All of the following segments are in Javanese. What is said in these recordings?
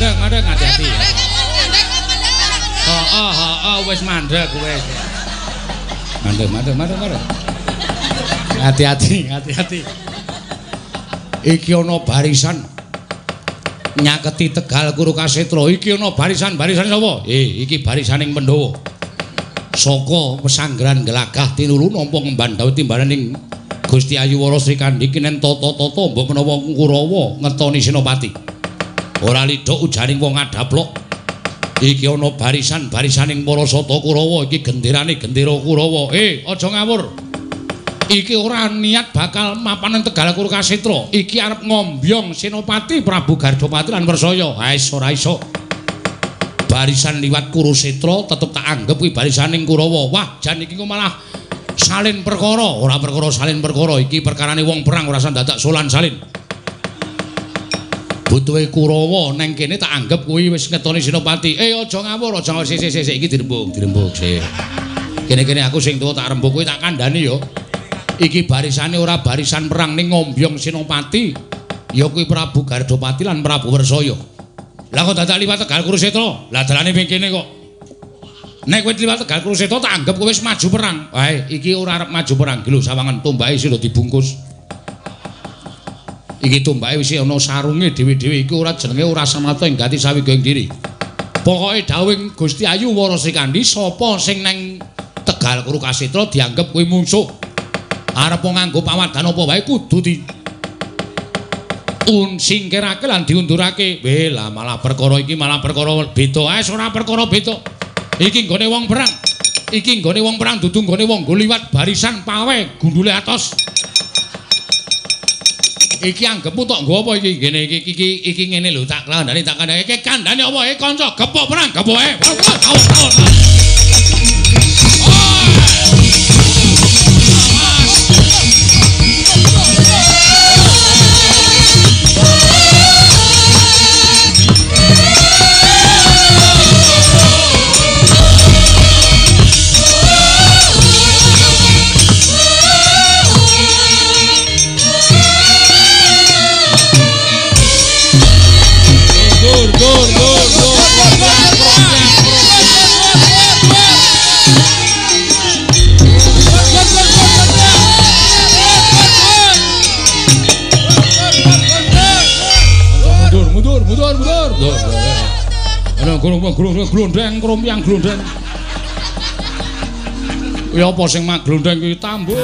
mandeg hati-hati. Wis mandeg wis. Mandeg. Hati-hati. Iki ana barisan nyaketi Tegal Kurukasetra. Iki ana barisan sapa? Iki barisaning Pandhawa. Saka pesanggrahan Gelagah Tinulu nampa ngemban dawuh timbalaning Gusti Ayuwara Srikandhi kinen tata-tata mbok menawa Kurawa ngetoni Senopati. Ora lidhok ujaring wong adaplok. Iki ana barisaning para sata Kurawa, iki genderane gendera Kurawa. Aja ngawur. Iki ora niat bakal mapan Tegal Kurukasetra. Iki arep ngombyong Senopati Prabu Gardhapati lan Wersaya. Ora iso. Barisan liwat Kurusetra tetep tak anggap kuwi barisaning Kurawa. Wah, jan iki kok malah salin perkara. Ora perkara salin perkara, iki perkarane wong perang ora usah dadak solan salin. Butuhe Kurawa neng kene tak anggap kuwi wis ngetoni Senopati. Aja ngawur, aja ngawur sik iki dirembuk sik. Kene-kene aku sing tuwa tak rembuk kuwi tak kandhani ya. Iki barisane ora barisan perang ning ngombyong Senopati. Ya kuwi Prabu Gardhapati lan Prabu Wersaya. Lah kok dadak liwat Tegal Kurusetra? Lah dalane ping kene kok. Nek kowe liwat Tegal Kurusetra tak anggap kowe wis maju perang. Wae, iki ora arep maju perang. Iki lho sawangan tumbake sing dibungkus. Iki tumbake wis ana sarunge dhewe-dhewe iki ora jenenge ora samata ing gati sawigoing diri. Pokoke dawuh Gusti Ayuwara Srikandhi sapa sing nang Tegal Kurukasetra dianggep kuwi mungsuh. Arep nganggo pawadan apa wae kudu di singkirake lan diundurake. Lah malah perkara iki malah perkara beda. Ora perkara beda. Iki nggone wong perang. Iki nggone wong perang dudu nggone wong liwat barisan pawe gundule atos. Iki anggepmu tok nggo apa iki? Ngene iki ngene lho tak kandhani iki kandhane apa kanca gepok perang gepoke. Glondeng krompiang glondeng. Ya apa sing mak glondeng kuwi tambur.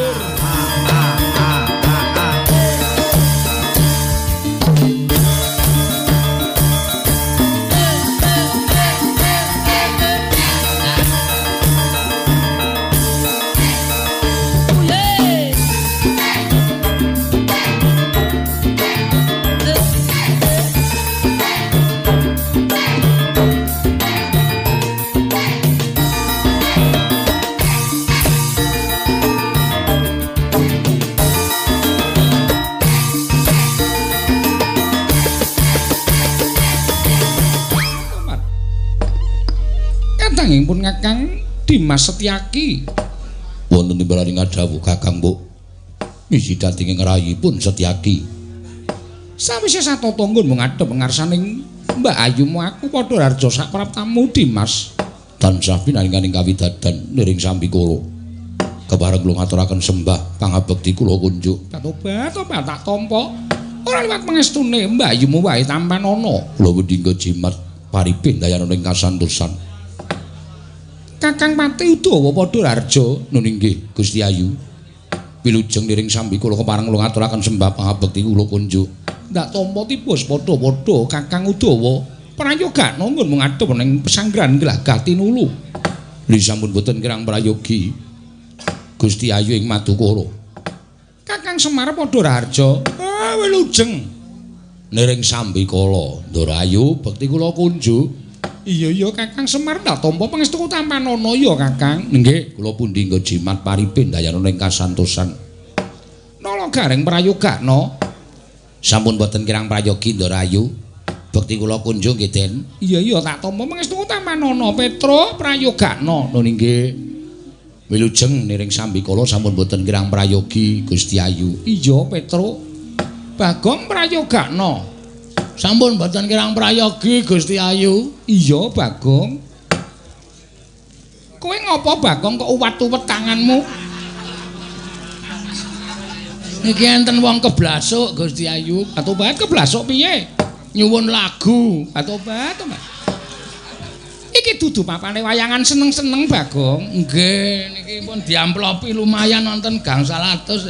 Pun Kakang Dimas Setyaki wonten timbalaning ngadhawuh Kakang Mbok misi dhateng ngrayipun Setyaki sawise satata nggon ngadhep ngarsaning Mbak Ayumu aku padha harja sak praptamu Dimas tansah pinaringaning kawidadan niring Sambikala kepareng kula ngaturaken sembah pangabekti kula kunjuk tobat tak tampa ora liwat pangestune Mbak Ayumu wae tampan ana kula wedingga jimat paripin dayana ing kasantosan Kakang Pati Udawa padha harja nun inggih Gusti Ayu. Wilujeng niring Sambikala kepareng kula ngaturaken sembah pangabekti kula kunjuk. Ndak tampa tipus padha-padha Kakang Udawa prayogana nggon ngadhep ning pesanggrahan Gelagah Tinulu. Li sampun boten kirang prayogi Gusti Ayu ing Madukara. Kakang Semar padha harja. Wilujeng niring Sambikala. Ndara Ayu bekti kula kunjuk. Iya Kakang Semar ndak tampa pangestu tampan ana ya Kakang. Nggih, kula pundi nggo jimat paripin dayana ing kasantosan. Nala gareng prayogana. Sampun boten kirang prayogi Ndara Ayu. Bekti kula kunjung nggih Den. Iya tak tampa pangestu tampan ana Petra prayogana. Nggih. Wilujeng niring Sambikala sampun boten kirang prayogi Gusti Ayu. Iya Petra. Bagong prayogana. Sampun mboten kirang prayogi Gusti Ayu. Iya, Bagong. Kowe ngopo, Bagong, kok uwat-uwet tanganmu? Niki enten wong keblasuk Gusti Ayu. Atobat keblasuk piye? Nyuwun lagu. Atobat. Iki dudu papane wayangan seneng-seneng, Bagong. Nggih, niki pun diamplopi lumayan wonten gangsal atus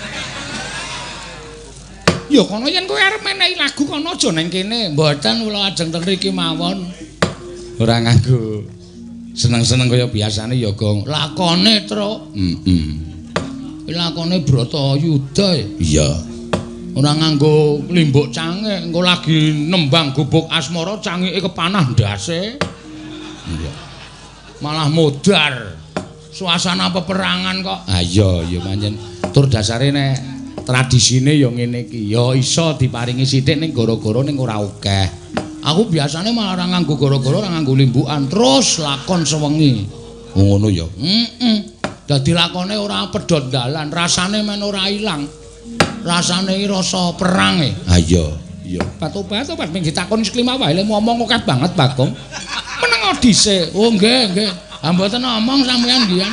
Ya kono yen kowe arep menehi lagu kono aja ning kene. Mboten kula ajeng teng mriki mawon. Ora nganggo seneng-seneng kaya biasane ya, Gong. Lakone, Truk. Lakone Bratayuda. Iya. Ora nganggo limbuk cangik, engko lagi nembang gubuk asmara cangike kepanah ndase. Iya. Malah modar. Suasana peperangan kok. Ah iya, ya pancen tur dasare nek tradisine ya ngene iki. Ya iso diparingi sithik ning gara-gara ning ora akeh. Aku biasane malah ora nganggo gara-gara, ora nganggo limbukan, terus lakon sewengi. Oh ngono ya. Dadi lakone ora pedhot dalan, rasane men ora ilang. Rasane iki rasa perang Ah iya, iya. Pat-obat ping ditakon seklima wae ngomong akeh banget, Bagong. Meneng dhisik. Oh nggih, nggih. Ah mboten omong sampeyan nggih.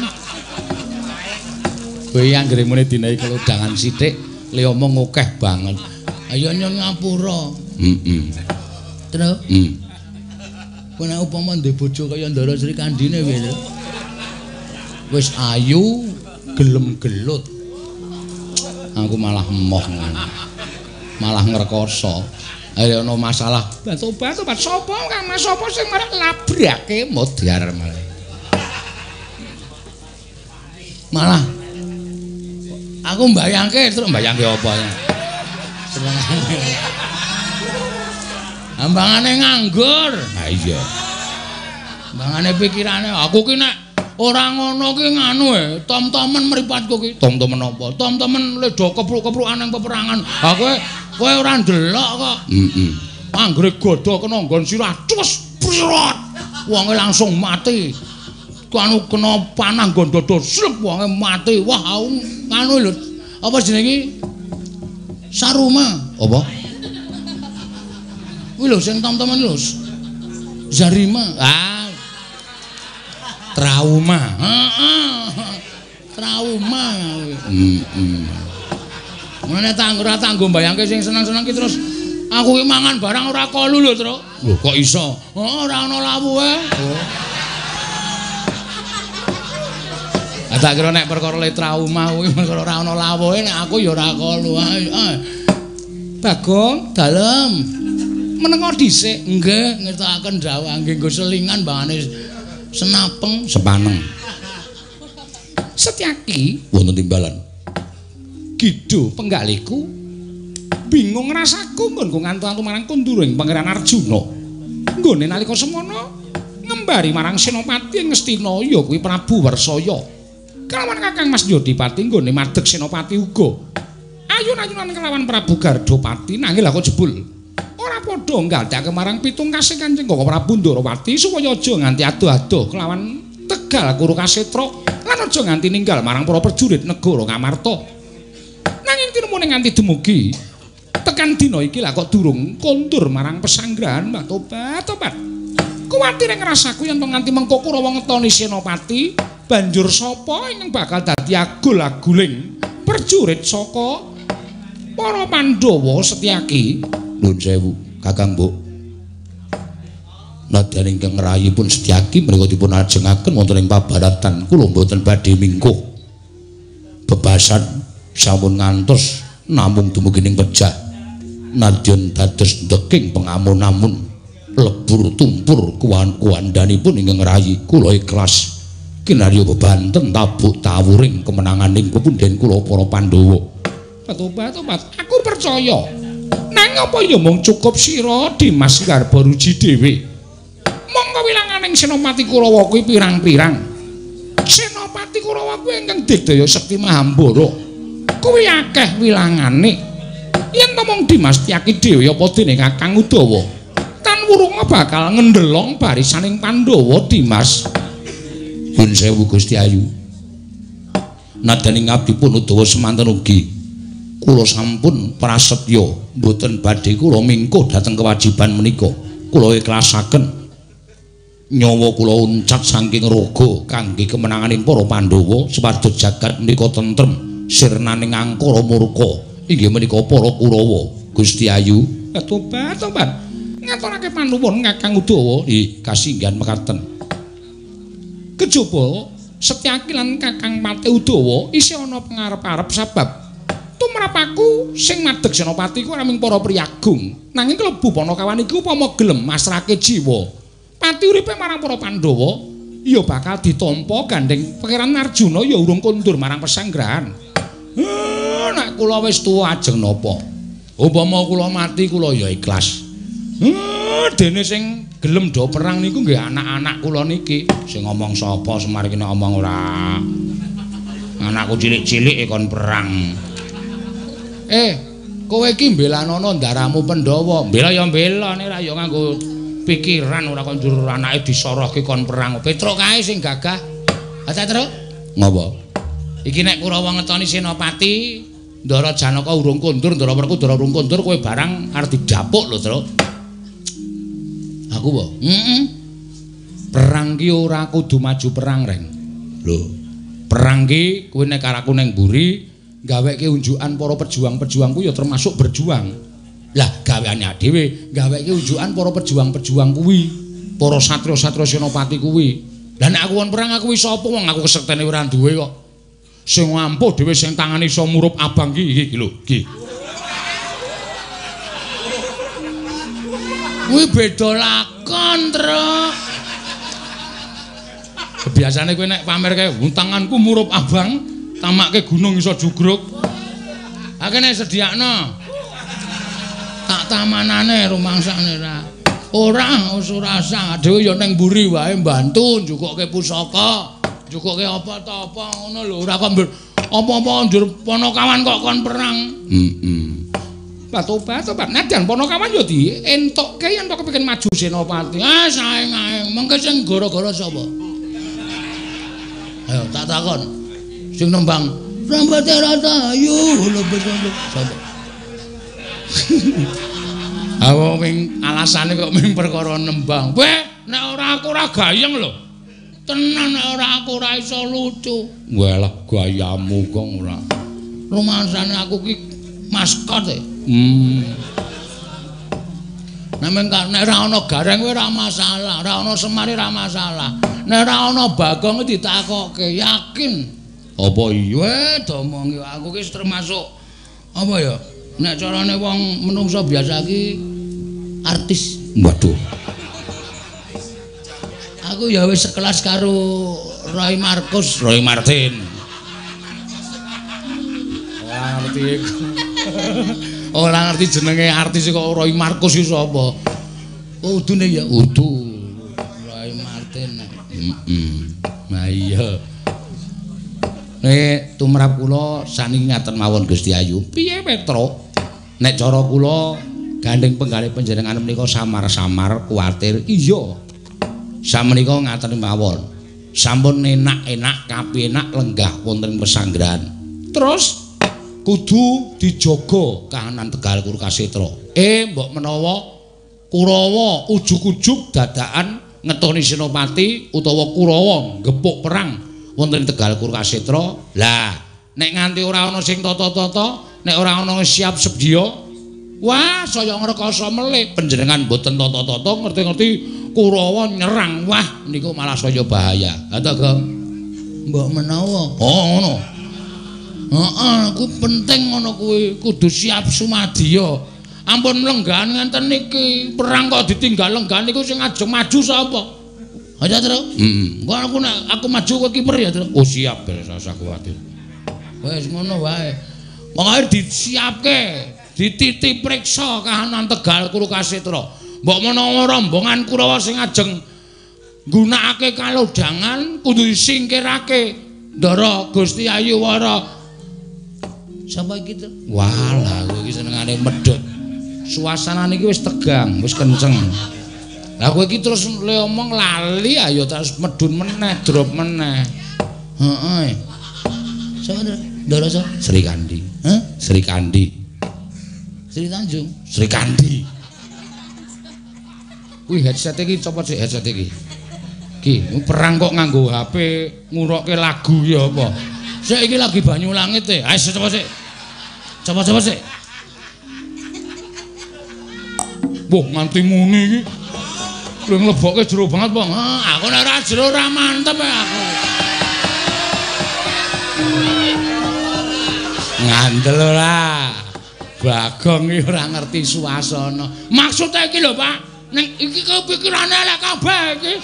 Kowe anggere mune dinae kelodangan sithik, le omong akeh banget. Ayo nyon ngapura. Terus? Kowe nek upama ndek bojo kaya Ndara Sri Kandine piye, Tru? Wis ayu, gelem gelut. Aku malah emoh ngono. Malah ngrekoso. Ayo ana masalah. Tobat sapa Kang Mas sapa sing marek labrake modar malah aku mbayangke terus mbayangke apa ya? Ambangane nganggur. Ha iya. Ambangane pikirane aku ki nek ora ngono ki nganu tom-tomen mripatku ki. Tom-tomen apa? Tom-tomen le do kepruk-keprukan ning peperangan. Ha kowe ora ndelok kok. Anggere godho kena nggon sirah cus prot. Wonge langsung mati. Anu kena panah nggon dada slep wonge mati. Wah, anu lho. Apa jenenge? Saruma. Apa? Kuwi lho sing tom-tomen lho. Zarima. Ah. Trauma. Trauma. Mene tanggo mbayangke sing seneng-seneng ki terus aku ki mangan barang ora kolu lho, Tru. Lho kok iso? Ora ana lawuhe. Tak kira nek perkara le trauma kuwi perkara ora ana lawuhe nek aku ya ora kolu. Bagong, dalem. Menengo dhisik. Nggih, ngertokaken dawuh nggih nggo selingan bangane senapeng, sepaneng. Setyaki wonten timbalan. Gidho penggaliku bingung rasaku nggonku ngantu-antu marang konduring Pangeran Arjuna. Nggone nalika semono ngembari marang Senopati ing Ngastina ya kuwi Prabu Warsaya. Kelawan Kakang Mas Yodipati nggone madeg Senopati uga. Ayun-ayunan kelawan Prabu Gardopati nanging lha kok jebul ora padha nggaldake marang pitungkasing Kanjeng Koko Prabu Ndarawati supaya aja nganti ado-ado kelawan Tegal Kurukasetra lan aja nganti ninggal marang para prajurit negara Ngamarta. Nanging tinumune nganti dumugi tekan dina iki lha kok durung kondur marang pesanggrahan Mbah Tobat. Kuwatir ngrasaku yen to nganti mengko Kurawa ngetoni Senopati banjur sapa ingkang bakal dadi agul-aguling prajurit saka para Pandhawa Setyaki. Nuwun sewu, Kakang Mbok. Nadyan ingkang ngrayipun Setyaki menika dipun ajengaken wonten ing pabaratan kula mboten badhe mingkuh. Bebasan sampun ngantos namung dumugi ning pejah. Nadyan dados ndeking pengamun-amun lebur tumpur kuwan-kuwandanipun ingkang ngrayi kula ikhlas kinarya bebanten tabuk tawuring kemenanganing kepunden kula para Pandhawa. Tobat, aku percaya. Nang apa ya mung cukup sira Dimas Garbaruji dhewe. Monggo wilanganing Senopati Kurawa kuwi pirang-pirang. Senopati Kurawa kuwi ingkang digdaya sekti Mahambara. Kuwi akeh wilangane. Yen to mung Dimas Tyaki dhewe apa dene Kakang Udawa. Tan wurunga bakal ngendelong barisaning Pandhawa Dimas. Pun sewu Gusti Ayu. Nadyaning abdipun Udawa semanten ugi kula sampun prasetya mboten badhe kula mingkuh dhateng kewajiban menika. Kula ikhlasaken nyawa kula uncat saking raga kangge kemenanganing para Pandhawa supados jagat menika tentrem sirnaning angkara murka inggih menika para Kurawa. Gusti Ayu, tobat. Ngaturake panuwun Kakang Udawa. Nggih, kasinggihan mekaten. Kejaba Setyaki lan Kakang Pati Udawa isih ana pangarep-arep sebab tumrap aku sing madeg Senopati ku namung para priyagung. Nanging klebu Panakawan iku upama gelem masrahke jiwa pati uripe marang para Pandhawa, ya bakal ditampa gandeng Pangeran Arjuna ya urung kondur marang pesanggrahan. Nek kula wis tuwa ajeng napa? Upama kula mati kula ya ikhlas. Dene sing gelem do perang niku nggih anak-anak kula niki. Sing ngomong sapa semar iki nek omong ora. Anakku cilik-cilik kon perang. Kowe iki mbelanono ndaramu Pandhawa. Mbela ya mbela nek ora ya nganggo pikiran ora kon njur anake disorohke kon perang. Petruk kae sing gagah. Ata Truk? Ngapa? Iki nek Kurawa ngetoni Senopati, Ndara Janaka urung kondur, Ndara Werkudara urung kondur, kowe barang arep didapuk lho, Truk. Aku apa? Perang ki ora kudu maju perang, Reng. Lho, perang ki kowe nek karo aku ning mburi gaweke unjukan para pejuang-pejuangku ya termasuk berjuang. Lah gaweane dhewe gaweke unjukan para pejuang-pejuang kuwi, para satria-satria Senopati kuwi. Lah nek aku won perang aku wis sapa wong aku kesektene ora duwe kok. Sing ampuh dhewe sing tangane iso murup abang iki lho, iki. Kuwi beda lakon, Truk. Biasane kowe nek pamerke tanganku murup abang, tamakke gunung iso jugruk. Akene sediakno. Tak tamanane rumangsane ra. Ora usah dhewe ya ning mburi wae mbantu njukuke pusaka. Njukuke apa ta apa ngono lho, ora kok apa-apa njur Panakawan kok kon perang. Tobat. Nadyan Panakawan ya dientukke yen to kepengin maju Senopati. Saeng ae. Mengke sing gara-gara sapa? Ayo tak takon. Sing nembang Rambate Ratayu lho sapa? Aku ming alasane kok ming perkara nembang. Weh, nek ora aku ora gayeng lho. Tenan nek ora aku ora iso lucu. Walah gayamu kok ora. Rumangsane aku ki maskot e. Nek ora ana gareng kowe ora masalah, ora ana Semar ora masalah. Nek ora ana Bagong ditakokke, yakin. Apa iya domongi aku ki termasuk apa ya? Nek carane wong menungso biasa ki artis. Waduh. Aku ya wis sekelas karo Roy Martin. Ora ngerti jenenge artis kok Roy Markus iki sapa? Udune ya udu. Roy Martin. Nah iya. Nek tumrap kula saniki ngaten mawon Gusti Ayu. Piye Petro? Nek cara kula gandeng penggalih panjenengan menika samar-samar kuwatir. Iya. Samenika ngaten mawon. Sampun enak-enak kapenak lenggah wonten pesanggrahan. Terus kudu dijaga kahanan Tegal Kurkasetra. Mbok menawa Kurawa ujug-ujug dadakan ngetoni Senopati utawa Kurawa gepuk perang wonten Tegal Kurkasetra. Lah, nek nganti ora ana sing tata-tata, nek ora ana siap sedia, wah saya ngrekoso melih panjenengan mboten tata-tata ngerti-ngerti Kurawa nyerang. Wah, niku malah saya bahaya. Ata, Gong? Mbok menawa. Oh, ngono. Ku penting ngono kuwi, kudu siap sumadya. Ampun lenggan ngenten niki, perang kok ditinggal lenggan niku sing ajeng maju sapa? Aja, Tru. Engko aku maju kowe kiper ya, Tru. Oh, siap, ora usah kuwatir. Wis ngono wae. Pokoke disiapke, dititi priksa kahanan Tegal Kurkasetra. Mbok menawa rombongan Kurawa sing ajeng nggunakake kalodhangan kudu disingkirake. Ndara Gusti Ayu Wara. Sapa iki, Tru? Walah, kowe iki senengane medhot. Suasanane iki wis tegang, wis kenceng. Lah kowe iki terus le omong lali ayo terus medun meneh, drop meneh. Heeh. Sapa, Tru? Ndara Sri Kandi. Hah? Sri Kandi. Sri Tanjung. Sri Kandi. Kuwi headset iki copot sik headset iki. Ki, perang kok nganggo HP ngurokke lagu ya apa? Sik iki lagi Banyu Langit e. Ayo cepet sik. Cepet sik. Wah, nganti muni iki. Lho nglebokke jero banget, Bang. Ha, aku nek ora jero ora mantep aku. Ngandel ora. Bagong iki ora ngerti suasana. Maksude iki lho, Pak. Ning iki kepikirane elek kabeh iki.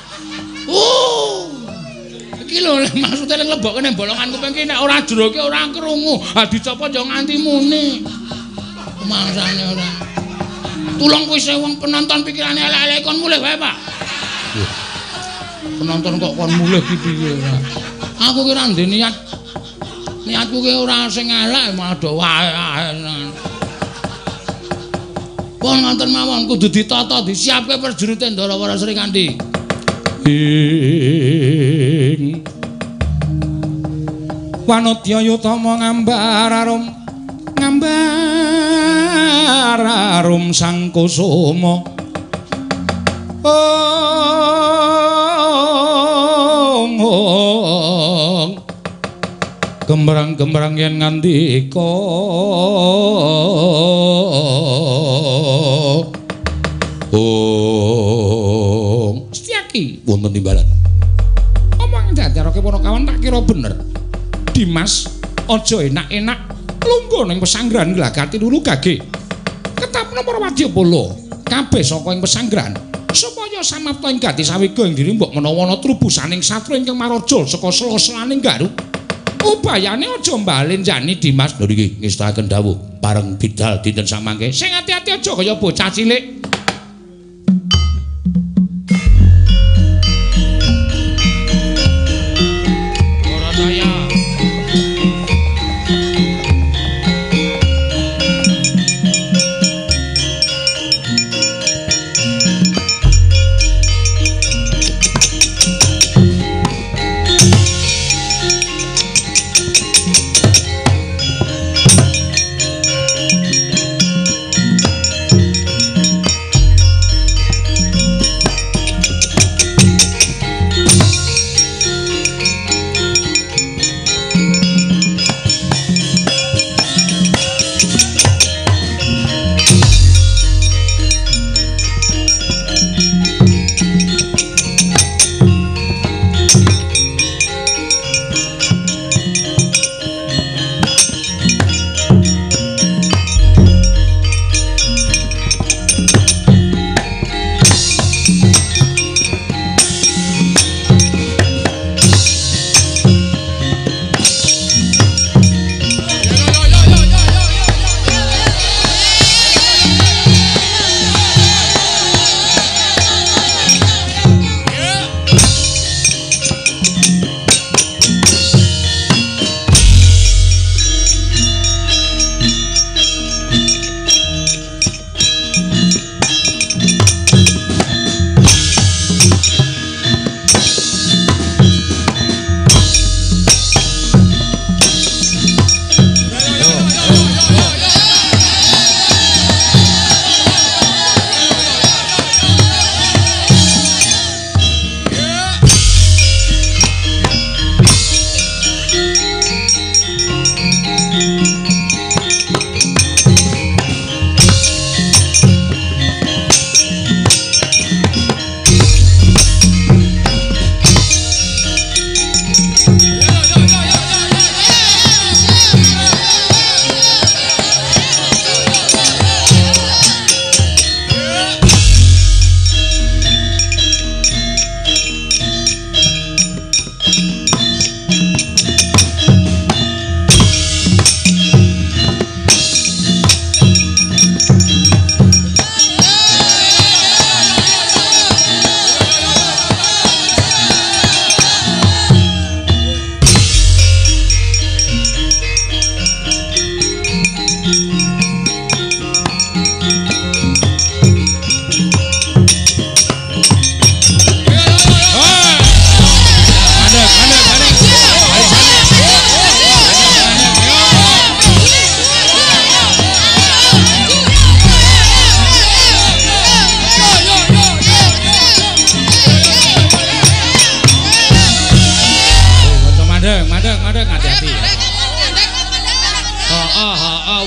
Iki lho maksude ning lebokke ning bolongan kuping iki nek ora jero ki ora krungu. Ha dicopot yo nganti muni. Mangsane ora. Tulung kuwi wong penonton pikirane elek-elek kon mulih wae, Pak. Penonton kok kon mulih ki piye ora. Aku ki ora ndek niat. Niatku ki ora sing elek malah do wae. Pun ngoten mawon kudu ditata disiapke perjurute Ndarawara Sri Kandi. Ing Wanodya Yutama ngambar arum sang kusuma. Gembrang-gembrang yen ngandika Setyaki wonten timbalan. Omong dadarake Panakawan tak kira bener. Dimas aja enak-enak lungguh ning pesanggrahan Glagati Luru Gage. Ketapna para wadyabala kabeh saka ing pesanggrahan supaya samapta ing gati sawega ing diri mbok menawa ana trubusaning satru ingkang marajul saka sela-selaning Garut. Ubayane aja mbalen jani Dimas. Lho niki ngestakaken dawuh pareng bidal dinten samangke. Sing ati-ati aja kaya bocah cilik. Ora saya.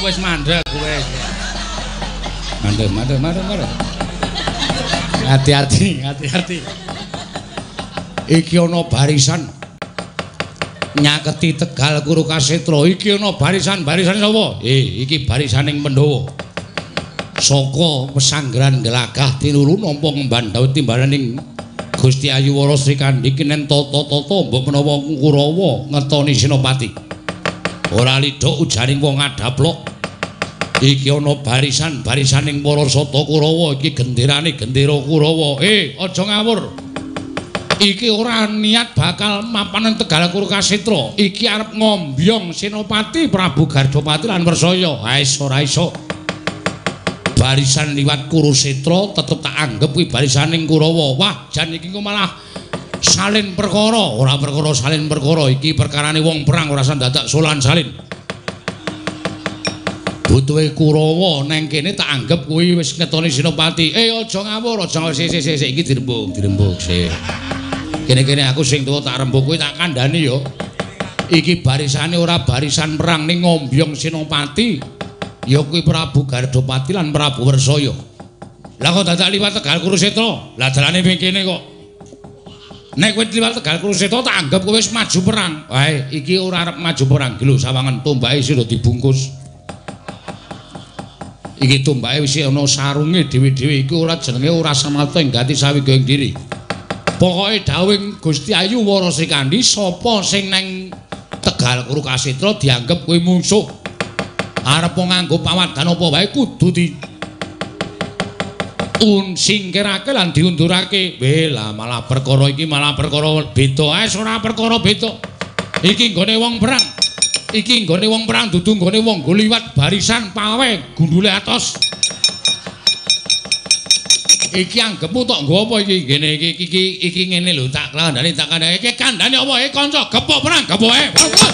wis mandeg kowe. Mandeg. Hati-hati. Iki ana barisan nyaketi Tegal Kuru Kasetra. Iki ana barisan sapa? Iki barisaning Pandhawa. Saka pesanggeran Gelagah tinuru nampa ngembandhaut timbalaning Gusti Ayuwara Srikandhi kinen tata-tata mbok menawa Kurawa ngetoni Senopati. Ora lidhok ujaring wong adaplok. Iki ana barisaning para sata Kurawa, iki genderane gendera Kurawa. Aja ngawur. Iki ora niat bakal mapanen Tegal Kuru Kasetra. Iki arep ngombyong Senopati Prabu Gardhapati lan Wersaya. Ora iso. Barisan liwat Kurusetra tetep tak anggap kuwi barisaning Kurawa. Wah, jan iki kok malah salin perkara, ora perkara salin perkara. Iki perkarane wong perang ora usah dadak solan salin. Butuhe Kurawa neng kene tak anggap kuwi wis ngetoni Senopati. Aja ngawur, aja sik iki dirembug sik. Kene-kene aku sing tuwa tak rembug kuwi tak kandhani ya. Iki barisane ora barisan perang ning ngombyong Senopati. Ya kuwi Prabu Gardhapati lan Prabu Wersaya. Lah kok dadak liwat Tegal Kurusetra? Lah dalane ping kene kok. Nek kowe liwat Tegal Kurusetra tak anggap kowe wis maju perang. Wae, iki ora arep maju perang. Iki lho sawangan tombake sing dibungkus. Iki tombake wis ana sarunge dhewe-dhewe. Iki ora jenenge ora samata ganti sawigoing diri. Pokoke dawuh Gusti Ayuwara Srikandhi sapa sing nang Tegal Kuru Kasetra dianggep kowe mungsuh. Arep nganggo pawadan apa wae kudu singkirake lan diundurake. Lah malah perkara iki malah perkara beda ae, ora perkara beda. Iki nggone wong perang. Iki nggone wong perang dudu nggone wong go liwat barisan pawe gundule atos. Iki anggepmu tok nggo apa iki? Ngene iki ngene lho tak kandhani iki kandhane apa kanca gepok perang gepoke.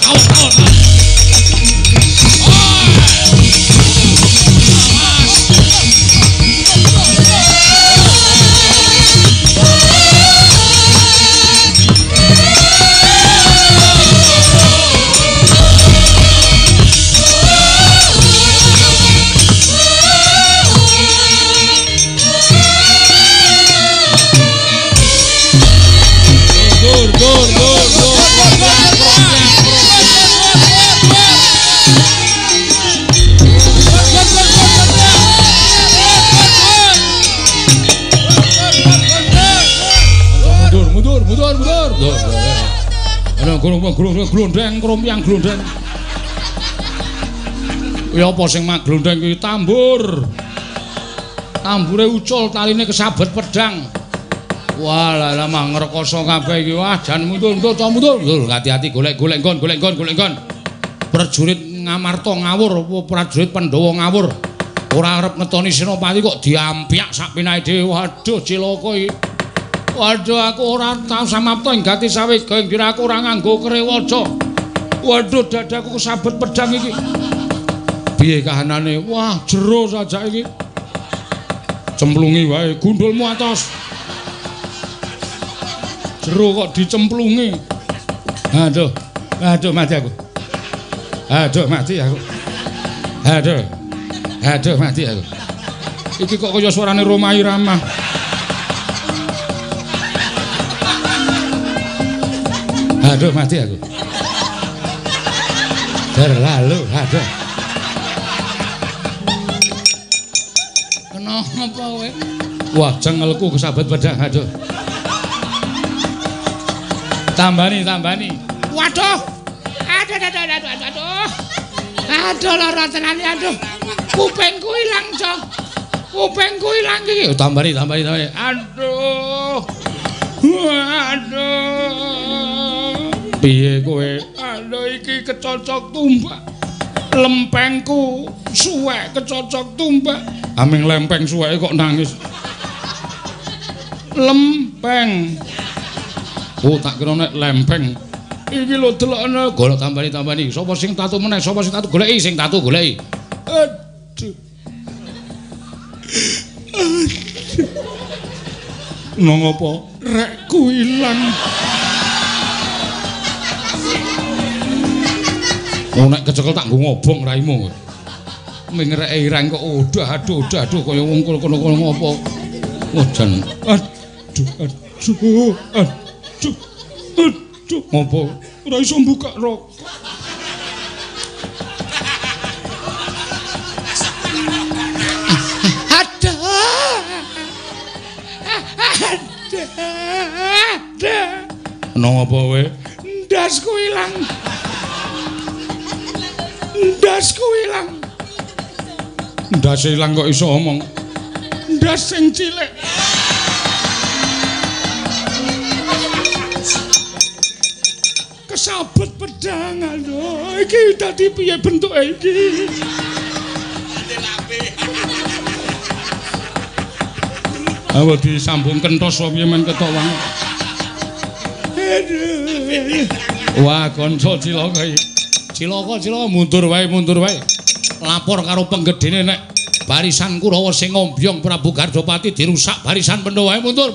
Glondeng. Ya apa sing mak glondeng iki tambur. Tambure ucul taline kesabet pedang. Wah, lah mah ngrekoso kabeh iki. Wah, jan mundur. Hati-hati golek nggon. Prajurit Ngamarta ngawur apa prajurit Pandhawa ngawur. Ora arep ngetoni Senopati kok diampyak sak pinahe dhewe. Waduh, cilaka iki. Waduh, aku ora tau samapta ing gati sawiga ing dira aku ora nganggo krewaca. Waduh, dadaku kesabet pedang iki. Piye kahanane? Wah, jero saja iki. Cemplungi wae gundulmu atos. Jero kok dicemplungi. Aduh mati aku. Aduh mati aku. Iki kok kaya suarane Roma Irama. Aduh mati aku. Terlalu aduh. Kenapa kowe? Wah, cengelku kesabet pedang aduh. Tambani. Waduh. Aduh lara tenane aduh. Kupingku ilang, Cok. Kupingku ilang iki. Tambani. Aduh. Piye kowe? Aduh iki kecocok tumbak. Lempengku suwek kecocok tumbak. Aming lempeng suweke kok nangis. Lempeng. Oh, tak kira nek lempeng. Iki lho delokne golek tambani. Sapa sing tatu meneh? Sapa sing tatu goleki? Sing tatu goleki. Aduh. Nang apa? Rekku ilang. Oh, nek kecekel tak nggo ngobong raimu. Mingreke ireng kok aduh kaya wong kono ngopo. Wajan. Aduh. Ngopo? Ora iso buka rok. Ngopo kowe? Ndasku ilang. Ndas ilang kok iso omong. Ndas sing cilik. Kesabet pedang lho. Iki dadi piye bentuke iki? Apa disambung kenthos wae piye men ketok wae. Wah, kanca cilaka iki. Cilaka mundur wae. Lapor karo penggedene nek barisan Kurawa sing ngombyong Prabu Gardopati dirusak barisan pendho wae mundur.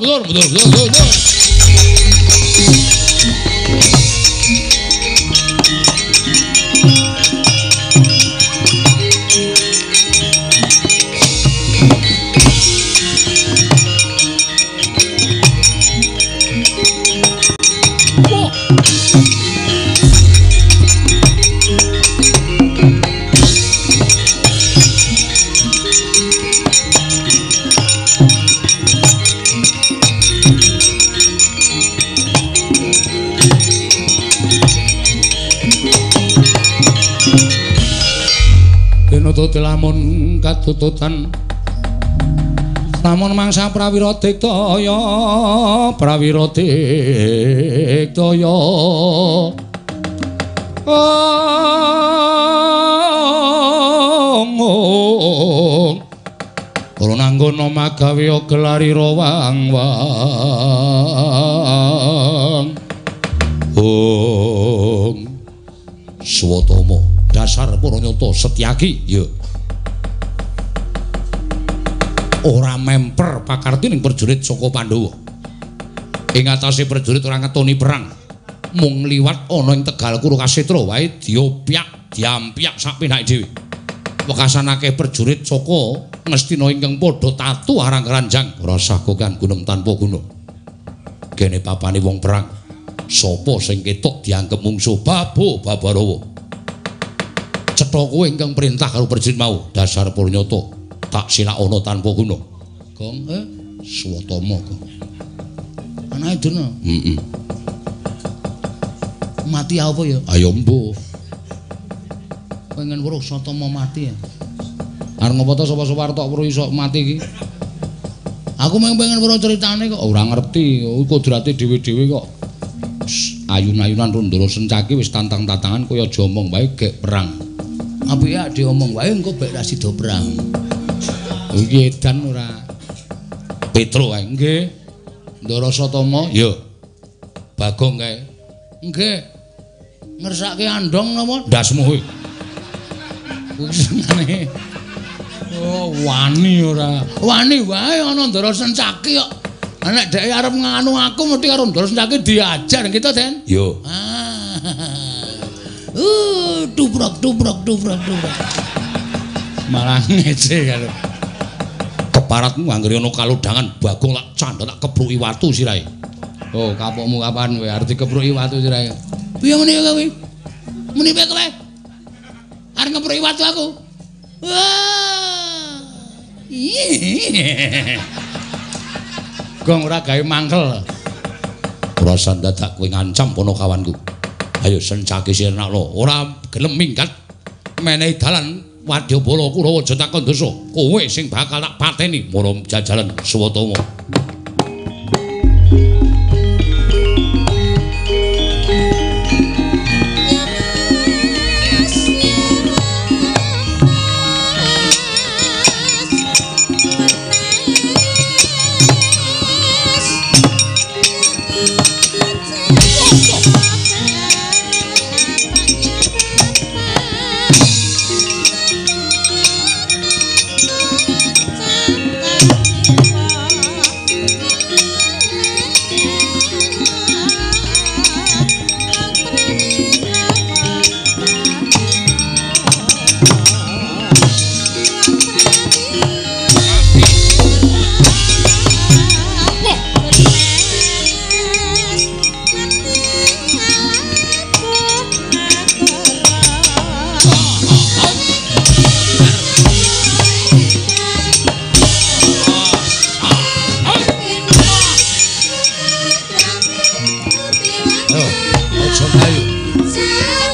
Tutut lamun katututan lamun mangsa prawira diktaya ora nanggono magawe gelari wang-wang Swatama dasar Pranata Setyaki ya ora memper pakarti ning prajurit saka Pandhawa ing atase prajurit ora ngetoni perang mung liwat ana ing Tegal Kurukasetra wae diampiak sak penake dhewe wekasan akeh prajurit saka Ngastina ingkang padha tatu arang ranjang rasa kokan gunung tanpa guna kene papane wong perang sapa sing ketok dianggep mungsuh Babarawa cetha kowe ingkang perintah karo prajurit mau dasar Pranata tak silakana tanpa guna. Gong Swatama kok. Anake dene. Mati apa ya? Ayo mbuh. Pengen weruh Swatama mati ya. Arep ngopo to sapa-sapa arep tok weruh iso mati iki? Aku pengen weruh critane kok ora ngerti. Kodrate dhewe-dhewe kok. Ayun-ayunan Rundara Sencaki wis tantang-tantangan kowe aja omong wae gek perang. Apike diomong wae engko bek ra sida perang. Iki edan ora. Petro kae nggih. Ndara Satama ya. Bagong kae. Nggih. Ngersake andong napa? Ndasmu kowe. Kuwi senengane. Oh, wani ora. Wani wae ana Ndara Sencaki kok. Nek dhek arep nganu aku mesti karo Ndara Sencaki diajar gitu, Den. Yo. Dubrok. Malah ngece karo. Keparatmu anggere ana kalodhangan Bagong tak candhak tak kepruki watu sirahe. Oh, kapokmu kapan kowe arep dikepruki watu sirahe? Piye meneh kowe? Muni piye kowe? Arep ngepruki watu aku. Wah. Gong ora gawe mangkel. Ora sandadak kowe ngancam Panakawanku. Ayo Sencaki Sirnakna ora gelem minggat menehi dalan Wadyabala Kurawa Jatakandasa. Kowe sing bakal tak pateni marang jajalan Swatama.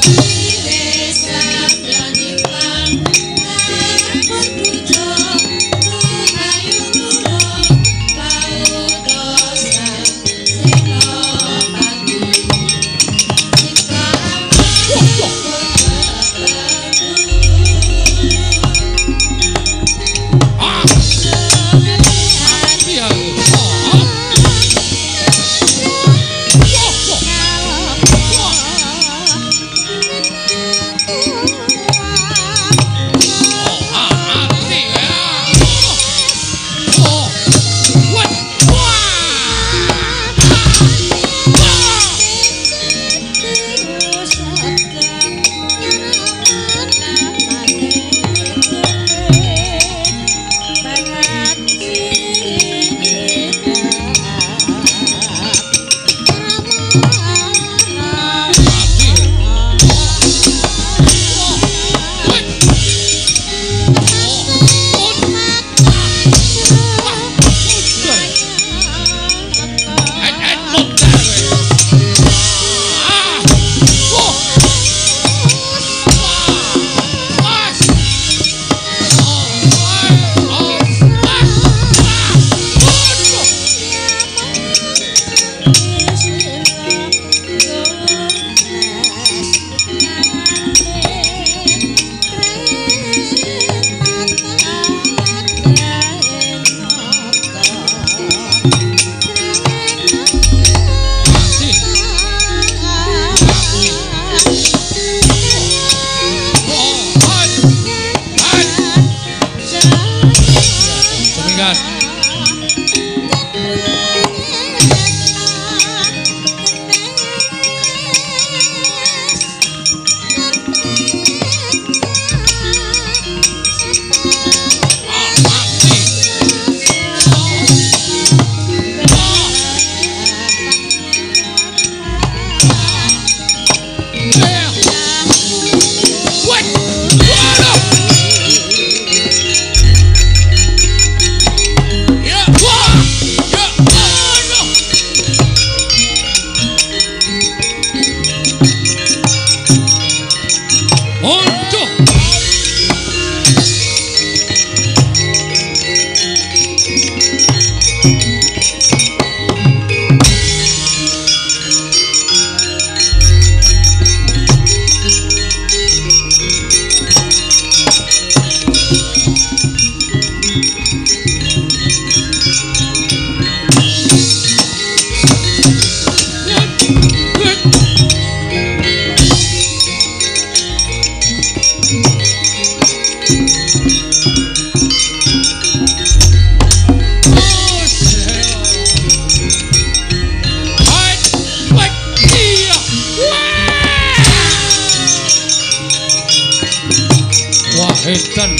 edan.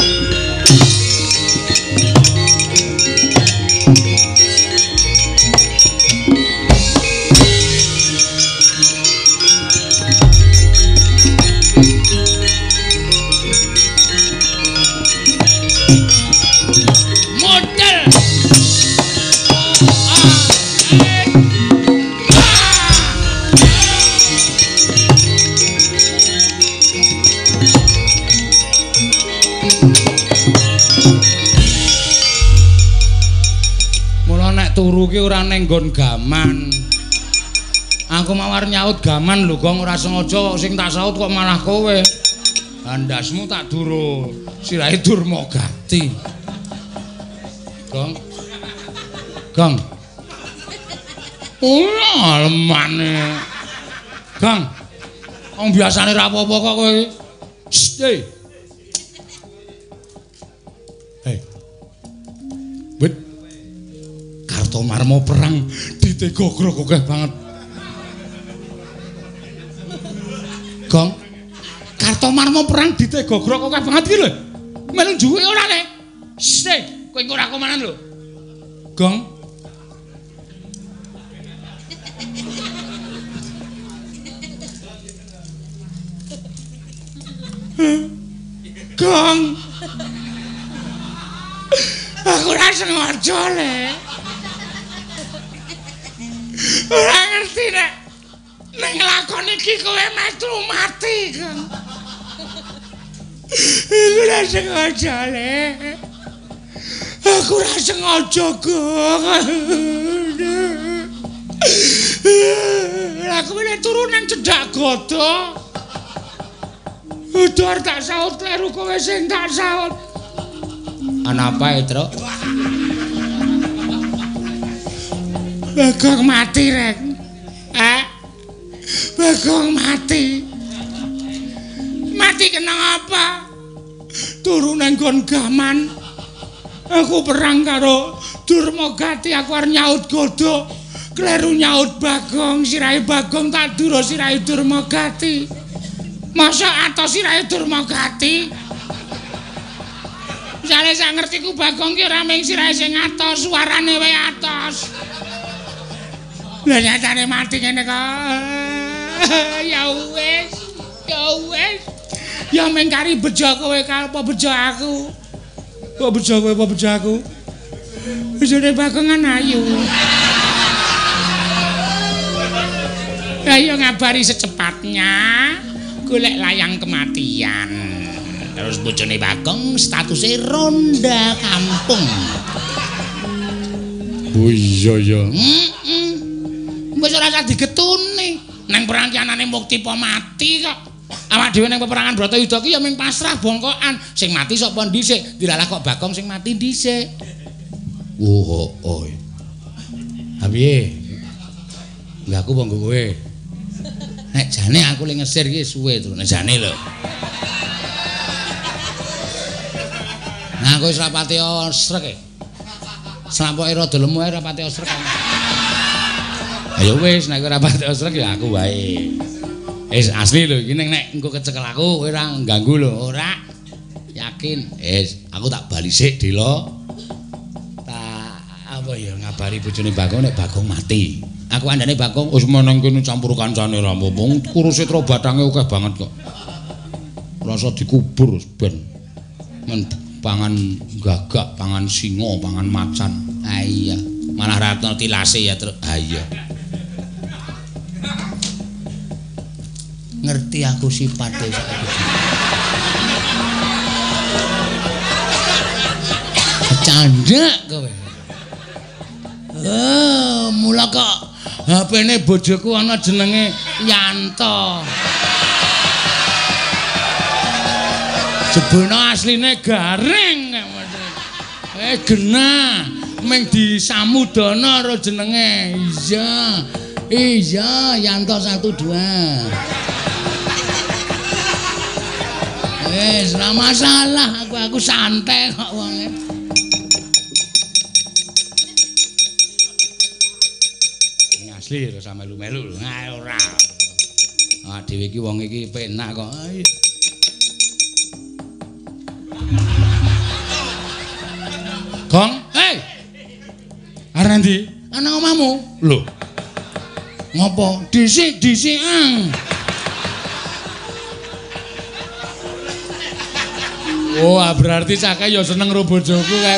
Turu ki ora ning nggon gaman. Aku mawar nyaut gaman lho, Gong, ora sengaja sing tak saut kok malah kowe. Andasmu tak duru, sirahe Durmagati. Gong. Gong. Ora lemane. Gong. Wong biasane ra apa-apa kok kowe. Hei. Hei. Wit. Kartomarma perang ditegogrok akeh banget. Gong. Kartomarma perang ditegogrok akeh banget iki lho. Melu duwe ora le? Hei, kowe engko ora komanan lho. Gong. Gong. Aku ora sengaja le. Ora ngerti nek Ning lakon iki kowe metu mati, Kang. Iku ora sengaja, Le. Aku ora sengaja, Kang. Aku meneh turunan cedhak godho. Udar tak saut kleru kowe sing tak saut. Ana apa, Truk? Bagong mati, Rek. Bagong mati. Mati kena apa? Turu nang nggon gaman. Aku perang karo Durmagati, aku arep nyaut godhok. Kleru nyaut Bagong, sirahe Bagong tak dura sirahe Durmagati. Masa atos sirahe Durmagati? Jare sak ngertiku Bagong ki ora mung sirahe sing atos, suarane wae atos. Lah nyatane mati ngene kok. Ya wis. Ya mung kari bejo kowe apa bejo aku. Kok bejo kowe apa bejo aku? Bejone Bagong kan ayu. Ayo ngabari secepatnya golek layang kematian. Terus bojone Bagong statusnya ronda kampung. Oh iya ya. Wis ora usah digetuni. Nang perangkianane Mukti po mati kok. Awak dhewe nang peperangan Bratayuda ki ya mung pasrah bongkokan. Sing mati sapa dhisik? Dilalah kok Bagong sing mati dhisik. Oh. Ha piye? Lah aku monggo kowe. Nek jane aku le ngesir ki suwe to, nek jane lho. Nah, kowe wis rapati srek e. Sampoke rada lemu ae rapati srek. Ayo wis nek ora rapati srek ya aku wae. Asli lho iki nek engko kecekel aku kowe ora ganggu lho, ora. Yakin. Aku tak bali sik Dela. Apa ya ngabari bojone Bagong nek Bagong mati. Aku andane Bagong wis meneng kene campur kancane ra mumpung kuruse tro batange akeh banget kok. Rasa dikubur ben. Men pangan gagak, pangan singa, pangan macan. Ah iya, malah ratno tilase ya terus. Ah iya. Ngerti aku sipate saiki. Candak kowe. Mula kok HP-ne bojoku ana jenenge Yanto. Jebulno asline Garing. Genah ming disamudana karo jenenge. Iya, Yanto 1 2. Wis ora masalah, aku santai kok wonge. Asli lho sampe melu-melu lho. Ora. Ah dhewe iki wong iki penak kok. Gong, arep ndi? Ana omahmu. Lho. Ngopo? Dhisik. Oh, berarti cake ya seneng karo bojoku kae.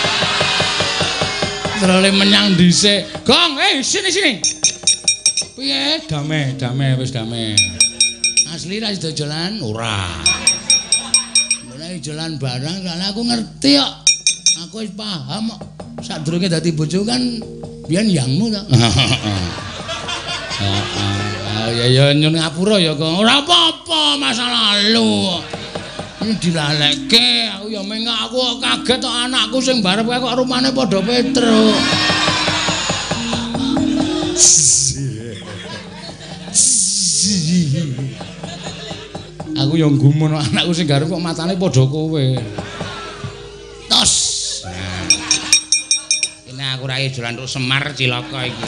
Terus menyang dhisik. Gong, sini. Piye? Damai, wis damai. Asli ra sida jalan ora. Mulai jalan bareng kan aku ngerti kok. Aku wis paham kok. Sadurunge dadi bojo kan biyen yangmu to. Ya nyun ngapura ya kok. Ora apa-apa, masa lalu. Ini dilalekke, aku ya mengak aku kaget kok anakku sing barep kok rumane padha Petro. Aku yang gumun anakku sing garep kok matane padha kowe. Tos. Nah. Ini aku ra dolan ro Semar Cilaka iki.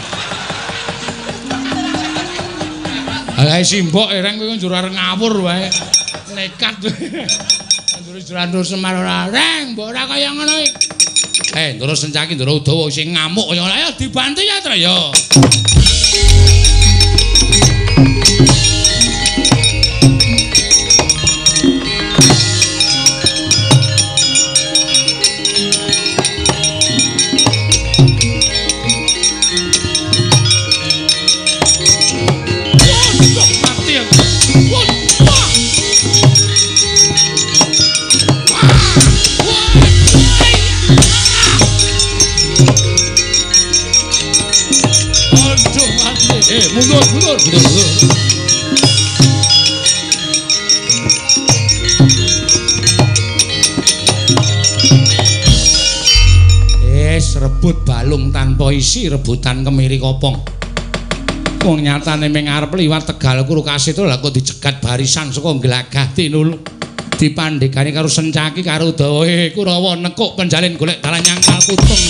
Ae simbok ereng kowe njur arep ngawur wae. Nekat. Njur dolan ro Semar ora reng, mbok ora kaya ngono iki. Ndoro Sencaki, Ndoro Udawa sing ngamuk kaya ngono. Ayo dibantu ya, Tra ya. Mundur. Rebut balung tanpa isi, rebutan kemiri kopong. Wong nyatane ming arep liwat Tegal Kuru Kasit lha kok dicegat barisan saka Glagah Tinulu. Dipandhegani karo Sencaki karo Dawa Kurawa nekuk penjalin golek dalan nyangkal kutung.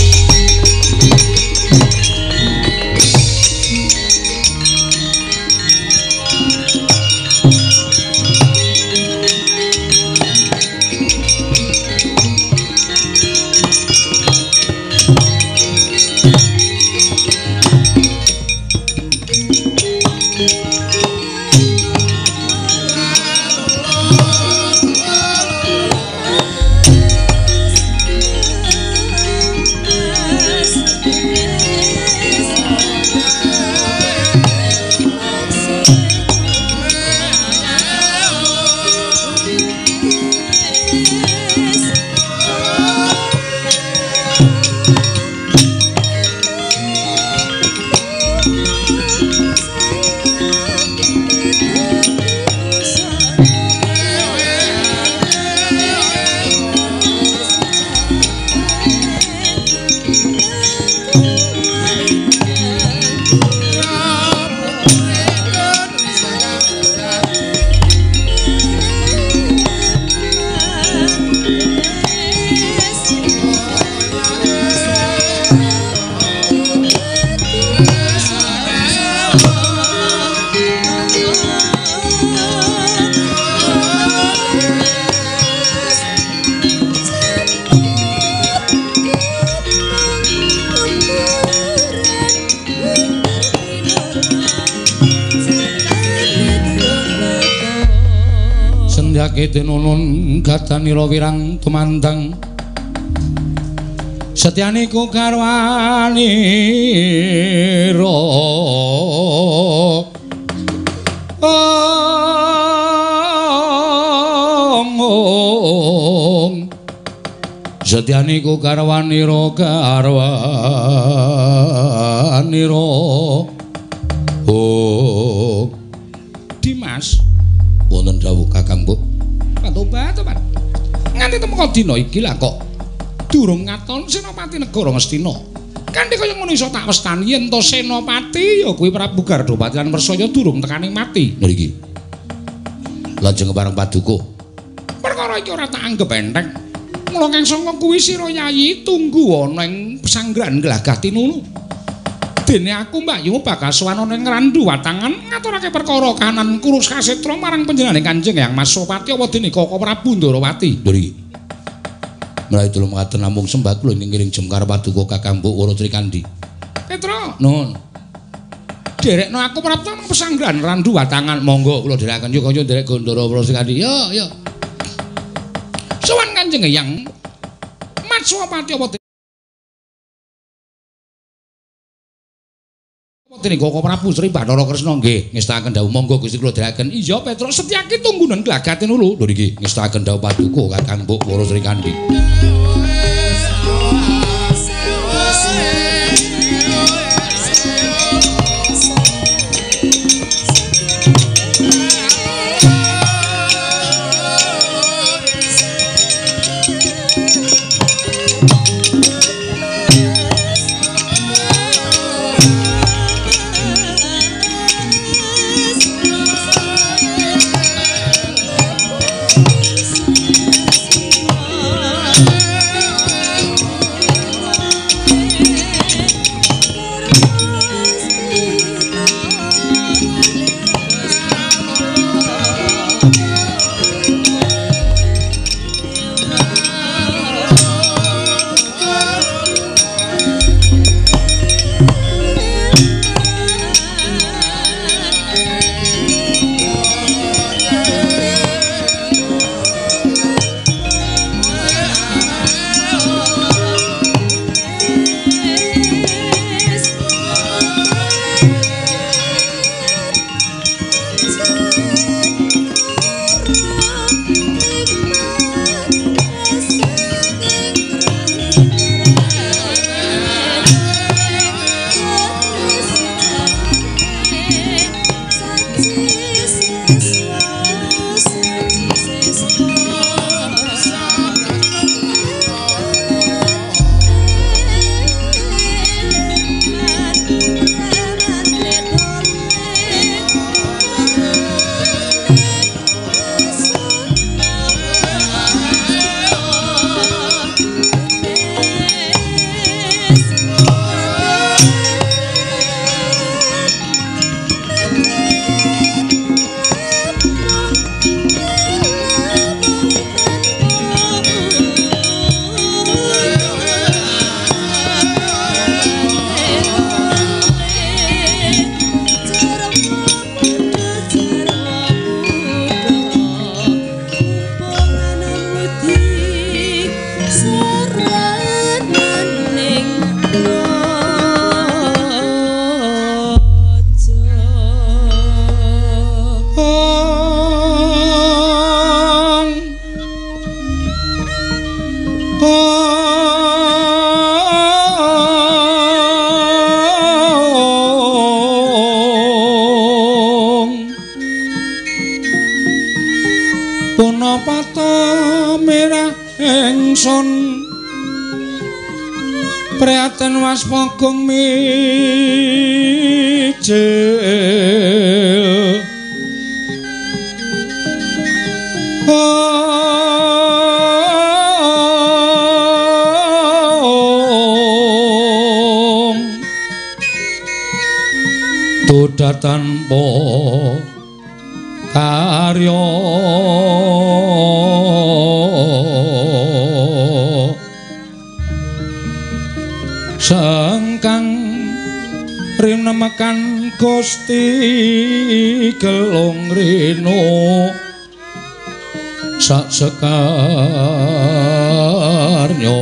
Tinunun gadanira wirang tumandang setyaniku karwanira setyaniku karwanira oh Dimas wonten dawuh Kakang Mbok tobat nganti temeka dina iki lah kok durung ngaton Senopati negara Ngastina kanthi kaya ngono iso tak westani yen to Senopati ya kuwi Prabu Gardopati lan Mersaya durung tekaning mati mriki lajeng bareng Paduka perkara iki ora tak anggap enteng mula kang sangka kuwi sira Yayi tunggu ana ing pesanggrahan Glagah Tinulu dene aku Mbak Yu bakal sowan ning Ngrandu Watangan ngaturake perkara kanan Kurus Kasetra marang panjenenganing Kanjeng Hyang Masopati apa dene Koko Prabu Ndarawati. Nggih. Menawi kula mekaten namung sembah kula ngiring jemkar Paduka Kakang Mbok Wara Trikandi. Petra, nuwun. Derekno aku prapta nang pesanggrahan Ngrandu Watangan. Monggo kula dherekaken yo kaya derek Gondoro Wara Trikandi. Yo. Sowan Kanjeng Hyang Masopati apa dene Koko Prabu Sri Bathara Kresna nggih ngestakaken dawuh monggo Gusti kula dherekaken iya Petra Setyaki tunggunen Glagah Tinulu lho niki ngestakaken dawuh Paduka Kakang Mbok Wara Trikandi. ingsun prihatin waspagung mijil Tuda tanpa karya sangkang rinemekan Gusti gelung rino sak sekarnya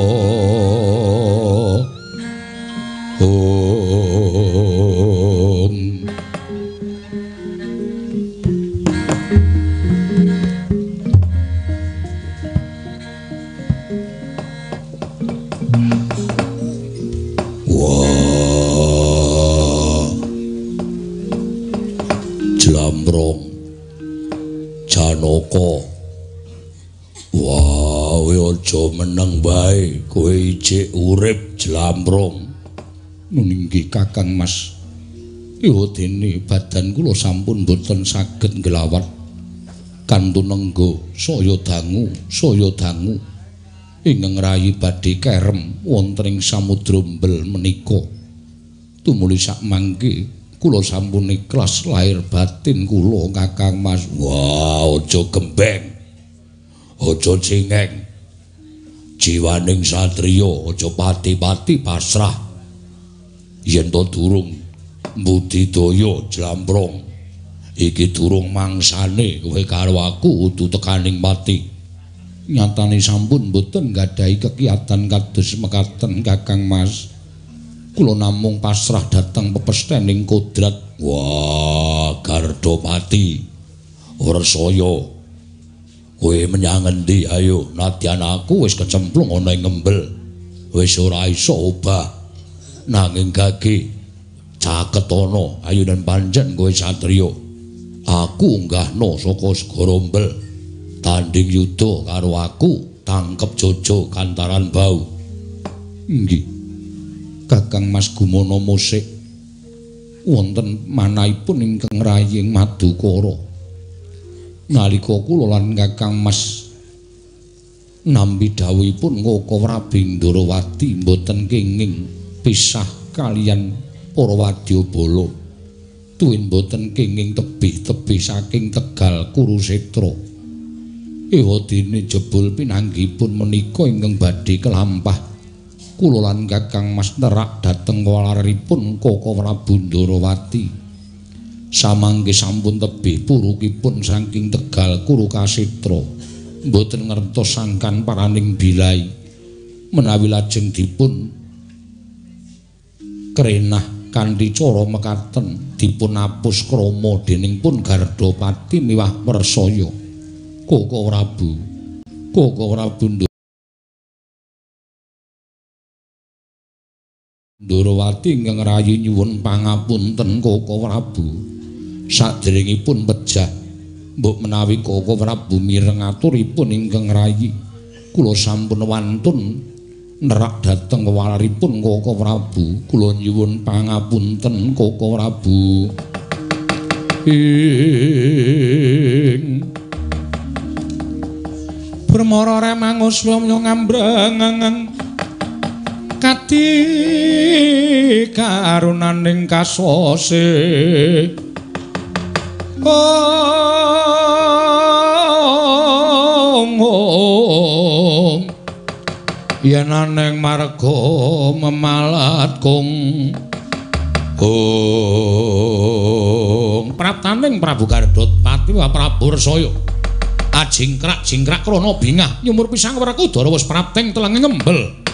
Jlambrong Janaka. Wah, aja meneng bae, kowe ijik urip Jlambrong. Nuninggi Kakang Mas. Yo dene badan kula sampun boten saged nglawat kanthi nenggo saya dangu ingkang rayi badhe kerem wonten ing samudra mbel menika. Tumuli sak mangke kula sampun ikhlas lahir batin kula Kakang Mas. Wah, aja gembeng. Aja cengeng. Jiwaning satriya aja pati-pati pasrah. Yen to durung mbudidaya Jlambrong, iki durung mangsane kowe karo aku udu tekaning pati. Nyatane sampun boten nggadahi kekiyatan kados mekaten Kakang Mas. Kula namung pasrah dhateng pepesthening kodrat. Wah, Gardopati Warsaya, kowe menyang endi? Ayo, nadyan aku wis kecemplung ana ing ngembel, wis ora iso obah. Nanging gage caket ana, ayunan panjen kowe satriya. Aku unggahno saka segara mbel, tanding yuda karo aku, tangkep Jojo Kantaran Bau. Nggih. Kakang Mas Gumana Musik wonten manahipun ingkang rayi ing Madukara. Nalika kula lan Kakang Mas nampi dawuhipun Ngoko Prabu Ndarawati mboten kenging pisah kaliyan para wadyabala, tuwin mboten kenging tebih-tebih saking Tegal Kurusetra. Ewadene jebul pinanggipun menika ingkang badhe kelampah kula lan Kakang Mas nerak dhateng walaripun Koko Prabu Ndarawati. Samangke sampun tebih purukipun saking Tegal Kurukasetra, mboten ngertos sangkan paraning bilai menawi lajeng dipun krenah kanthi cara mekaten dipun apus krama dening pun Gardopati miwah Warsaya. Koko Prabu Ndarawati ingkang rayi nyuwun pangapunten Koko Prabu. Saderengipun pejah mbok menawi Koko Prabu mireng aturipun ingkang rayi, kula sampun wantun nerak dhateng walaripun Koko Prabu. Kula nyuwun pangapunten Koko Prabu. Permara remangus wamya ngambrang kati karunaning kasose yen aneng marga memalat kung praptaning Prabu Gardopati wa Prabu Warsaya ajingkrak krana bingah nyumur pisang Werkudara wis prapting telenge ngembel.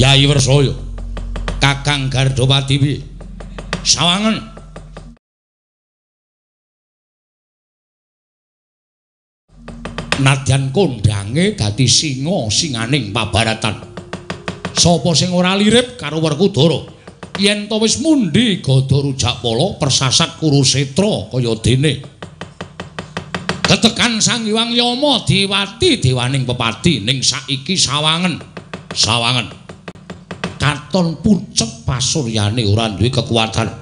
Yai Wersaya Kakang Gardopati piye sawangen nadyan kondange dadi singaning pabaratan sapa sing ora lirip karo Werkudara yen to wis mundi Gada Rujakpala persasat Kurusetra kaya dene ketekan Sang Hyang Yama diwati dewaning pepati ning saiki sawangen katon pucet pasuryane ora duwe kekuatan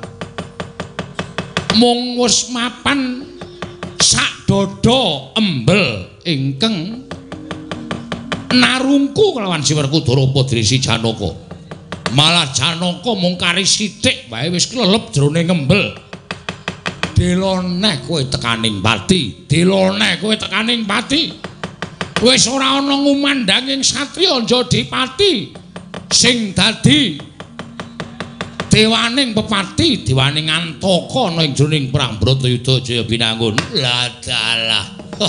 mung wis mapan sak dada embel ingkang narungku kelawan Si Werkudara Padrisi Janaka malah Janaka mung kari sithik wae wis klelep jroning embel deloneh kowe tekaning pati wis ora ana ngumandhanging satriya Jodipati sing dadi dewaning pepati dewaning Antaka ana ing jroning perang Bratayuda Jaya Binangun la dalah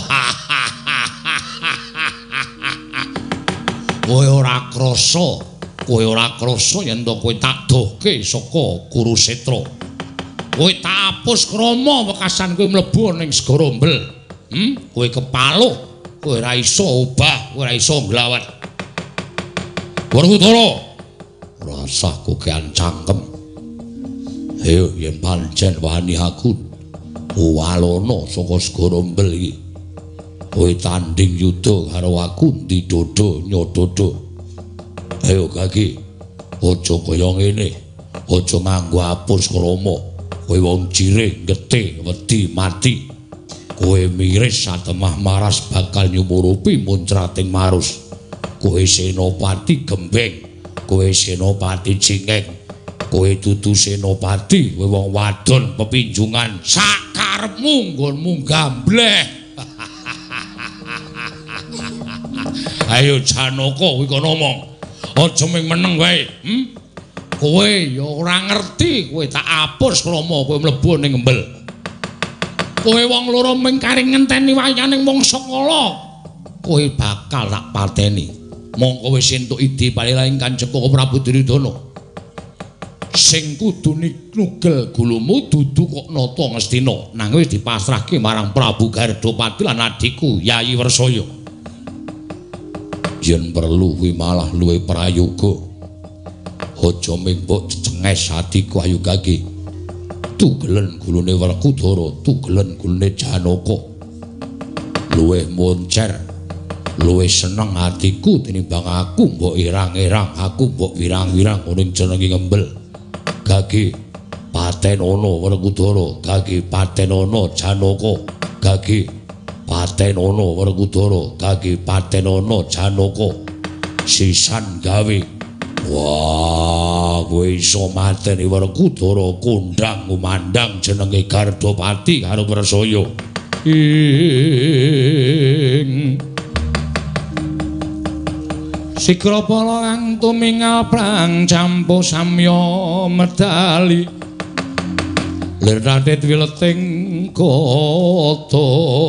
kowe ora krasa yen to kowe tak dohke saka Kurusetra kowe tak apus krama wekasan kowe mlebu ning segara Embel kowe kepaluh kowe ora iso obah kowe ora iso nglawat Werkudara rasah kokean cangkem ayo yen pancen wani aku walono saka segara Embel iki kowe tanding yuda karo aku didodo nyododo ayo kaki aja kaya ngene aja nganggo apus krama kowe wong cilik getih wedi mati kowe miris satemah maras bakal nyumurupi muncrating marus kowe senopati gembeng kowe senopati cingeng kowe dudu senopati kowe wong wadon pepinjungan sakarepmu nggonmu gambleh ayo Janaka kowe kono ngomong aja ming meneng wae kowe ya ora ngerti kowe tak apus krama kowe mlebu ning Embel kowe wong loro ming kari ngenteni wayaning mangsa kala kowe bakal tak pateni mongko wis entuk ide palelaing Kanjeng Prabu Duryudana sing kudu nugel gulumu dudu kok nata Ngastina nanging wis dipasrahke marang Prabu Gardopati lan adhiku Yayi Wersaya yen perlu kuwi malah luwih prayoga aja mbok cenges atiku ayu kaki tugelen gulune Werkudara tugelen gulune Janaka luwih moncer luwih seneng atiku tinimbang aku mbok irang-irang aku mbok wirang-wirang ning jenenge Embel kaki paten ana Werkudara kaki paten ana Janaka kaki paten ana Werkudara kaki paten ana Janaka sisan gawe wah, kowe iso mateni Werkudara kondang ngumandang jenenge Gardopati karo Wersaya. Sikrapala kang tumingal prang campo samya medali. Lir radet wileting kota.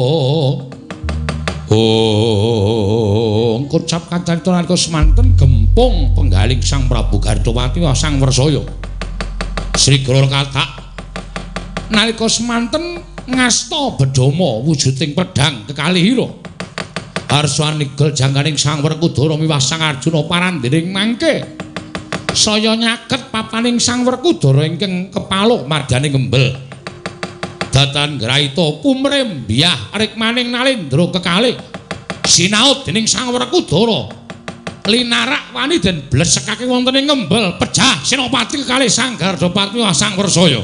Ngucap kacarita nalika semanten gempung penggaling Sang Prabu Gardopati Sang Wersaya. Srigala kathak nalika semanten ngasta bedhama wujuding pedhang kekalihira. Arsa nigel jangkaning Sang Werkudara miwah Sang Arjuna parandiring mangke. Saya nyaket papaning Sang Werkudara ingkang kepaluh marganing Embel. Datan Grahita kumrembyah rikmaning Nalendra kekalih sinaut dening Sang Werkudara linarak wani den blesekake wonten ing Embel pejah senopati kekalih Sang Gardopati Sang Wersaya.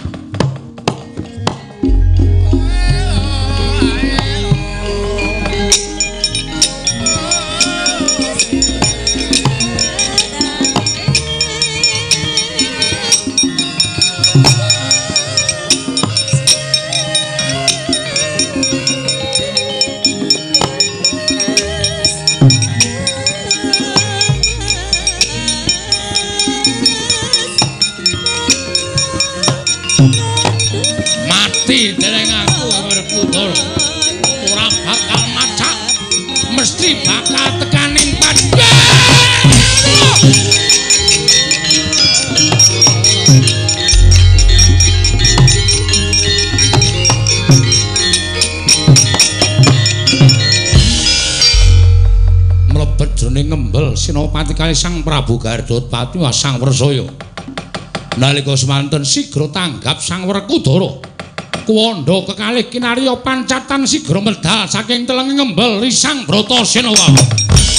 Dereng aku Werkudara ora bakal macak mesti bakal tekaning padha Senopati kali Sang Prabu Gardotpati Sang Wresaya. Nalika semanten sigra tanggap Sang Werkudara. Kuwanda kekalih kinarya pancatan sigra medal saking telenging ngembel Sang Bratasena wau.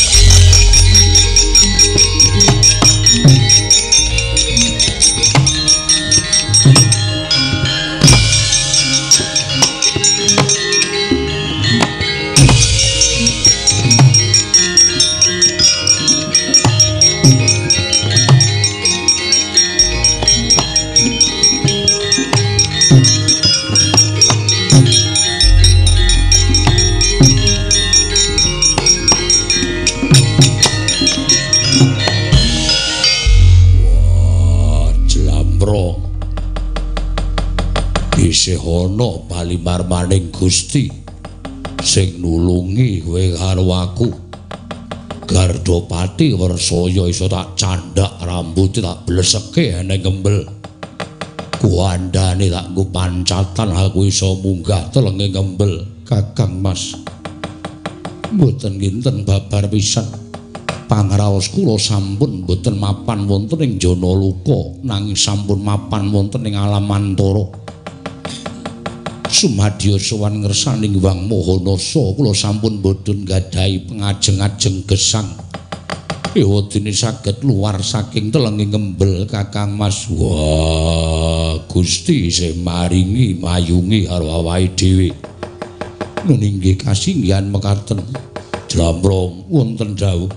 Isih ana palimarmaning Gusti sing nulungi kowe karo aku. Gardopati Wresaya iso tak candhak rambut tak bleseke ning ngembel. Kuandane tak nggo pancatan aku iso munggah telenge ngembel. Kakang Mas, mboten kinten babar pisan. Pangraos kula sampun mboten mapan wonten ing Janaluka nanging sampun mapan wonten ing alam antara. Sumadya sowan ngersaning Wang Mahanasa kula sampun boten gadhahi pengajeng-ajeng gesang. Ewadene saged luar saking telenging ngembel Kakang Mas. Wah, Gusti isih maringi mayungi karo awake dhewe. Nun inggih kasinggihan mekaten. Jlamrong wonten dawuh.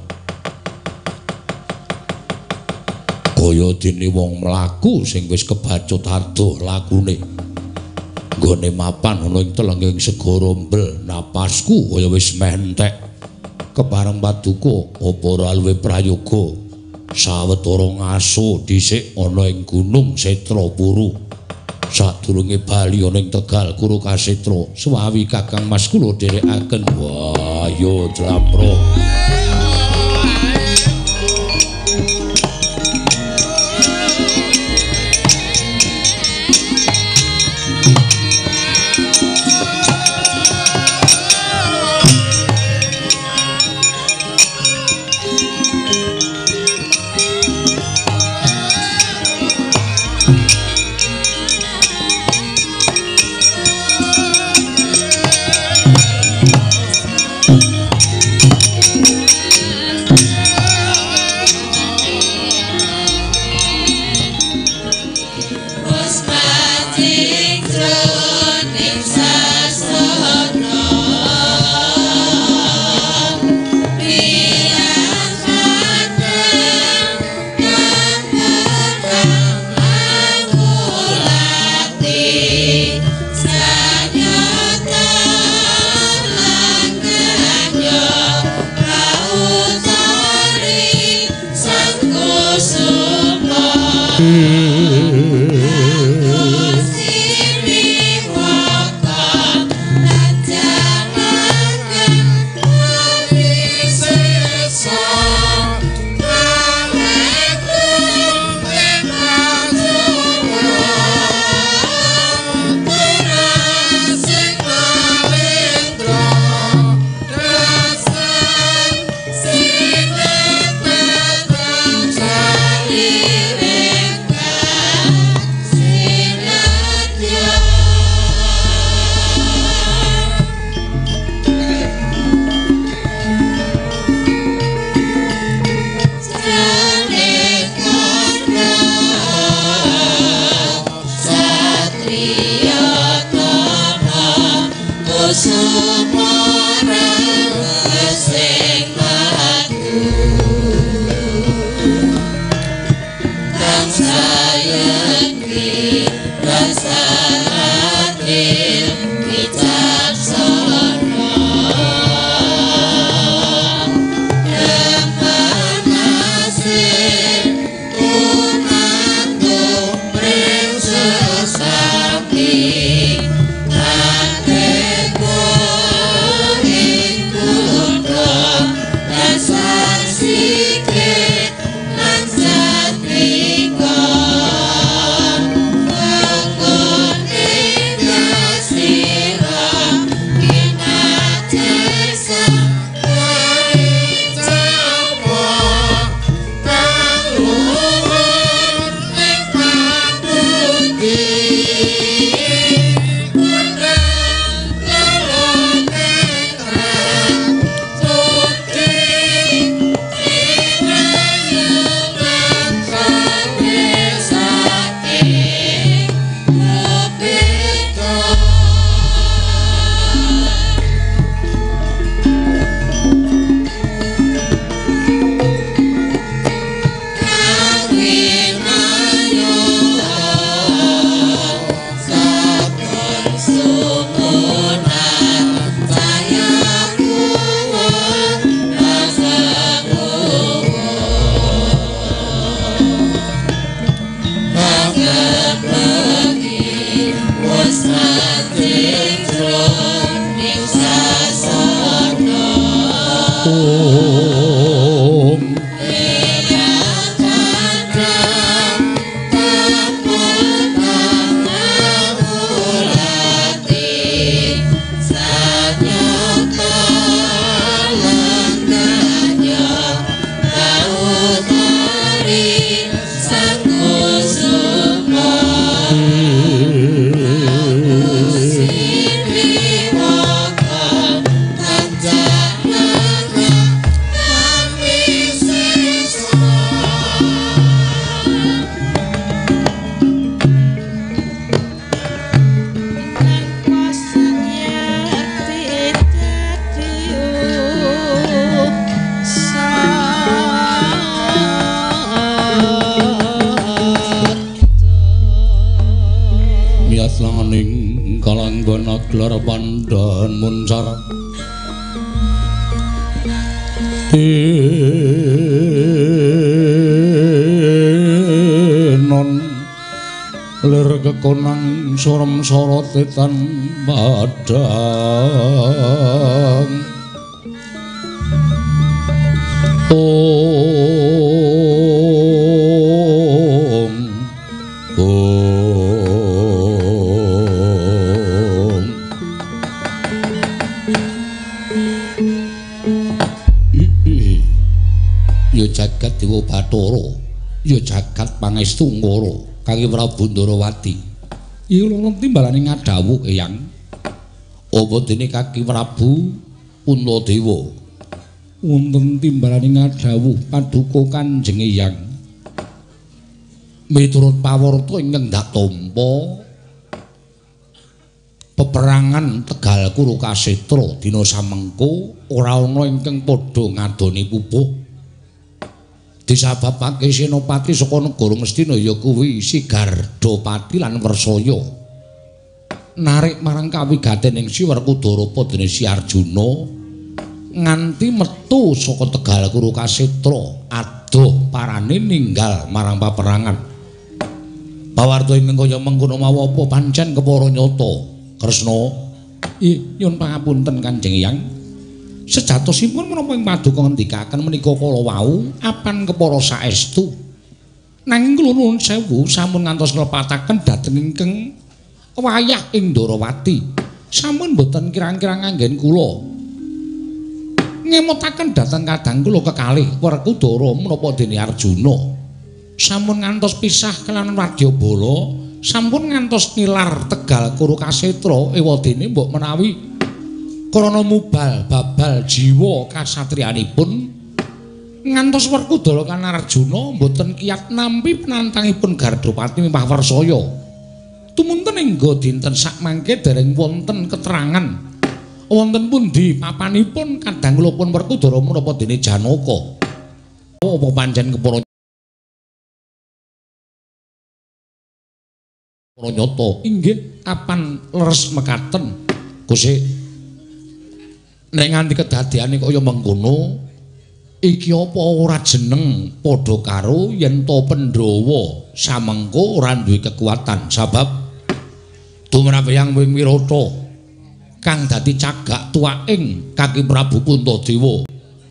Kaya dene wong mlaku sing wis kebacut adoh lakune. Nggone mapan ana ing telenging segara mbel, napasku kaya wis meh entek. Kepareng paduka apa ora luwih prayoga sawetara ngaso dhisik ana ing Gunung Setrapuru. Sadurunge bali ana ing Tegal Kuru Kasetra, suwawi Kakang Mas kula dherekaken. Wah, ya Jlamrong. gelar pandhan muncar non lir kekonang sorem sorotetan padang jagat Dewa Bathara ya jagat pangestu ngara Kang Prabu Ndarawati iki lho timbalane ngadhawuh Eyang apa dene Kang Prabu Puntadewa wonten timbalane ngadhawuh paduka Kanjeng Eyang miturut pawarta ingkang dak tampa peperangan Tegal Kurukasetra dina samengko ora ana ingkang padha ngadoni pupuh disababake senopati saka negara Ngastina ya kuwi Sigardapati lan Wersaya narik marang kawigaten ing Si Werkudara dene Si Arjuna nganti metu saka Tegal Kurukasetra adoh parane ninggal marang paperangan pawarta ing kaya mengkono mawa apa pancen kepara nyata Kresna nyuwun pangapunten Kanjeng Eyang sejatosipun menapa ing paduka ngendikaken menika kala wau apan kepara saestu nanging kula nuwun sewu sampun ngantos nglepataken dhateng ingkang wayah ing Ndarawati sampun boten kirang-kirang anggen kula ngemutaken dhateng kadang kula kekalih Werkudara menapa dene Arjuna sampun ngantos pisah kelawan Wadyabala sampun ngantos nilar Tegal Kurukasetra ewadene mbok menawi krana mubal babal jiwa kasatriyanipun ngantos Werkudara kan Arjuna mboten kiyat nampi penantangipun Gardapati mimpah Wersaya tumunten ingga dinten sakmangke dereng wonten keterangan wonten pundi papanipun kadang kula pun Werkudara menapa dene Janaka apa pancen kepara nyata inggih apan leres mekaten Gusti nek nganti kedadiane kaya mengkono iki apa ora jeneng padha karo yen to Pandhawa samengko ora duwe kekuatan sebab tumrap Hyang Wirata kang dadi cagak tuwaking Kaki Prabu Puntadewa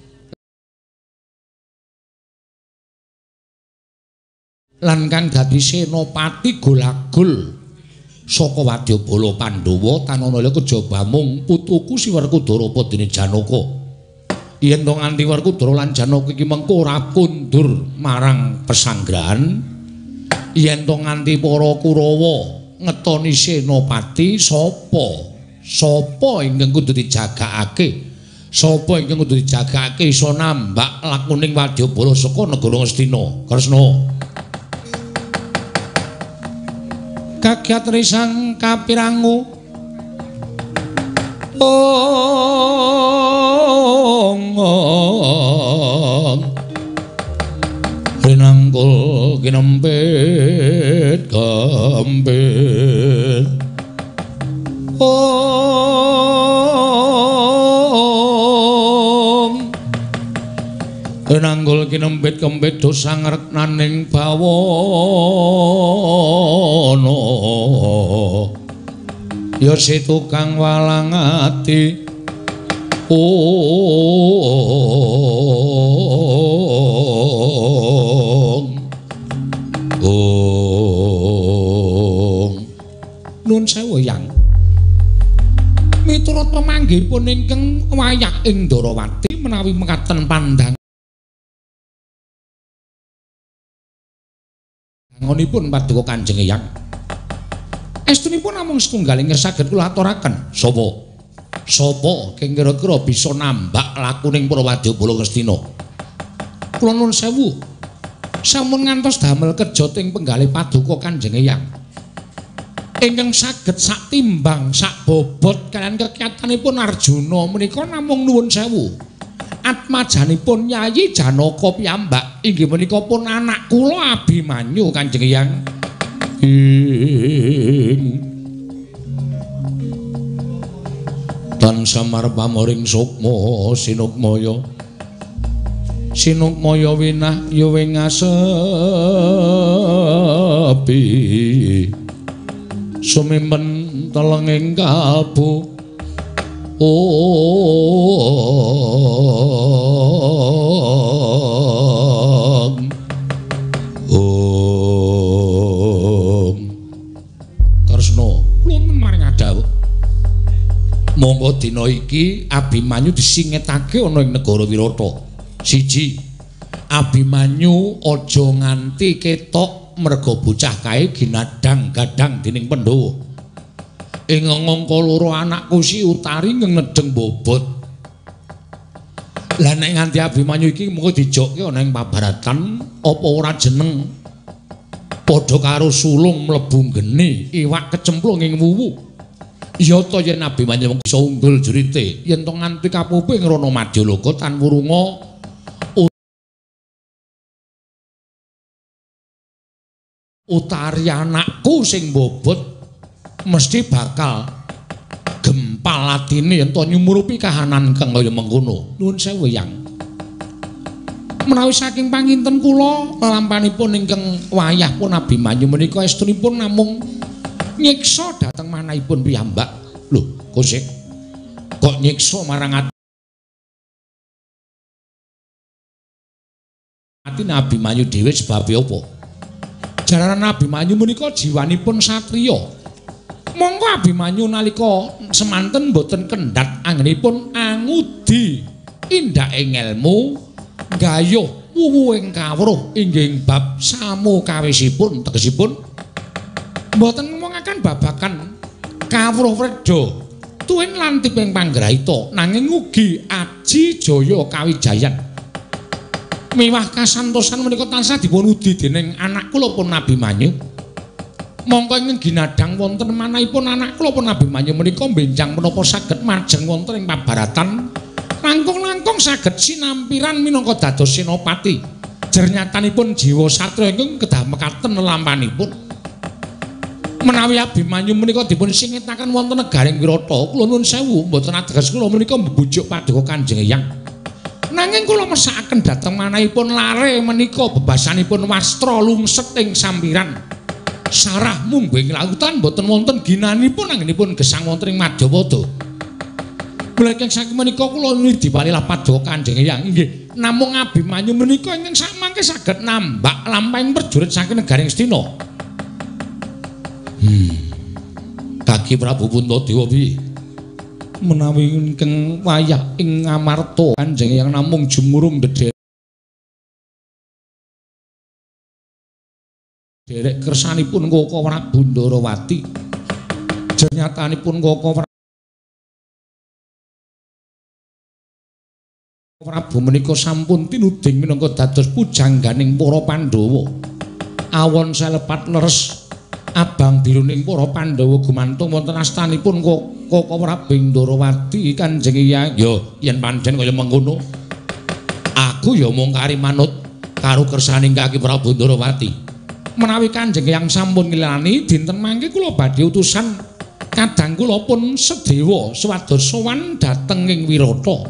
lan kang dadi senopati golagul saka Wadyabala Pandhawa tanana kejaba mung putuku Si Werkudara dene Janaka yen to nganti Werkudara lan Janaka iki mengko ora kundur marang pesanggrahan yen to nganti para Kurawa ngetoni senopati sapa ingkang kudu dijagakake sapa ingkang kudu dijagakake iso nambak lakuning Wadyabala saka negara Ngastina Kresna kagiat risang kapirangu rinangkul kinempit gambit rinangkul kinempit kempit dosa ngreknaning bawana ya si tukang walang ati Nun sewu yang miturut pamanggihipun ingkang wayah ing Ndarawati menawi mekaten pandang ngonipun paduka Kanjeng Eyang estunipun namung setunggaling saged kula aturaken sapa keng kira-kira bisa nambak lakuning para wadyabala Ngastina kula nuwun sewu sampun ngantos damel kerja teng penggalih paduka Kanjeng Eyang ingkang saged sak timbang sak bobot kaliyan kekiyatanipun Arjuna menika namung nuwun sewu atmajanipun Yayi Janaka piyambak inggih menika pun anak kula Abimanyu Kanjeng Eyang tan samar pamoring sukma sinukmaya winah yuwing asepi sumimpen telenging kalbu Kresna kula maring adhawuh monggo dina iki Abimanyu disingetake ana ing negara Wirata siji Abimanyu aja nganti ketok merga bocah kae ginadang gadang dening Pandhawa ing ngangka loro anakku si Utari ngedeng bobot lah nek nganti Abimanyu iki mengko dijokke ana ing pabaratan apa ora jeneng padha karo sulung mlebu geni iwak kecemplung ing wuwu ya ta yen Abimanyu mung bisa unggul jurite yen to nganti kapuping rono Madyaloka tan wurunga Utari anakku sing bobot mesti bakal gempal atine yen to nyumurupi kahanan kang kaya mengkono. Nuwun sewu Yang. Menawi saking panginten kula lalampanipun ingkang wayah pun Abimanyu menika estunipun namung nyiksa dhateng manahipun piyambak. Lho, Kosek. Kok nyiksa marang atine Abimanyu dhewe sebab apa? Jararan Abimanyu menika jiwanipun satriya. Monggo Abimanyu nalika semanten boten kendhat anggenipun angudi indak ing ilmu gayuh wuwuing kawruh inggih bab samukawisipun tegesipun boten ngomongaken babagan kawruh Wreda tuwin lan tiping panggrahita nanging ugi aji jaya kawijayan miwah kasantosan menika tansah dipun udi dening anak kula pun Abimanyu. Mongko ing ginadang wonten manahipun anak kula pun Abimanyu menika benjang menapa saged majeng wonten ing pabaratan. Langkung-langkung saged sinampiran minangka dados senopati. Jernyatanipun jiwa satria ingkang kedah mekaten lelampanipun. Menawi Abimanyu menika dipun singetaken wonten negaring Wirata, kula nuwun sewu mboten ateges kula menika mbujuk paduka Kanjeng Eyang. Nanging kula mesakaken dhateng manahipun lare menika bebasanipun wastra lumset ing sampiran. Sarah mungging lautan boten wonten ginanipun anggenipun gesang wonten ing Madyapada. Mulaking saking menika kula nidipalilah paduka Kanjeng Eyang inggih namung Abimanyu menika ingkang samangke saged nambak lampahing prajurit saking negaring Astina. Kaki Prabu Puntadewa piye? Menawi ingkang wayah ing Ngamarta Kanjeng Eyang namung jumurung dedherek kersanipun Kaka Prabu Ndarawati jernyatanipun Kaka Prabu menika sampun tinuding minangka dados pujangganing para Pandhawa awon salepat leres abang biruning para Pandhawa gumantung wonten astanipun Kaka Prabu Ndarawati Kanjeng Eyang. Ya yen pancen kaya mengkono aku ya mung kari manut karo kersaning Kaki Prabu Ndarawati. Menawi Kanjeng Eyang sampun ngilani dinten mangke kula badhe utusan kadang kula pun sedewa supados sowan dhateng ing Wirata.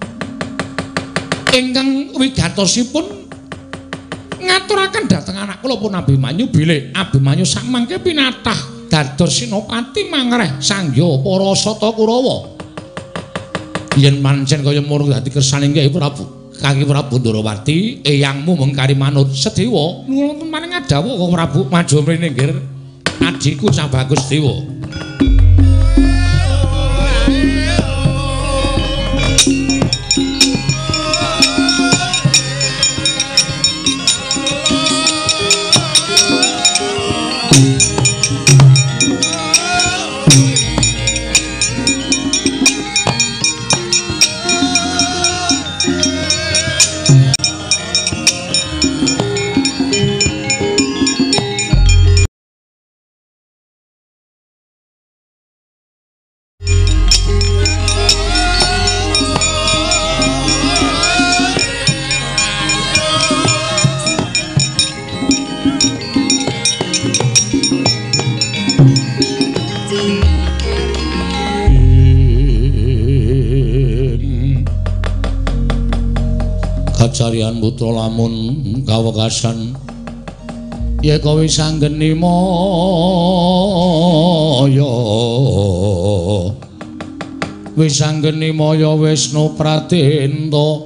Ingkang wigatosipun ngaturaken dhateng anak kula pun Abimanyu bilih Abimanyu sak mangke pinatah dados Senopati mangreh sangya para sata Kurawa. Yen pancen kaya mono dadi kersaning Kyai Prabu Kaki Prabu Ndarawati, eyangmu mengkari manut Sedewa nuwun maring adawa kok Prabu maju mrene nggih. Adhiku Cah Bagus Dewa. Kacarian putra lamun kawekasan ya kowe sanggeni maya wis sanggeni maya Wisnu Pratenta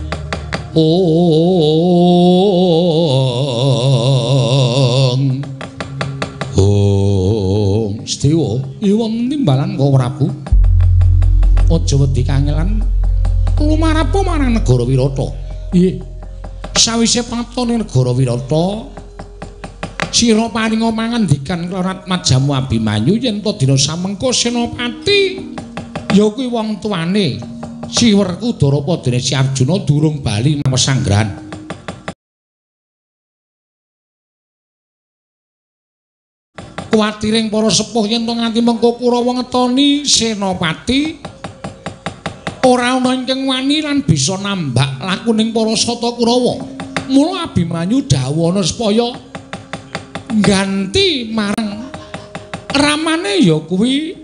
Sedewa iwon timbalan kok Prabu aja wedi kangelan lumarapo marang negara Wirata. Iye. Sawise patone negara Wirata, sira paringa mangandikan Rarat Majamu Abimanyu yen to dina samengko Senopati ya kuwi wong tuane Siwerku Darapada Si Arjuna durung bali nang pesanggrahan. Kuwatiring para sepuh yen to nganti mengko Kurawa ngetoni Senopati ora ana ingkang wani lan bisa nambak lakuning para sata Kurawa. Mula Abimanyu dawana supaya ganti marang ramane ya kuwi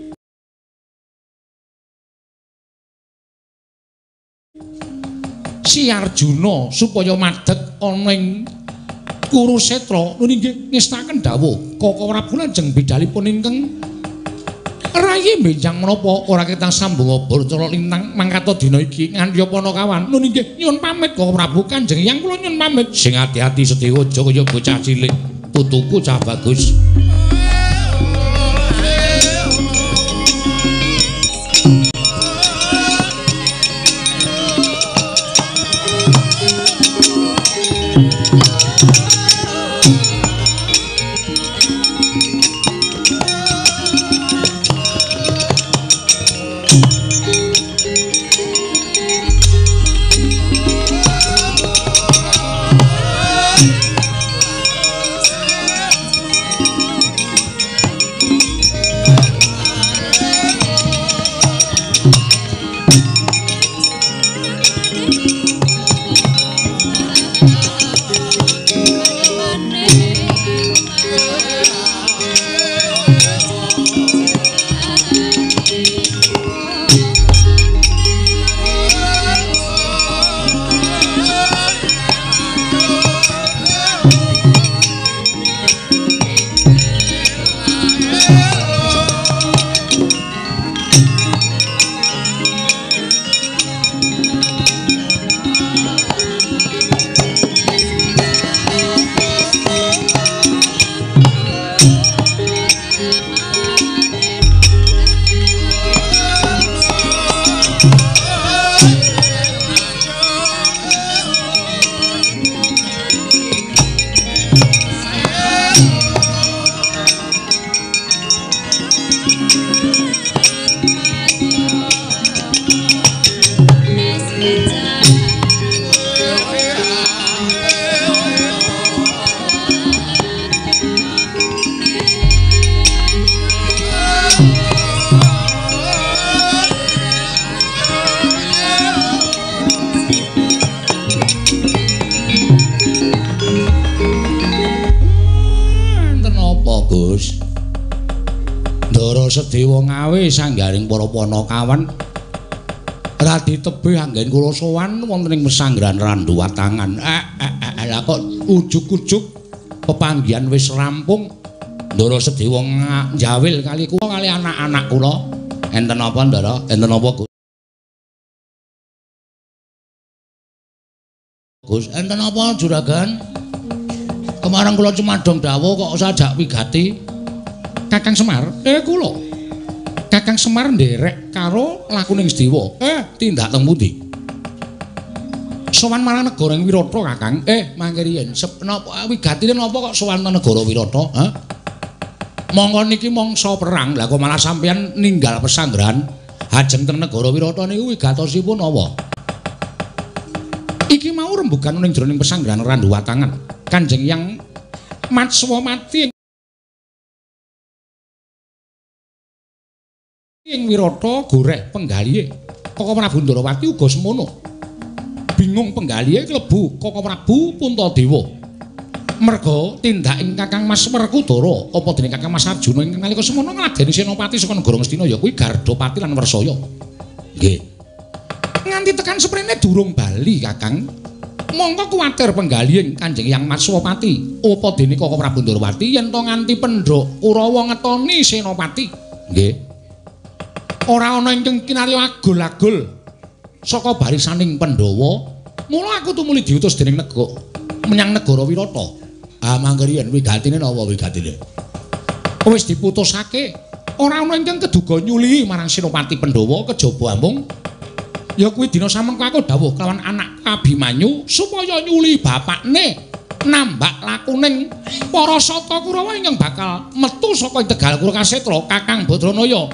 Si Arjuna supaya madeg ana ing Kurusetra. Nun inggih ngestaken dawuh Kaka Prabu lajeng bidalipun ingkang Rayi benjang menapa ora ketang sambung obor cara lintang mangkata dina iki nganti Panakawan. Nun inggih nyuwun pamit Kaka Prabu Kanjeng Hyang kula nyuwun pamit. Sing ati-ati Sedewa aja kaya bocah cilik. Putuku Cah Bagus. Sedewa ngawe sanggaring para Panakawan radi tebih anggen kula sowan wonten ing pesanggrahan Randu Watangan. Lah kok ujug-ujug pepanggihan wis rampung Ndara Sedewa njawil kali kula kali anak-anak kula. Enten apa, Ndara? Enten apa, Gus? Enten apa, Juragan? Kemarin kula cumadong dawuh kok sajak wigati. Kakang Semar, kula. Kakang Semar nderek karo lakuning Sedewa. Tindak teng pundi? Sowan marang negara Wirata, Kakang. Mangke riyen, napa wigatine napa kok sowan negara Wirata? Monggo niki mangsa perang, lha kok malah sampeyan ninggal pesandran ajeng teng negara Wirata niku wigatosipun apa? Iki mau rembugan ning jroning pesanggrahan Randu Watangan. Kanjeng Yang Matswamati ing Wirata goreh penggalihe. Koko Prabu Ndarawati uga semono. Bingung penggalihe klebu Koko Prabu Puntadewa. Merga tindaking Kakang Mas Werkudara apa dening Kakang Mas Arjuna ingkang nalika semono ngladeni senopati saka negara Ngastina ya kuwi Gardapati lan Wersaya. Nggih. Nganti tekan sprene durung bali, Kakang. Mongko kuwatir penggalihing Kanjeng Yang Matswapati apa dene Koko Prabu Ndarawati yen to nganti Pendhok Kurawa ngetoni senopati. Nggih. Ora ana ingkang kinarya agul-agul saka barisaning Pandhawa. Mula aku tumuli diutus dening menyang negara Wirata. Mangke riyen wigatine napa wigatine? Wis diputusake ora ana ingkang keduga nyuli marang Senopati Pandhawa kejaba amung ya kuwi dina samengko aku dawuh kelawan anak Abimanyu supaya nyuli bapakne nambak lakuning para Sata Kurawa ingkang bakal metu saka Tegal Kurkasetra Kakang Badranaya.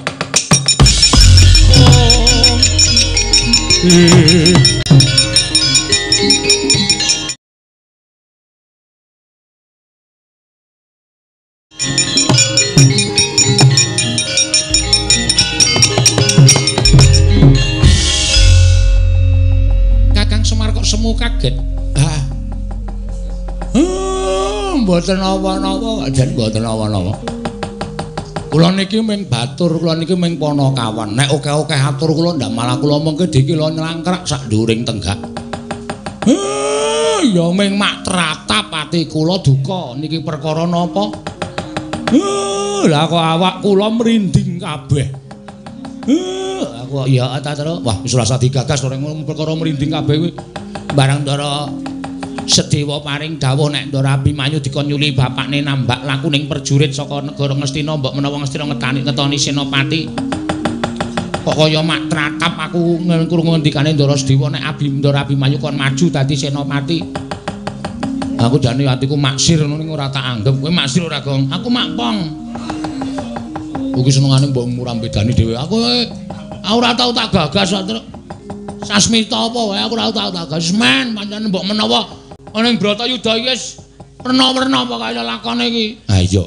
Semu kaget. Mboten napa-napa, jan mboten napa-napa. Kula niki ming batur, kula niki ming Panakawan. Nek akeh-akeh atur kula ndak malah kula mengke dikila nyelangkrak sak dhuwuring tenggak. Ya ming mak tratap ati kula duka niki perkara napa? Lah kok awak kula merinding kabeh. Aku ya atara wah wis ora usah digagas ora perkara merinding kabeh kuwi. Barang Ndara Sedewa paring dawuh nek Ndara Abimanyu dikon nyuli bapakne nambak lakuning perjurit saka negara Ngastina mbok menawa Ngastina ngetoni senopati. Kok kaya mak tratap aku krungu ngendikane Ndara Sedewa nek Ndara Abimanyu kon maju dadi senopati. Aku jane atiku maksir ngono ning ora tak anggap. Kowe maksir ora, Gong? Aku makpong. Kuwi senengane mbok murah bedani dhewe. Aku ora tau tak gagas Sasmita apa wae aku ora tau tak gagas men pancen mbok menawa ning Bratayuda iki wis rena-rena apa kae lakone iki. Ha iya.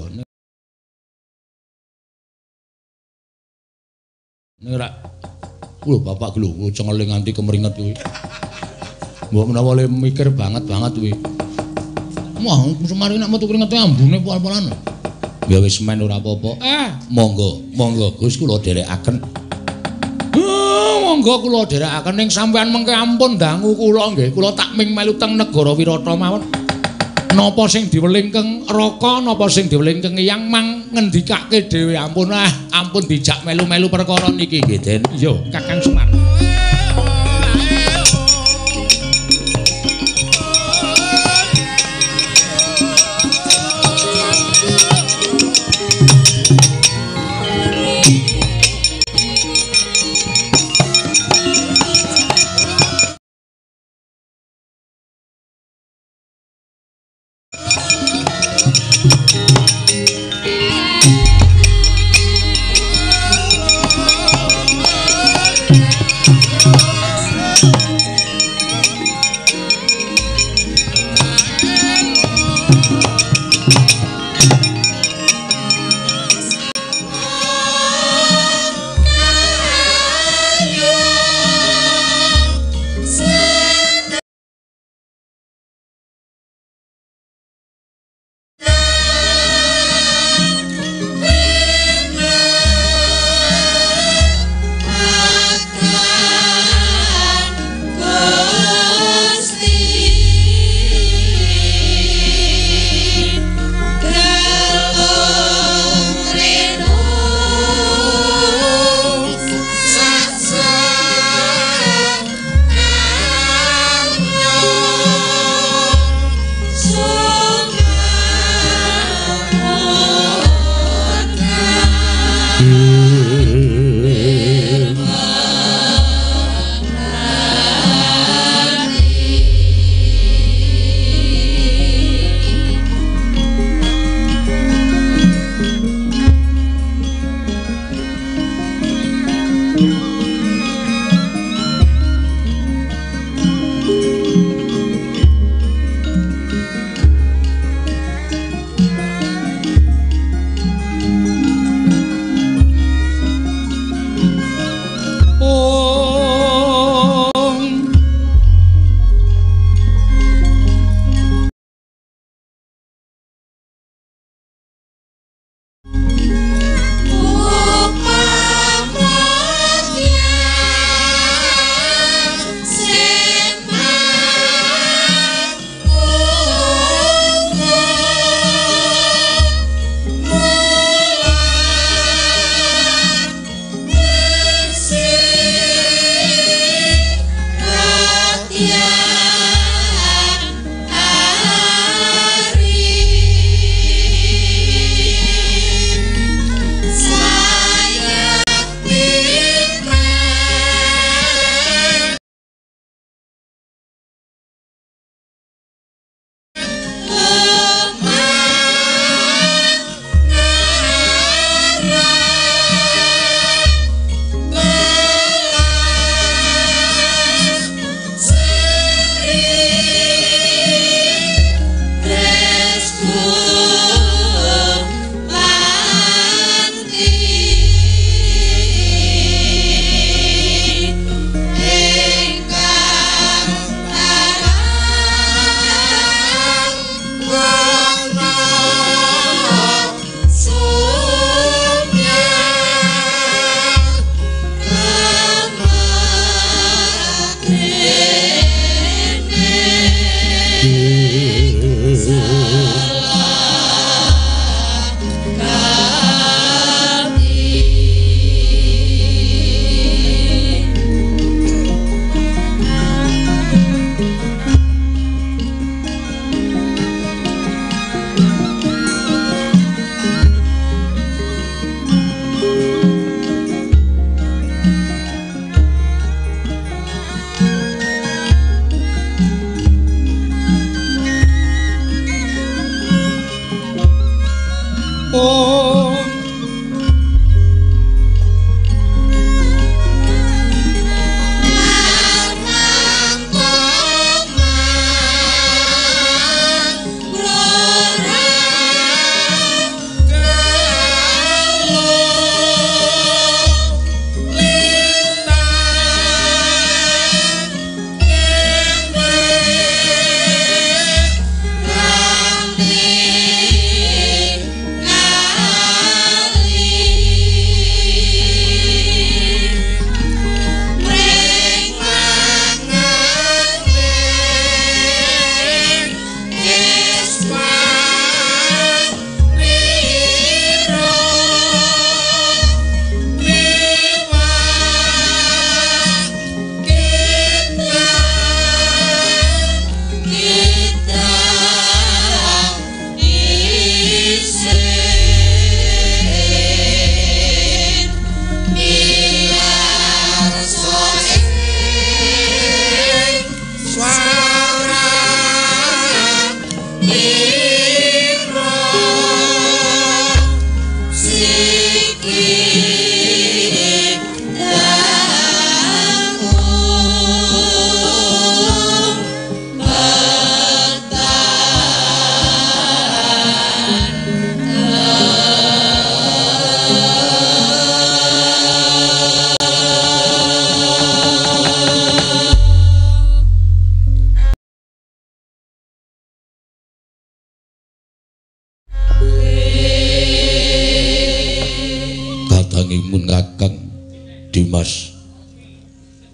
Nek ora lho bapak lho cengele nganti kemringet kuwi. Mbok menawa le mikir banget kuwi. Wah, semari nek metu kringete ambune pol-polan. Ya wis men ora apa-apa. Monggo Gus kula dherekaken. Monggo kula dherekaken ning sampean mengke ampun dangu kula nggih. Kula tak ming melu teng negara Wirata mawon. Napa sing diwelingkeng Raka, napa sing diwelingkeng Hyang Mang ngendikake dhewe ampun ampun dijak melu-melu perkara niki nggih, Den. Iya, Kakang Semar.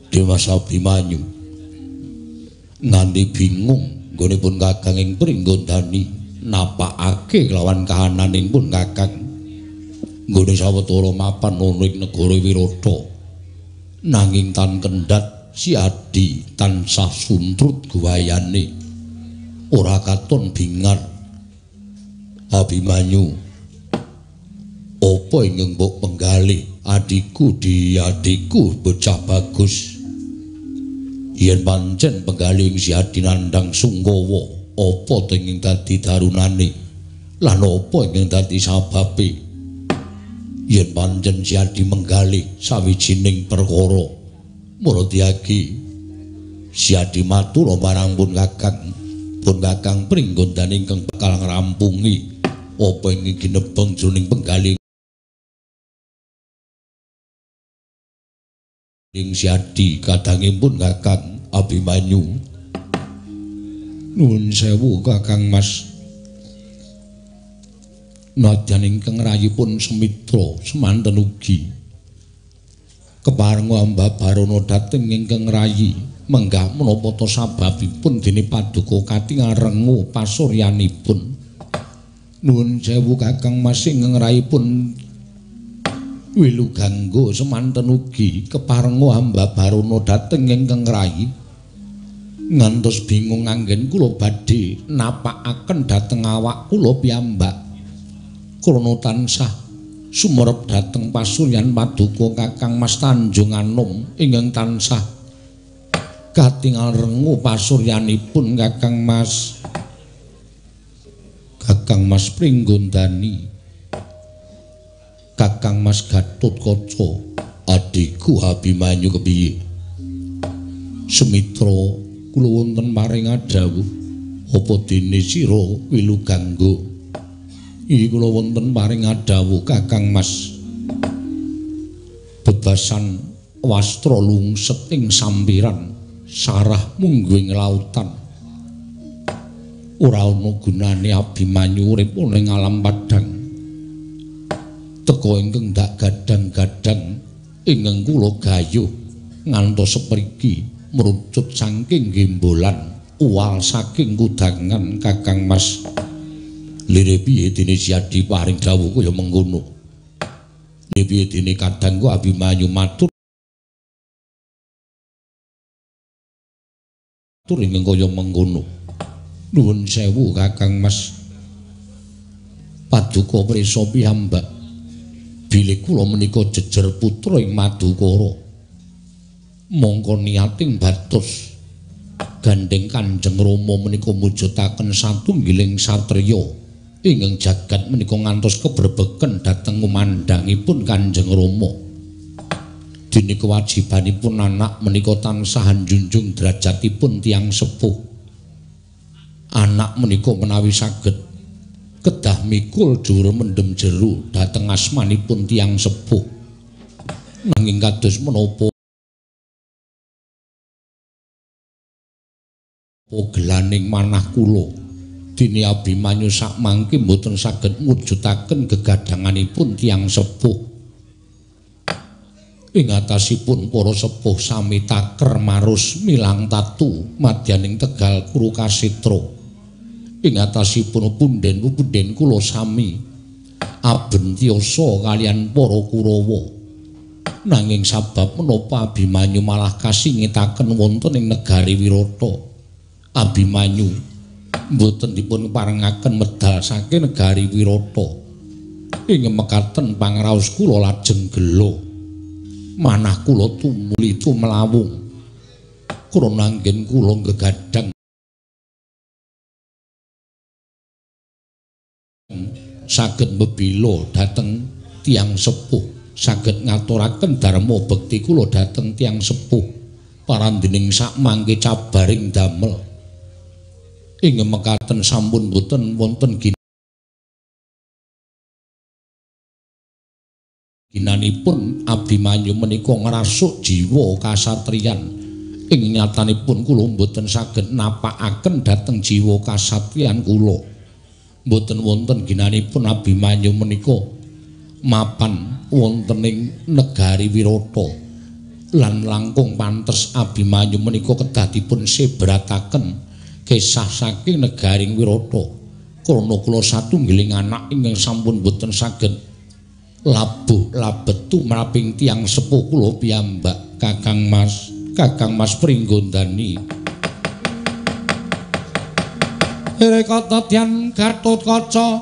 Dimas Abimanyu nganti bingung nggonipun Kakang ing Pringgondani napakake kelawan kahananipun Kakang nggone sawetara mapan ana ing negara Wirata nanging tan kendhat si Adi tansah suntrut guwayane ora katon bingar. Abimanyu apa ingkang mbok penggalih adikku bocah bagus. Yen pancen penggalih si Adi nandhang Sungkawa, apa ingkang dadi darunane lan apa ingkang dadi sababe? Yen pancen si Adi menggalih sawijining perkara, Muradyagi si Adi matur marang pun Kakang Pringgondani ingkang bakal ngrampungi apa ingkang ginebeng jroning penggalih ing si Adi kadangipun Kakang Abimanyu. Nuwun sewu Kakang Mas. Nadyan ingkang rayipun Semitra semanten ugi keparenga ambabarana dhateng ingkang rayi menggah menapa ta sababipun dene Paduka katingal rengu pasuryanipun. Nuwun sewu Kakang Mas ingkang rayipun Wilugangga semanten ugi keparenga ambabarana dhateng ingkang rayi ngantos bingung anggen kula badhe napakaken dhateng awak kula piyambak krana tansah sumerep dhateng pasuryan Paduka Kakang Mas Tanjung Anom ingkang tansah katingal rengu pasuryanipun Kakang Mas Pringgondani. Kakang Mas Gatotkaca adikku Abimanyu kepiye? Semitra kula wonten maring adhawuh apa dene sira Wilugangga? Iki kula wonten maring adhawuh Kakang Mas bebasan wastra lungset ing sampiran sarah mungguing lautan. Ora ana gunane Abimanyu urip ning alam padhang. Teka ingkang dak gadang-gadang ingkang kula gayuh ngantos sepriki merucut saking gembolan uwal saking kudangan Kakang Mas. Lire piye dene si Adi paring dawuh kaya mengkono. Lire piye dene kadangku Abimanyu matur ingkang kaya mengkono. Nuwun sewu Kakang Mas. Paduka prisa piyambak bilih kula menika jejer putra ing Madukara mongko niating batos gandeng Kanjeng Rama menika mujudaken satunggiling satriya ingkang jagat menika ngantos keberbeken dhateng kumandhangipun Kanjeng Rama. Dene kewajibanipun anak menika tansah njunjung derajatipun tiyang sepuh. Anak menika menawi saged kedah mikul dhuwur mendem jero dhateng asmanipun tiyang sepuh. Nanging kados menapa gelaning manah kula dene Abimanyu sakmangke mboten saged mujudaken gegadanganipun tiyang sepuh. Ing atasipun para sepuh sami taker marus milang tatu madyaning Tegal Kurukasitra. Ing atasipun punden kula sami abentiyasa kalian para Kurawa. Nanging sabab menapa Abimanyu malah kasingitaken wonten ing negari Wirata. Abimanyu mboten dipun parengaken medal saking negari Wirata. Ing mekaten pangraos kula lajeng gelo. Manah kula tumuli tumlawung. Krana anggen kula gegadang saged mbebila dhateng tiyang sepuh, saged ngaturaken dharma bekti kula dhateng tiyang sepuh parandening sakmangke cabaring damel. Ing mekaten sampun boten wonten ginanipun Abimanyu menika ngrasuk jiwa kasatriyan. Ing nyatanipun kula boten saged napakaken dhateng jiwa kasatriyan kula. Mboten wonten ginanipun Abimanyu menika mapan wonten ing negari Wirata lan langkung pantes Abimanyu menika kedah dipun sebrataken kisah saking negaring Wirata krana kula satunggiling anak ingkang sampun boten saged labuh labetu maraping tiyang sepuh kula piyambak Kakang Mas Pringgondani Rekata Dyan Gatotkaca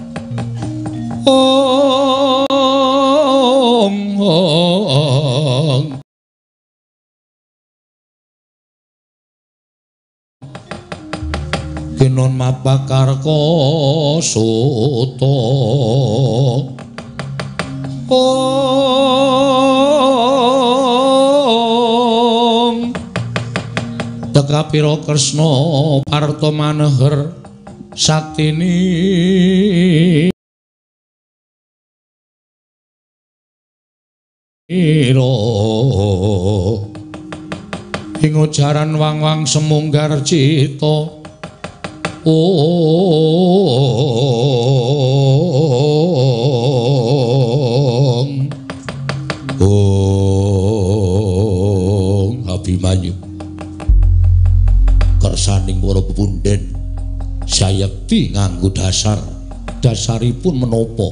Kinon Mapakarka Suta Tekapira Kresna Parta Maneher Saktini ing ujaran wang-wang semunggar cita Abimanyu kersaning para pepunden sayekti nganggo dasaripun menapa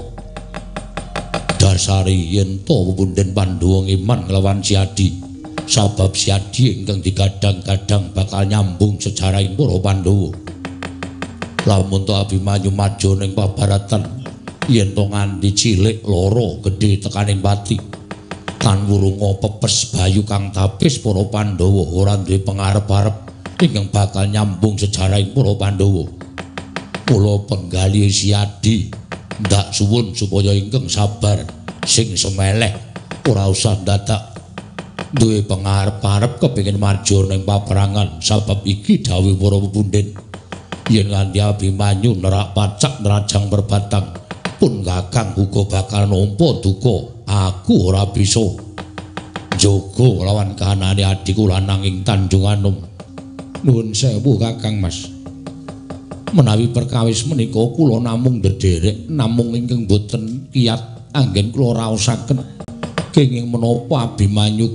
dasari yen to pepunden Pandhawa ngiman nglawan Siadi sabab Siadi ingkang digadang-gadang bakal nyambung sejarahing para Pandhawa lamun to Abimanyu maju ning pabaratan yen to nganti cilik lara gedhe tekaning pati kan wurunga pepes bayu kang tapis para Pandhawa ora duwe pangarep-arep ingkang bakal nyambung sejarahing para Pandhawa kula penggali Siadi ndak suwun supaya ingkang sabar sing semeleh ora usah dadak duwe pangarep-arep kepengin maju ning paperangan sabab iki dawuh para pepunden yen nganti Abimanyu nerak pacak nerajang perbatang pun Kakang uga bakal nampa duka aku ora bisa jaga lawan kahanane adhiku lanang ing Tanjung Anom nuwun sewu Kakang Mas menawi perkawis menika kula namung ndederek namung ingkang boten kiyat anggen kula raosaken kenging menapa Abimanyu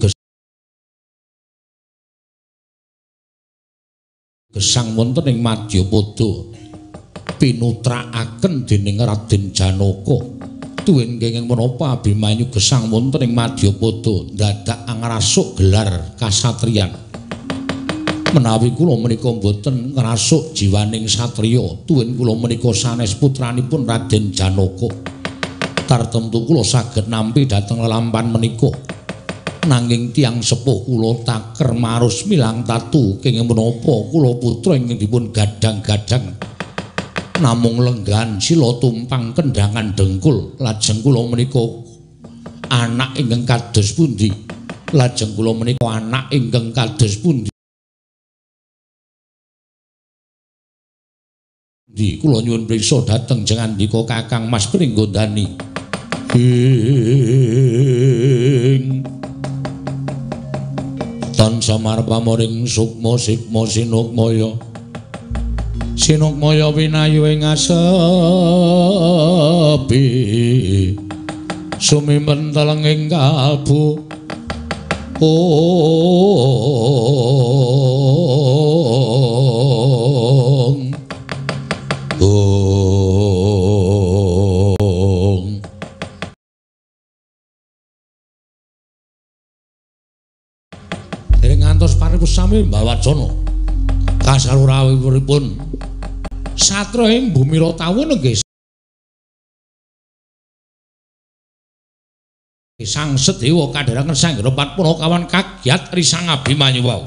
gesang wonten ing Madyapada pinutrakaken dening Raden Janaka tuwin kenging menapa Abimanyu gesang wonten ing Madyapada dadak ngrasuk gelar kasatriyan menawi kula menika boten ngrasuk jiwaning satriya tuwin kula menika sanes putranipun Raden Janaka tartemtu kula saged nampi dhateng lelampan menika nanging tiyang sepuh kula taker marus milang tatu kenging menapa kula putra ingkang dipun gadang-gadang namung lenggan sila tumpang kendhangan dengkul lajeng kula menika anak ingkang kados pundi lajeng kula menika anak ingkang kados pundi kula nyuwun priksa dhateng jengandika Kakang Mas Pringgondani tansah marpamoring sukma sikma sinukmaya winayu ing asepi sumimpen telenging kalbu sami mbawacana kasalurawipun satra ing bumi Ratawu nggih sang Sedewa kadherangan Sanggra Patpura kawan kagiat risang Abimanyu wau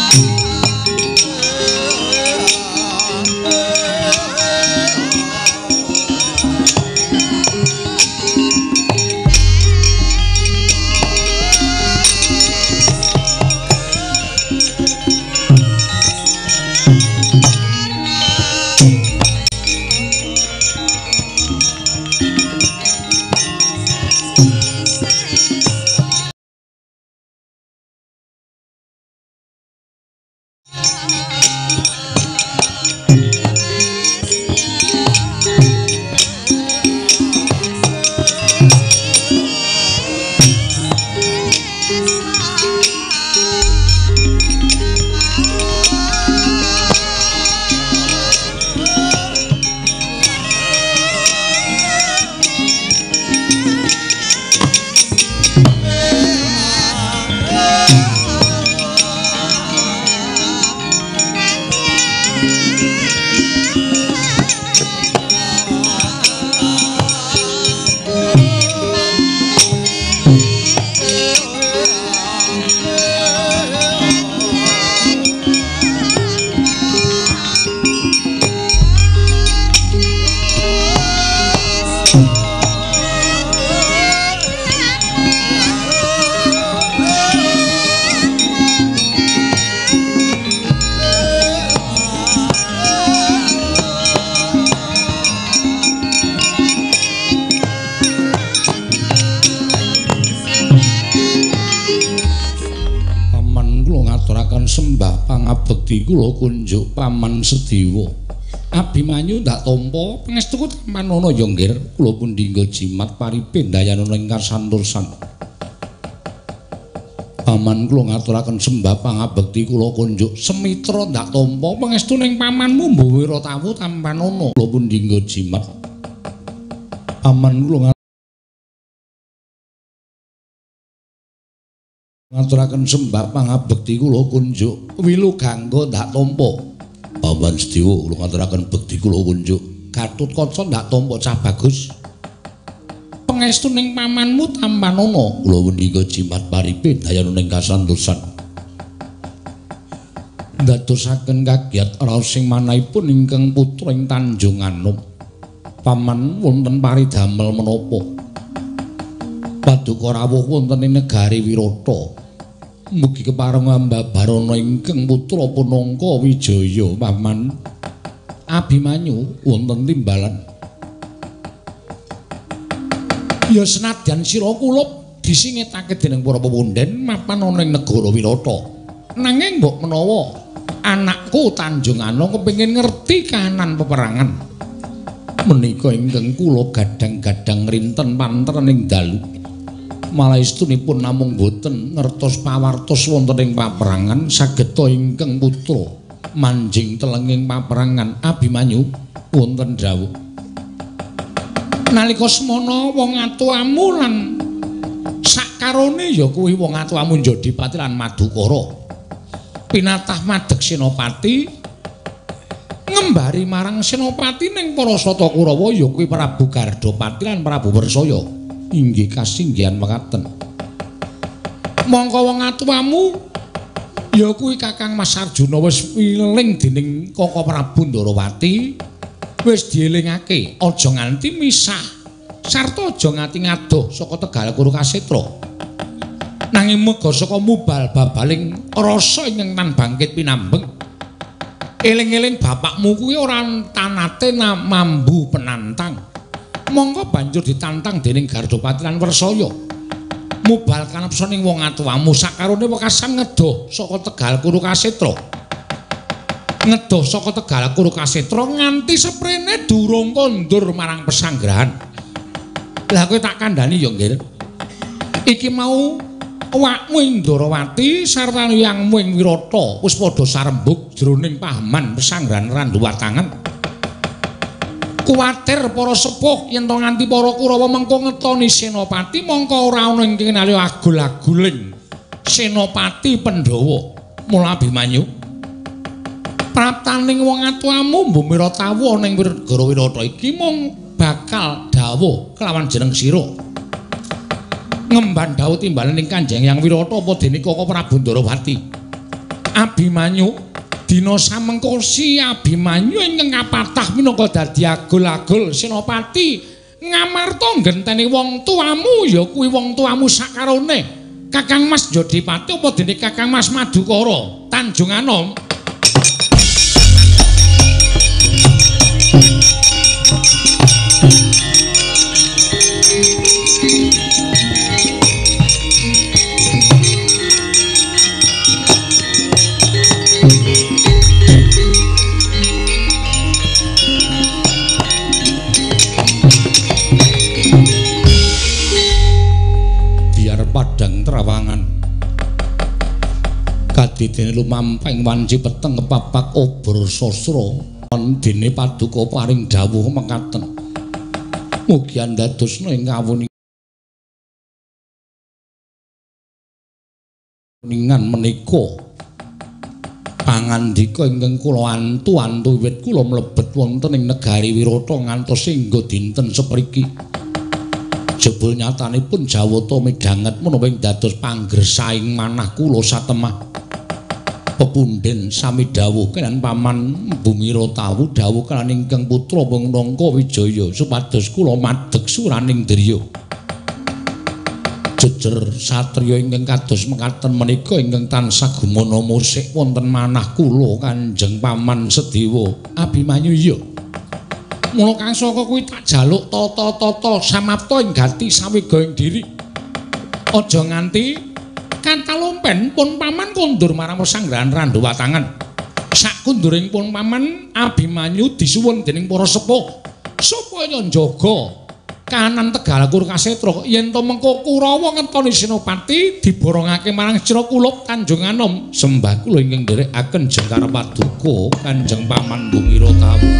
sembah pangabekti kula kunjuk paman Sediwa. Abimanyu ndak tampa pangestuku tamanono ya nggir kula pundhingga jimat paripin dayanana ing kasantosan. Paman kula ngaturaken sembah pangabekti kula kunjuk semitra ndak tampa pangestu ning pamanmu Mbuh Wiratawu tamanono kula pundhingga jimat. Paman kula ngaturaken sembah pangabekti kula kunjuk wilu gangga ndak tampa. Paman Sediwa kula ngaturaken bekti kula kunjuk Gatotkaca ndak tampa cah bagus. Pangestu ning pamanmu Tampanana kula punika jimat paripin dayanana ing kasantosan. Ndadosaken kagiat raos sing manahipun ingkang putra ing Tanjung Anom. Paman wonten paridamel menapa? Paduka rawuh wonten ing negari Wirata. Mugi kepareng ambabarana ingkang putra Punangka Wijaya paman. Abimanyu wonten timbalan. Ya senadyan sira kulup disingetake dening para pepundhen mapan ana ing negara Wirata. Nanging mbok menawa anakku Tanjung Anom kepengin ngerti kahanan peperangan. Menika ingkang kula gadang-gadang rinten pantren ing dalu. Malaistunipun namung boten ngertos pawartos wonten ing paperangan sageta ingkang putra manjing telenging paperangan Abimanyu wonten dawuh. Nalika semana wong atuwamu lan sakarone ya kuwi wong atuwamu Jodipati lan Madukara pinatah madheg Senopati ngembari marang Senopati ning para Sata Kurawa ya kuwi Prabu Gardhapati lan Prabu Wersaya. Inggih kasinggihan mekaten. Mongko wong atuwamu ya kuwi Kakang Mas Arjuna wis wiling dening Kaka Prabu Ndarawati wis dielingake aja nganti misah sarta aja nganti ngadoh saka Tegal Kurukasetra. Nanging muga saka mubal babaling rasa ingkang tan bangkit pinambeng. Eling-eling bapakmu kuwi ora tanate mambu penantang. Monggo banjur ditantang dening Gardhapati lan Wersaya. Mubal kanepsa ning wong atuwamu sakarone wekasan ngedoh saka Tegal Kurukasetra. Ngedoh saka Tegal Kurukasetra nganti seprene durung kondur marang pesanggrahan. Lah kowe tak kandhani ya nggih. Iki mau awakmu ing Ndarawati sarta yangmu ing Wirata wis padha sarembug jroning pahaman pesanggrahan Randuwatangan. Kuwatir para sepuh yen to nganti para Kurawa mengko ngetoni Senopati mongko ora ana ing kene agul-aguling Senopati Pandhawa. Mula Abimanyu praptaning wong atuwamu Mbuh Wiratawu ana ing negara Wirata iki mung bakal dawuh kelawan jeneng sira. Ngemban dawuh timbalan ing Kanjeng Hyang Wirata apa dene Kaka Prabu Ndarawati. Abimanyu dina samengko si Abimanyu ingkang kapatah minangka dadi agul-agul senopati ngamarta nggenteni wong tuamu ya kuwi wong tuamu sakarone Kakang Mas Jodipati apa dene Kakang Mas Madukara Tanjung Anom. Padang Trawangan kadidene lumamping wanci peteng kepapak obor sastra dene paduka paring dawuh mekaten mugi andadosna ing kawuningan menika pangandika ingkang kula antu-antu wiwit kula mlebet wonten ing negari Wirata ngantos singgo dinten sepriki jebul nyatanipun Jawata midhanget menawa dados panggersaing manah kula satemah pepundhen sami dawuh kenan paman Bumira tawu dawuh kelan ingkang putra Nangka Wijaya supados kula madheg suraning driya jejer satriya ingkang kados mekaten menika ingkang tansah gumana musik wonten manah kula Kanjeng Paman Sedewa Abimanyu ya mula kang saka kuwi tak jaluk tata-tata samapta ing gati sawiga ing diri. Aja nganti kantalompen pun paman kondur marang sanggrahan Randu Watangan. Sakunduring pun paman Abimanyu disuwun dening para sepuh supaya njaga kahanan Tegal Kurkasetra yen to mengko Kurawa ngetoni Senopati diborongake marang Cira Kulup Tanjung Anom. Sembah kula ingkang nderekaken jengkar paduka Kanjeng Paman Bumira tawu.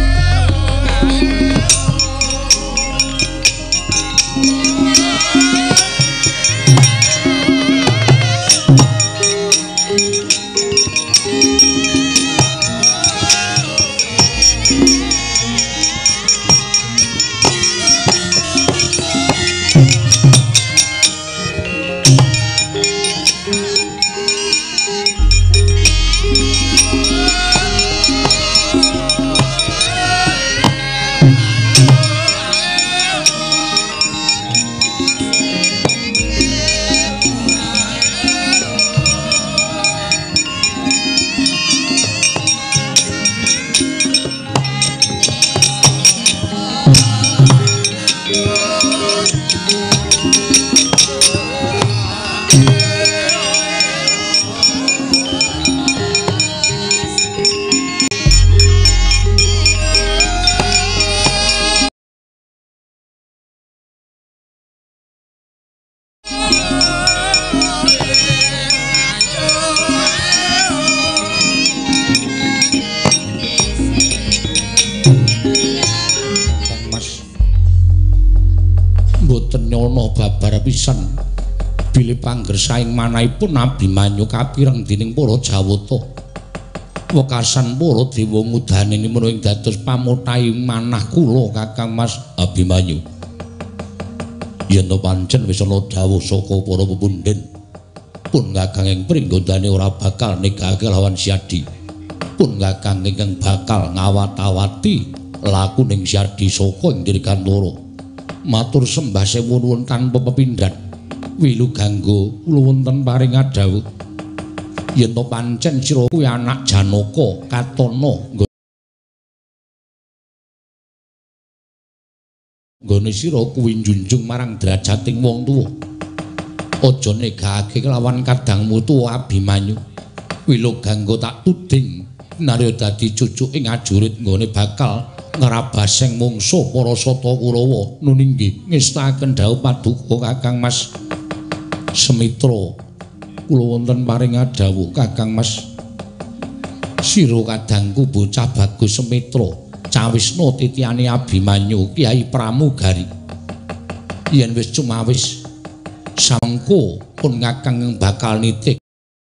Pisan bilih panggersaing manahipun Abimanyu kapireng dening para Jawata wekasan para dewa ngudane menawa ing dados pamuthaing manah kula Kakang Mas Abimanyu yen to pancen wis ana dawuh saka para pepundhen pun Kakang ing pringgondane ora bakal nikahake lawan Siadi pun Kakang ingkang bakal ngawat-awati lakuning Siadi saka ing Dirgantara matur sembah sewu nuwun tanpa pepindhan Wilugangga kula wonten paring adhawuh yen to pancen sira kuwi anak Janaka Katana nggone sira kuwi njunjung marang derajating wong tuwa aja negahake kelawan kadangmu tuwa Abimanyu Wilugangga tak tuding narya dadi cucuk ing ajurit nggone bakal ngrabaseng mungsuh para Sata Kurawa nuninggi ngestaken dawuh paduka Kakang Mas Semitra kula wonten paring adhawuh Kakang Mas sira kadangku bocah bagus Semitra cawisna titiane Abimanyu Kyai Pramugari yen wis cumawis samengko pun Kakang bakal nitik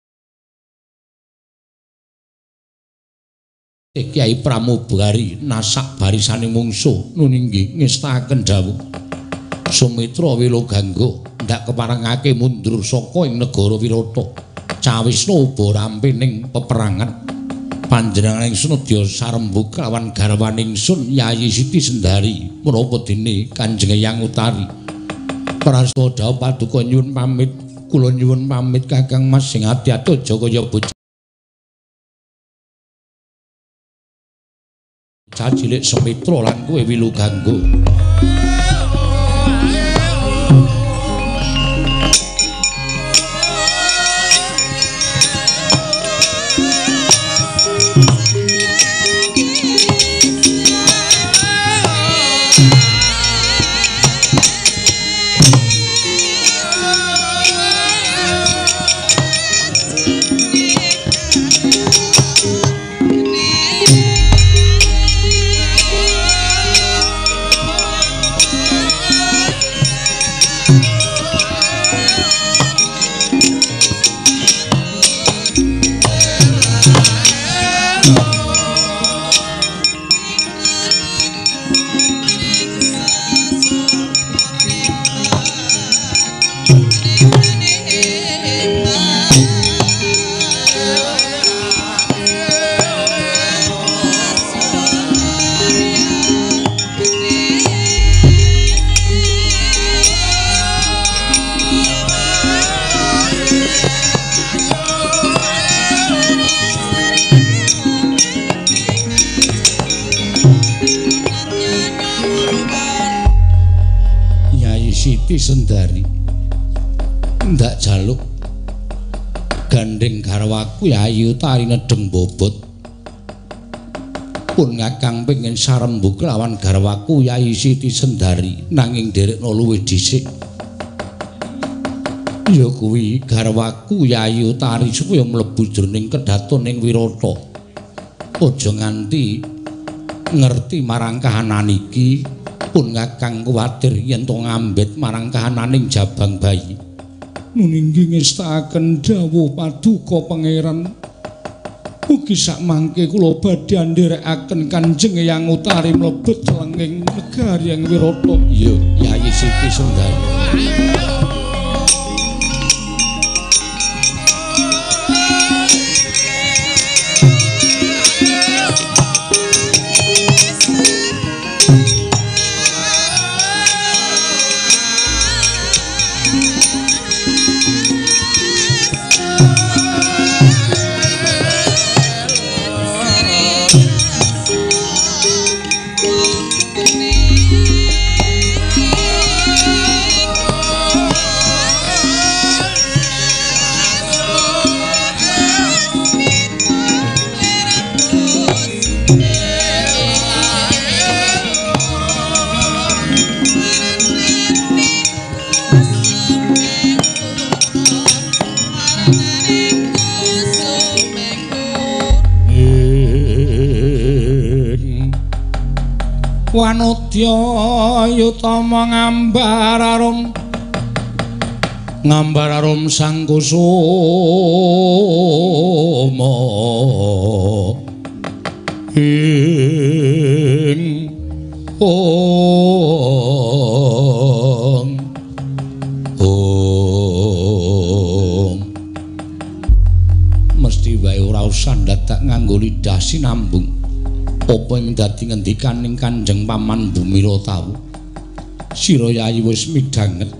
Kyai Pramugari nasak barisaning mungsuh nuninggi ngestaken dawuh Sumitra Wilugangga ndak keparengake mundur saka ing negara Wirata cawisna uba rampe ning peperangan. Panjenengan ingsun nedya sarembug kelawan garwaning ingsun Yayi Siti Sendari menapa dene Kanjeng Eyang Utari. Prasta dawuh paduka nyuwun pamit, kula nyuwun pamit Kakang Mas sing ati-ati aja kaya bocah cilik semitra lan kowe wilu ganggo. Sendari ndak jaluk gandeng garwaku Yayi Utari nedeng bobot pun ngakang pengen sarembug lawan garwaku Yayi Siti Sendari nanging derekno luwih dhisik ya kuwi garwaku Yayi Utari supaya mlebu jroning kedhaton ing Wirata aja nganti ngerti marang kahanan iki pun ngakang kuwatir yen to ngambet marang kahananing jabang bayi. Nun inggih ngestakaken dawuh paduka pangeran. Mugi sakmangke kula badhe andherekaken Kanjeng Eyang Utari mlebet lenging negari ing Wirata. Iya, Yayi Siti Sendari. Wanodya yutama ngambar arum sang kusuma ing mesti wae ora usah dadak nganggo lidah sinambung. Apa ing dadi ngendikaning Kanjeng Paman Bumira tawu sira Yayi wis midhanget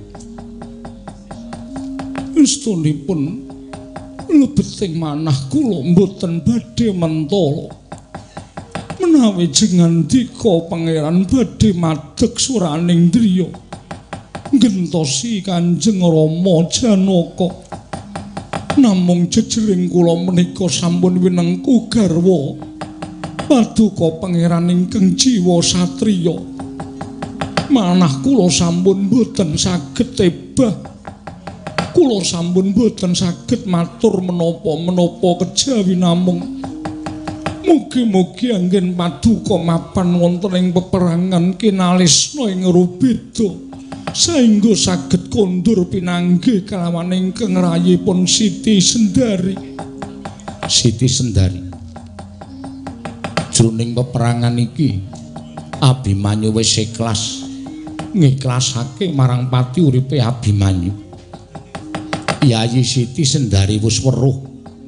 estunipun lebeting manah kula mboten badhe mentala menawi jengandika pangeran badhe madheg suraning driya gentosi Kanjeng Rama Janaka namung jejering kula menika sampun winengku garwa paduka pangeran ingkang jiwa satriya manah kula sampun boten saged tebah kula sampun boten saged matur menapa-menapa kejawi namung mugi-mugi anggen paduka mapan wonten ing peperangan kinalisna ing rubeda saengga saged kondur pinanggih kalawan ingkang rayipun Siti Sendari. Siti Sendari jroning peperangan iki Abimanyu wis ikhlas ngiklasake marang pati uripe Abimanyu Yayi Siti Sendari wis weruh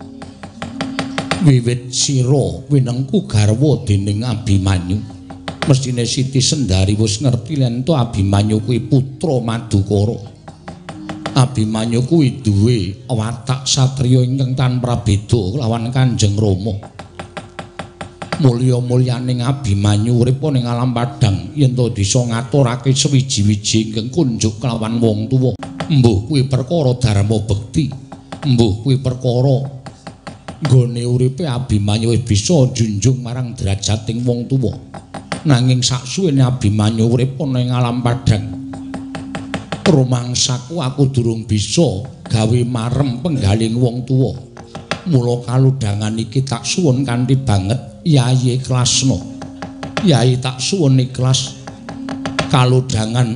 wiwit sira winengku garwa dening Abimanyu. Mestine Siti Sendari wis ngerti yen to Abimanyu kuwi putra Madukara. Abimanyu kuwi duwe watak satriya ingkang tanpa beda lawan Kanjeng Rama. Mulya-mulyaning Abimanyu urip ning alam padhang yen to bisa ngaturake sewiji-wiji ingkang kunjuk kelawan wong tuwa. Mbuh kuwi perkara dharma bekti, mbuh kuwi perkara nggone uripe Abimanyu wis bisa junjung marang derajating wong tuwa. Nanging saksuwene Abimanyu urip ana ing alam padhang, rumangsaku aku durung bisa gawe marem penggaling wong tuwa. Mula kaludhangan iki tak suwun kanthi banget Yayi Klasna. Yayi tak suwun ikhlas kaludhangan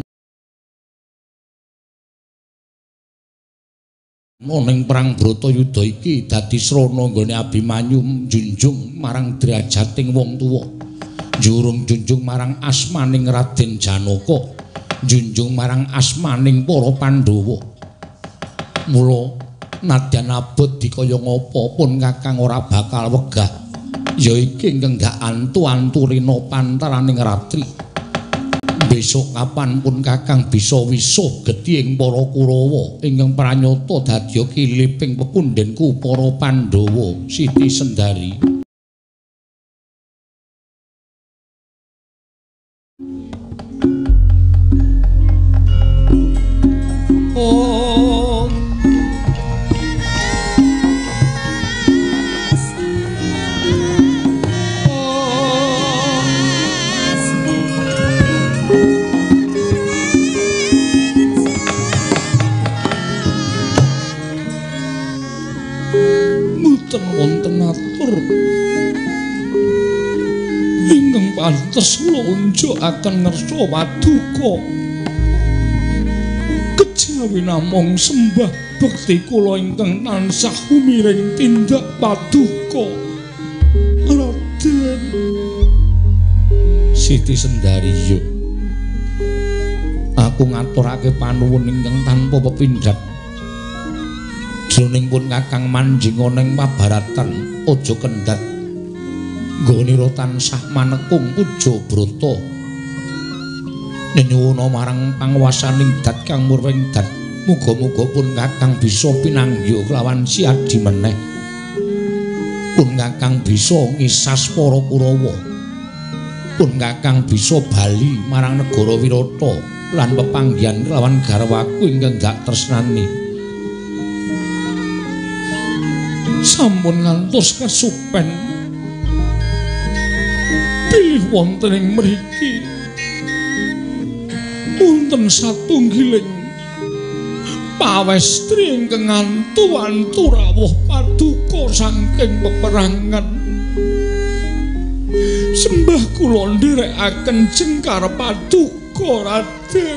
ning perang Bratayuda iki dadi srana nggone Abimanyu junjung marang derajating wong tuwa, junjung marang asmaning Raden Janaka, junjung marang asmaning para Pandhawa. Mula nadyan abot dikaya ngapa pun Kakang ora bakal wegah, ya iki ingkang gak antu-anturina pantaraning ratri. Besok kapanpun Kakang bisa wisuh gedhi ing para Kurawa ingkang pranyata dadya kiliping pepundhenku para Pandhawa. Siti Sendari. Wonten atur ingkang pantes kula unjukaken ngersa paduka kejawi namung sembah bekti kula ingkang tansah humiring tindak paduka Raden. Siti Sendari, yo aku ngaturake panuwun ingkang tanpa pepindhat jroning pun Kakang manjing ning pabaratan aja kendhat nggonira tansah manekung puja brata nyuwuna marang panguwasaning dat kang murwing dat. Muga-muga pun Kakang bisa pinanggih kelawan siadi meneh, pun Kakang bisa ngisas para Kurawa, pun Kakang bisa bali marang negara Wirata lan pepanggihan kelawan garwaku ingkang gak tresnani. Sampun ngantos kasupen pilih wonten ing mriki wonten satunggiling pawestri ingkang antu-antu rawuh paduka saking peperangan. Sembah kula ndherekaken jengkar paduka Raden.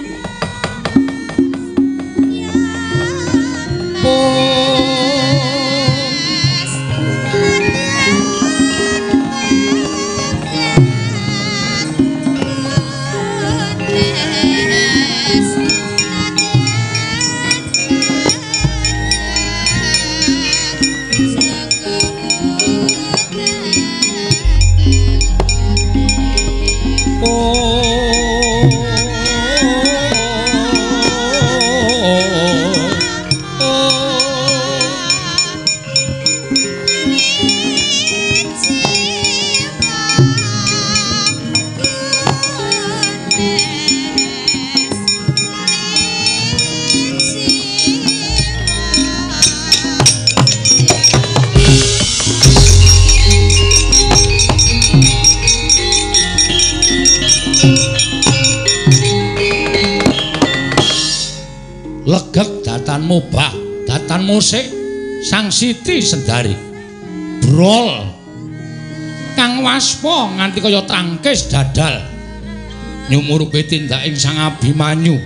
Legek datan mubah, datan musik Sang Siti Sendari. Brol kang waspa nganti kaya trangkis dadal nyumurupi tindaking Sang Abimanyu.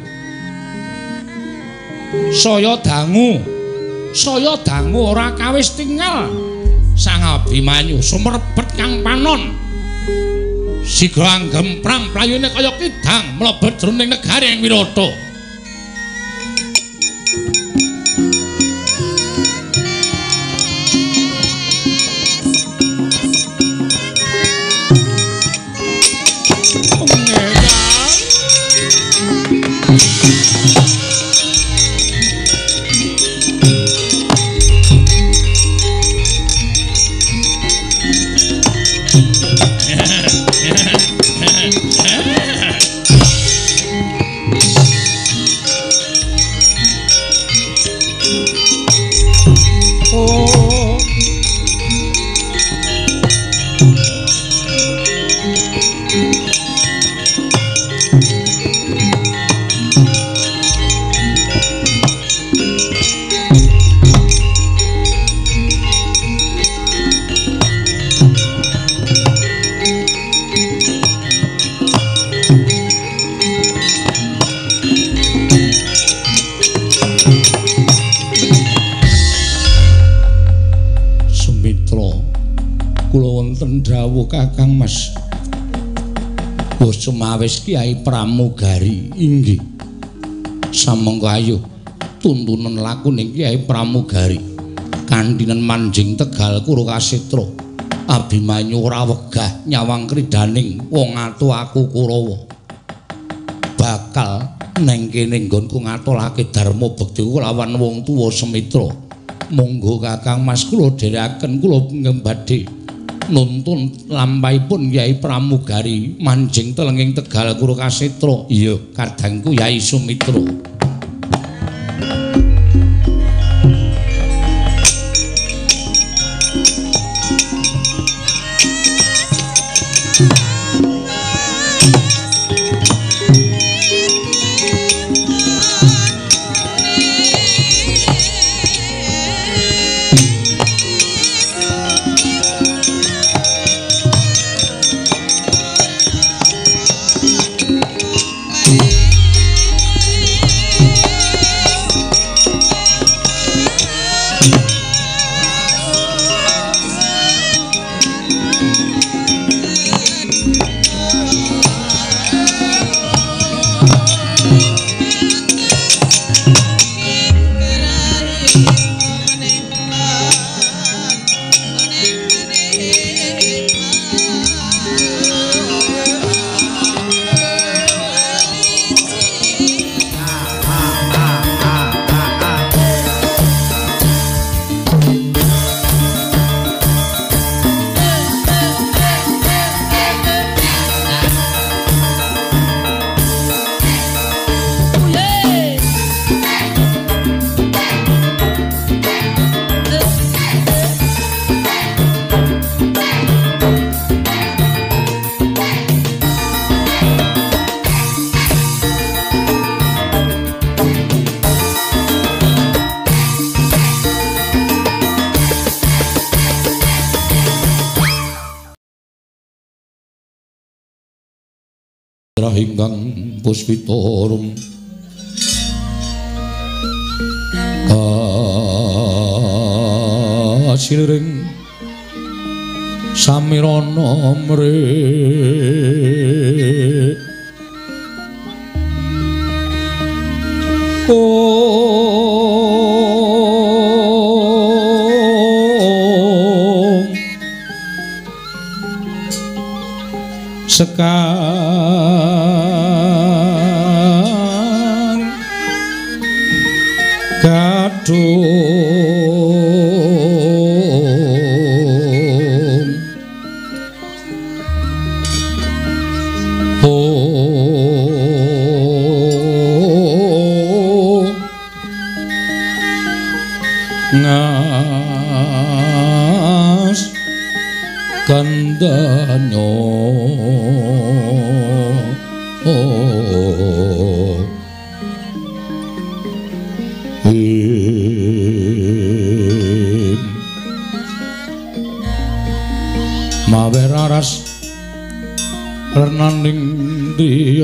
Saya dangu ora kawis tinggal Sang Abimanyu sumrebet kang panon. Sigra anggemprang playune kaya kidang mlebet jroning negari ing Wirata. Mitra. Kula wonten dawuh Kakang Mas. Wis sumawis Kyai Pramugari. Inggih. Samangka ayo tuntunan lakuning Kyai Pramugari. Kandhinen manjing Tegal Kura Kasetra. Abimanyu ora wegah nyawang kridaning wong atu aku Kurawa. Bakal neng kene nggonku ngatolake dharma bekti lawan wong tuwa semitra. Monggo Kakang Mas kula dherekaken kula ngembadhe nuntun lampahipun Kyai Pramugari manjing telenging Tegal Kura Kasetra. Iya, kadangku Yai Sumitra. Ingkang puspitorum kasilring samirana mrih sekang kadung ngas kandanyo mawer aras renaning diya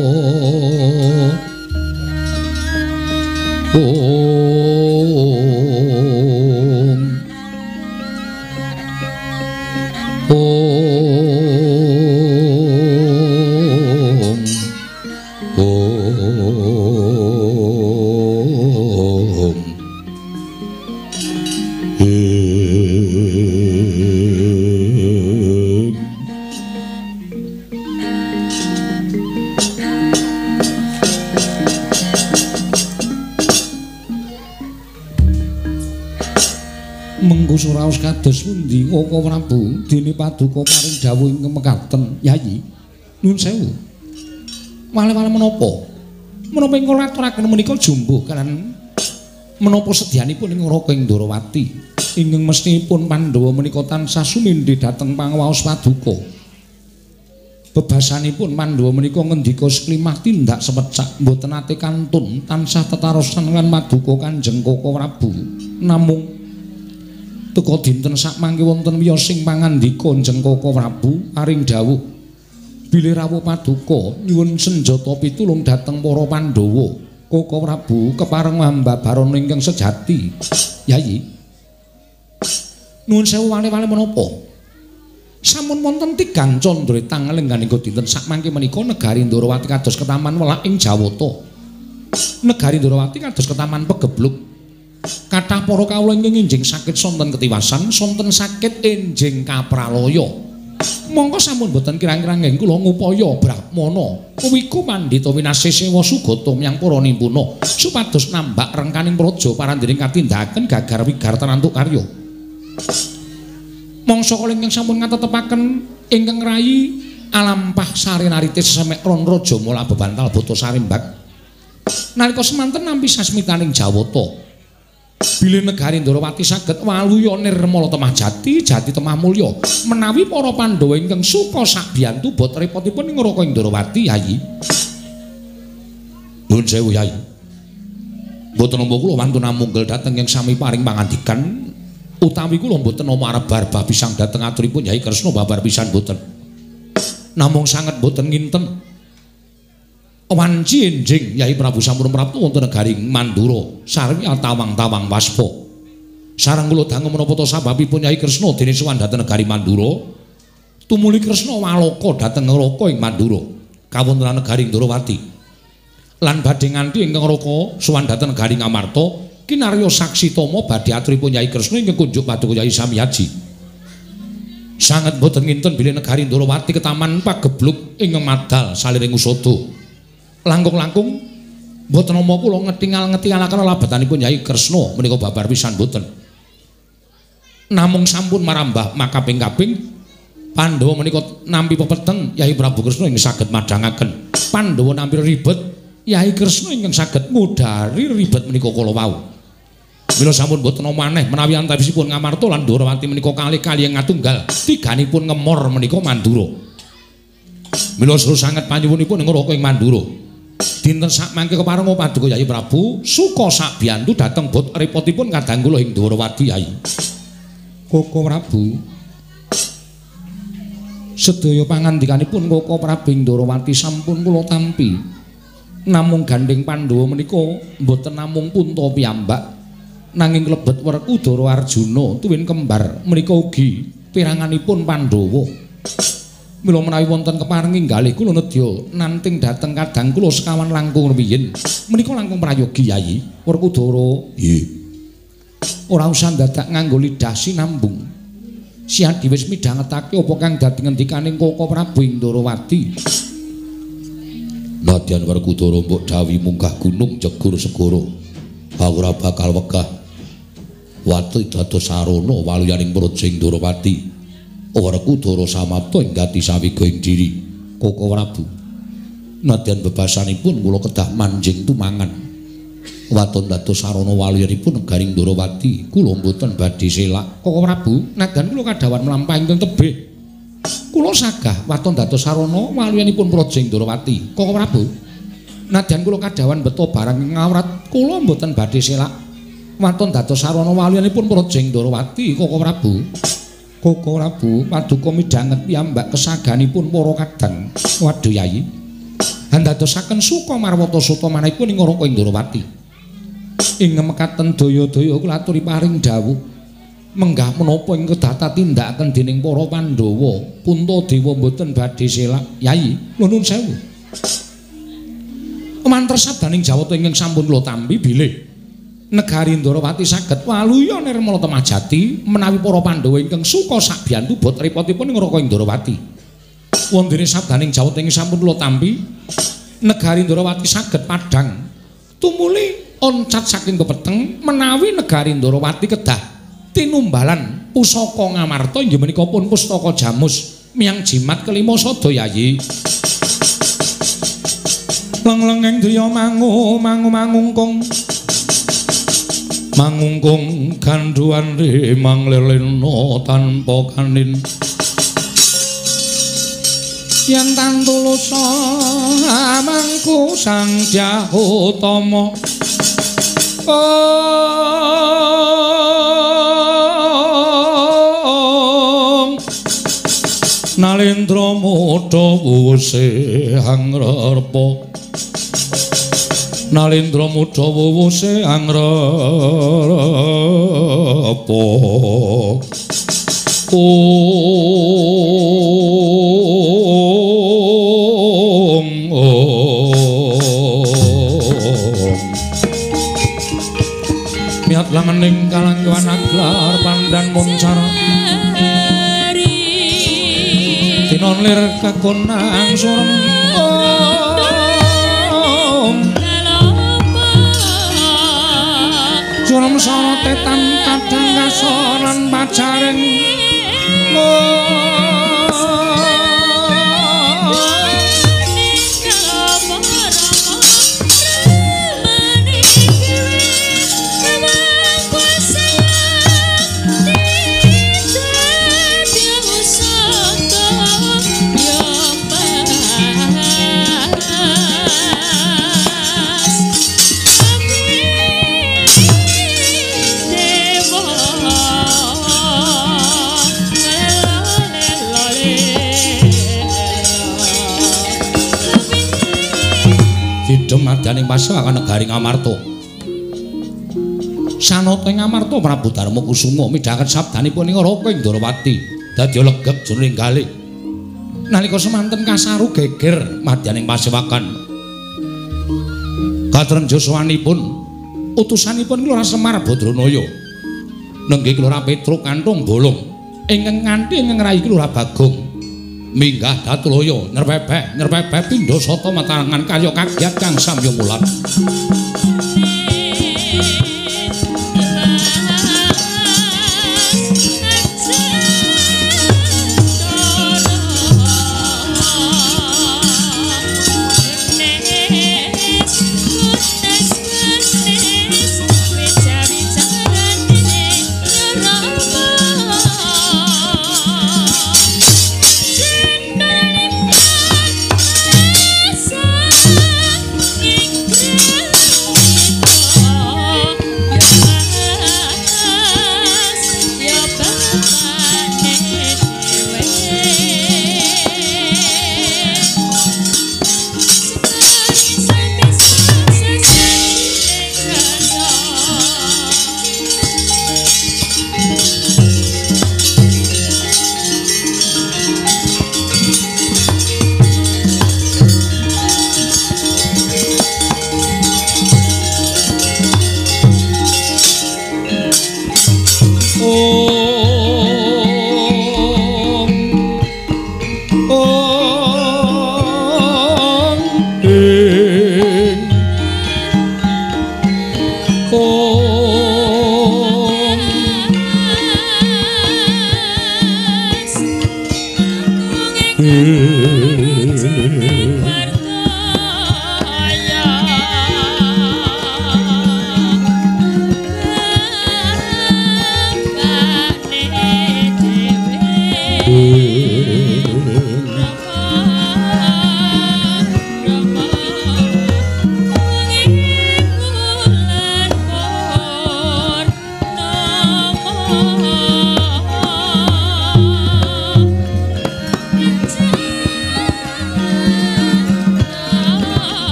mengko suraos kados pundi Koko Prabu dene paduka paring dawuh ing mekaten Yayi nuwun sewu wale-wale menapa ing kula aturaken menika jumbuh kalian menapa sedyanipun ing Raka Indrawati ingkang mestinipun Pandhawa menika tansah sumindhi dhateng pangawaos paduka bebasanipun Pandhawa menika ngendika seklimah tindak sepecak mboten ate kantun tansah tetarosan lan paduka Kanjeng Koko Prabu namung teka dinten sakmangke wonten wiyosing pangandika Kanjeng Koko Prabu paring dawuh bilih rawuh paduka nyuwun senjata pitulung dhateng para Pandhawa Koko Prabu kepareng mbabarana ingkang sejati Yayi Nuwun sewu wale-wale menapa? Sampun wonten 3 candra tanggal lengganipun dinten sakmangke menika negari Ndorowati kados ketaman welak ing Jawata. Negari Ndorowati kados ketaman pegebluk. Kathah para kawula ingkang enjing sakit sonten ketiwasan, sonten sakit enjing kapraloya. Monggo sampun boten kirang-kirang nggih kula ngupaya Brahmana kuwiku pandhita winasih sewa sugata miyang para nimpuna supados nambak rengkaning praja parandening katindakaken gagar wigar tanantuk karya. Mangsa kala ingkang sampun ngatetepaken ingkang rayi alampah sarenaritis semek ron raja mula bebantal bata sarimbak. Nalika semanten nampi sasmitaning Jawata. Bilih negari Ndorowati saged waluya nirmala temah jati, jati temah mulya menawi para Pandhawa ingkang suka sakbiyantu bot repotipun ing ngraka ing Ndorowati, Yayi. Nuwun sewu, Yayi. Mboten nampa kula wantun namunggel dhateng ing sami paring pangandikan utawi kula mboten nampa arep barbah pisang dhateng aturipun Yayi Kresna babar pisan mboten. Namung sanget mboten nginten wanci enjing Yai Prabu sampun prapta wonten negari Mandura sarwi tawang-tawang waspa. Sareng kula dangu menapa ta sababipun Yai Kresna dene sowan dhateng negari Mandura. Tumuli Kresna waloka dhateng ngraka ing Mandura kawontenan negari Ndorowati. Lan badhe nganti ingkang ngraka sowan dhateng negari Ngamarta kinarya saksi tama badhe aturipun Yai Kresna ingkang kunjuk paduka Yai Samyaji. Sanget boten nginten bilih negari Ndorowati ketaman pagebluk ingkang madal saliring usada. Langkung-langkung mboten nampa kula ngetingal-ngetingalaken labetanipun Yai Kresna menika babar pisan mboten. Namung sampun marambah makaping-kaping Pandhawa menika nampi pepeteng Yai Prabu Kresna ingkang saged madhangaken. Pandhawa nampi ribet Yai Kresna ingkang saged ngudari ribet menika kala wau. Mila sampun mboten nama maneh menawi antawisipun Ngamarta lan Ndorowati menika kalih ngatunggal tiganipun ngemor menika Mandura. Mila suruh sanget panyuwunipun ing ngraka ing Mandura. Dinten sakmangke keparenga paduka Yai Prabu suka sakbiyantu dhateng bot repotipun kadang kula ing Ndorowati, Yai. Koko Prabu. Sedaya pangandikanipun Koko Prabu ing Ndorowati sampun kula tampi. Namung gandeng Pandhawa menika mboten namung punta piyambak nanging klebet Werkudara Arjuna tuwin kembar menika ugi piranganipun Pandhawa. Mila menawi wonten keparengi ngalih kula nedya nanting dhateng kadang kula sekawan langkung rumiyin menika langkung prayogi, Yayi. Werkudara nggih ora usah dadak nganggo lidah sinambung. Siadi wis midhangetake apa kang dadi ngendikaning Koko Prabu ing Ndorowati. Nadyan Werkudara mbok dawuhi munggah gunung jegur segara ora bakal wegah watu dados sarana waluyaning praja ing Ndorowati. Werkudara samapta ing gati sawiga ing diri Koko Prabu. Nadyan bebasanipun kula kedah manjing tumangan waton dados sarana waluyanipun negari Ndorowati kula mboten badhe selak. Koko Prabu, nadyan kula kadhawan mlampahi ing tebih kula sagah waton dados sarana waluyanipun praja ing Ndorowati. Koko Prabu, nadyan kula kadhawan beto barang ngawrat kula mboten badhe selak waton dados sarana waluyanipun praja ing Ndorowati. Koko Prabu, Koko Prabu paduka midhanget piyambak kesaganipun para kadang. Waduh, Yayi. Handadosaken suka marwata suta manahipun ing ngraka ing Ndorowati. Ing mekaten daya-daya kula aturi paring dawuh menggah menapa ing kedata tindakaken dening para Pandhawa Puntadewa mboten badhe selak, Yayi. Nuwun sewu. Mantres sabdaning Jawata ingkang sampun kula tampi bilih negari Ndorowati saged waluya nirmala temah jati menawi para Pandhawa ingkang suka sakbiyantu bot repotipun ing ngraka ing Ndorowati. Wondene sabdaning Jawata ingkang sampun kula tampi negari Ndorowati saged padhang tumuli oncat saking pepeteng menawi negari Ndorowati kedah tinumbalan pusaka Ngamarta inggih menika pun pustaka Jamus miyang jimat kelima sada, Yayi. Lenglengeng driya mangungkung ganduan rimang lelena tanpa kanin yen tantulusa amangku sang Dyahutama Nalendra Mudha wuse hangrarpa Nalendra muda wuwuse angrepa miat langening kalangkuan aglar pandan muncar tinonlir kakunang surem surem sorotetan kadang kasoran pacaring madyaning pasawangan negari Ngamarta. Sanata ing Ngamarta Prabu Darma Kusuma midhanget sabdanipun ing Raka ing Darawati dadi legep jroning kalih. Nalika semanten kasaru geger madyaning pasewakan. Katrenjo sawanipun utusanipun Lurah Semar Badranaya nenggih Lurah Petruk kanthong bolong ingkang nganthi ngrai Lurah Bagong minggah Datulaya nyerpepeh pindha sata matarangan kaya kagiat kang samya mulat.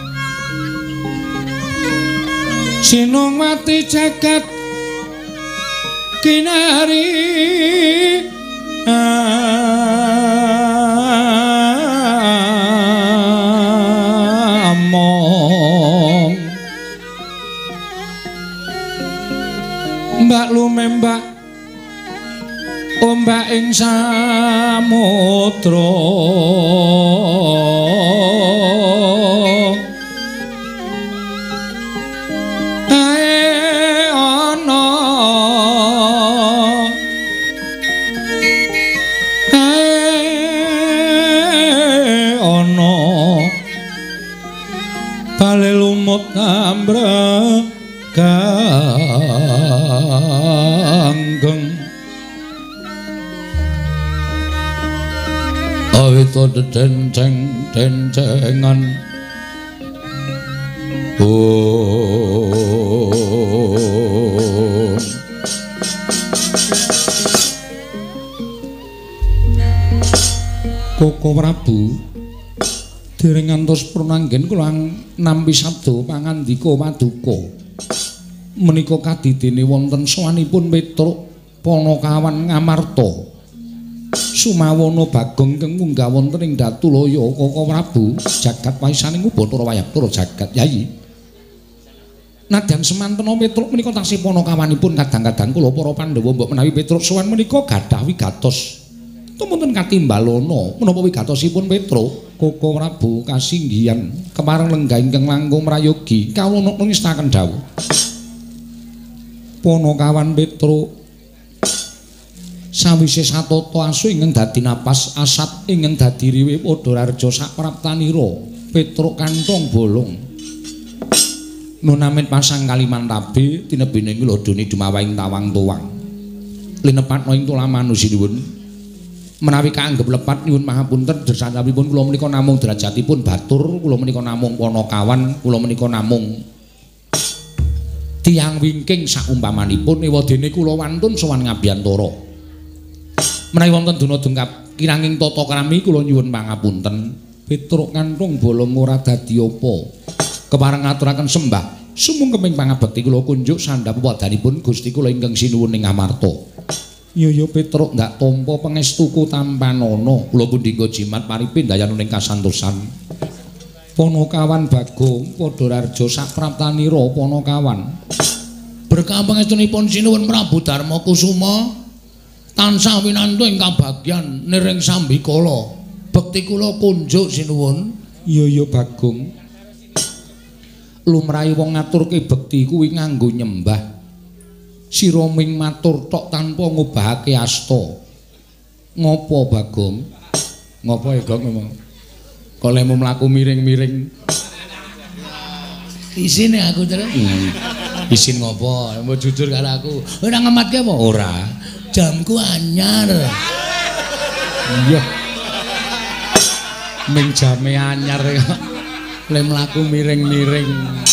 Sinongwati jagat kinari among mbak lumembak ombak ing samudra bale lumut ambreganggeng awita denceng-dencengan Koko Prabu dereng ngantos purnanggen kula nampi sabda pangandika paduka menika kadidene wonten sowanipun Petruk Panakawan Ngamarta Sumawana Bagong kang munggah wonten ing Datulaya Koko Prabu jagat waisaning Bathara Wayapura jagat Yayi nadyan semantena Petruk menika tasih panakawanipun kadang-kadang kula para Pandhawa mbok menawi Petruk sowan menika gadhah wigatos tumunten katimbalana menapa wigatosipun Petruk Koko Prabu kasinggihan kemareng lenggah ingkang langkung mrayogi kawula ngestaken dawuh Panakawan Petruk sawise satata asu ingkang dadi napas asat ingkang dadi riwe padha raja sapraptanira Petruk kantong bolong nunamet pasang Kalimantabe tinebene ngladoni dumawahing tawang tuwang linepatna ing tulaman sinuwun menawi kaanggep lepat nyuwun mahapunten dersanipun kula menika namung derajatipun batur kula menika namung Panakawan kula menika namung tiyang wingking saumpamanipun ewadene kula wantun sowan Ngabiyantara menawi wonten duna dungkap kiranging tata krami kula nyuwun pangapunten Petruk kanthong bolong ora dadi apa kepareng ngaturaken sembah sumung keping pangabekti kula kunjuk sandhap wedanipun Gusti kula ingkang sinuwun ing Ngamarta Yoyo Petruk ndak tampa pangestuku tampanana kula pundhingga jimat paripin dayaning kasantosan Panakawan Bagong padha raja sapraptanira Panakawan berkah pangestunipun sinuwun Prabu Darma Kusuma tansah winantu ing kabagyan niring sambikala bekti kula kunjuk sinuwun Yoyo Bagong lumrahe wong ngaturke bekti kuwi nganggo nyembah sira ming matur tok tanpa ngobahake asta ngopo Bagong ngopo ya Gong memang kok lemu mlaku miring-miring isin ya aku terus isin ngopo mau jujur karo aku ora ngematke apa ora jamku anyar iya ming jame anyar le mlaku miring-miring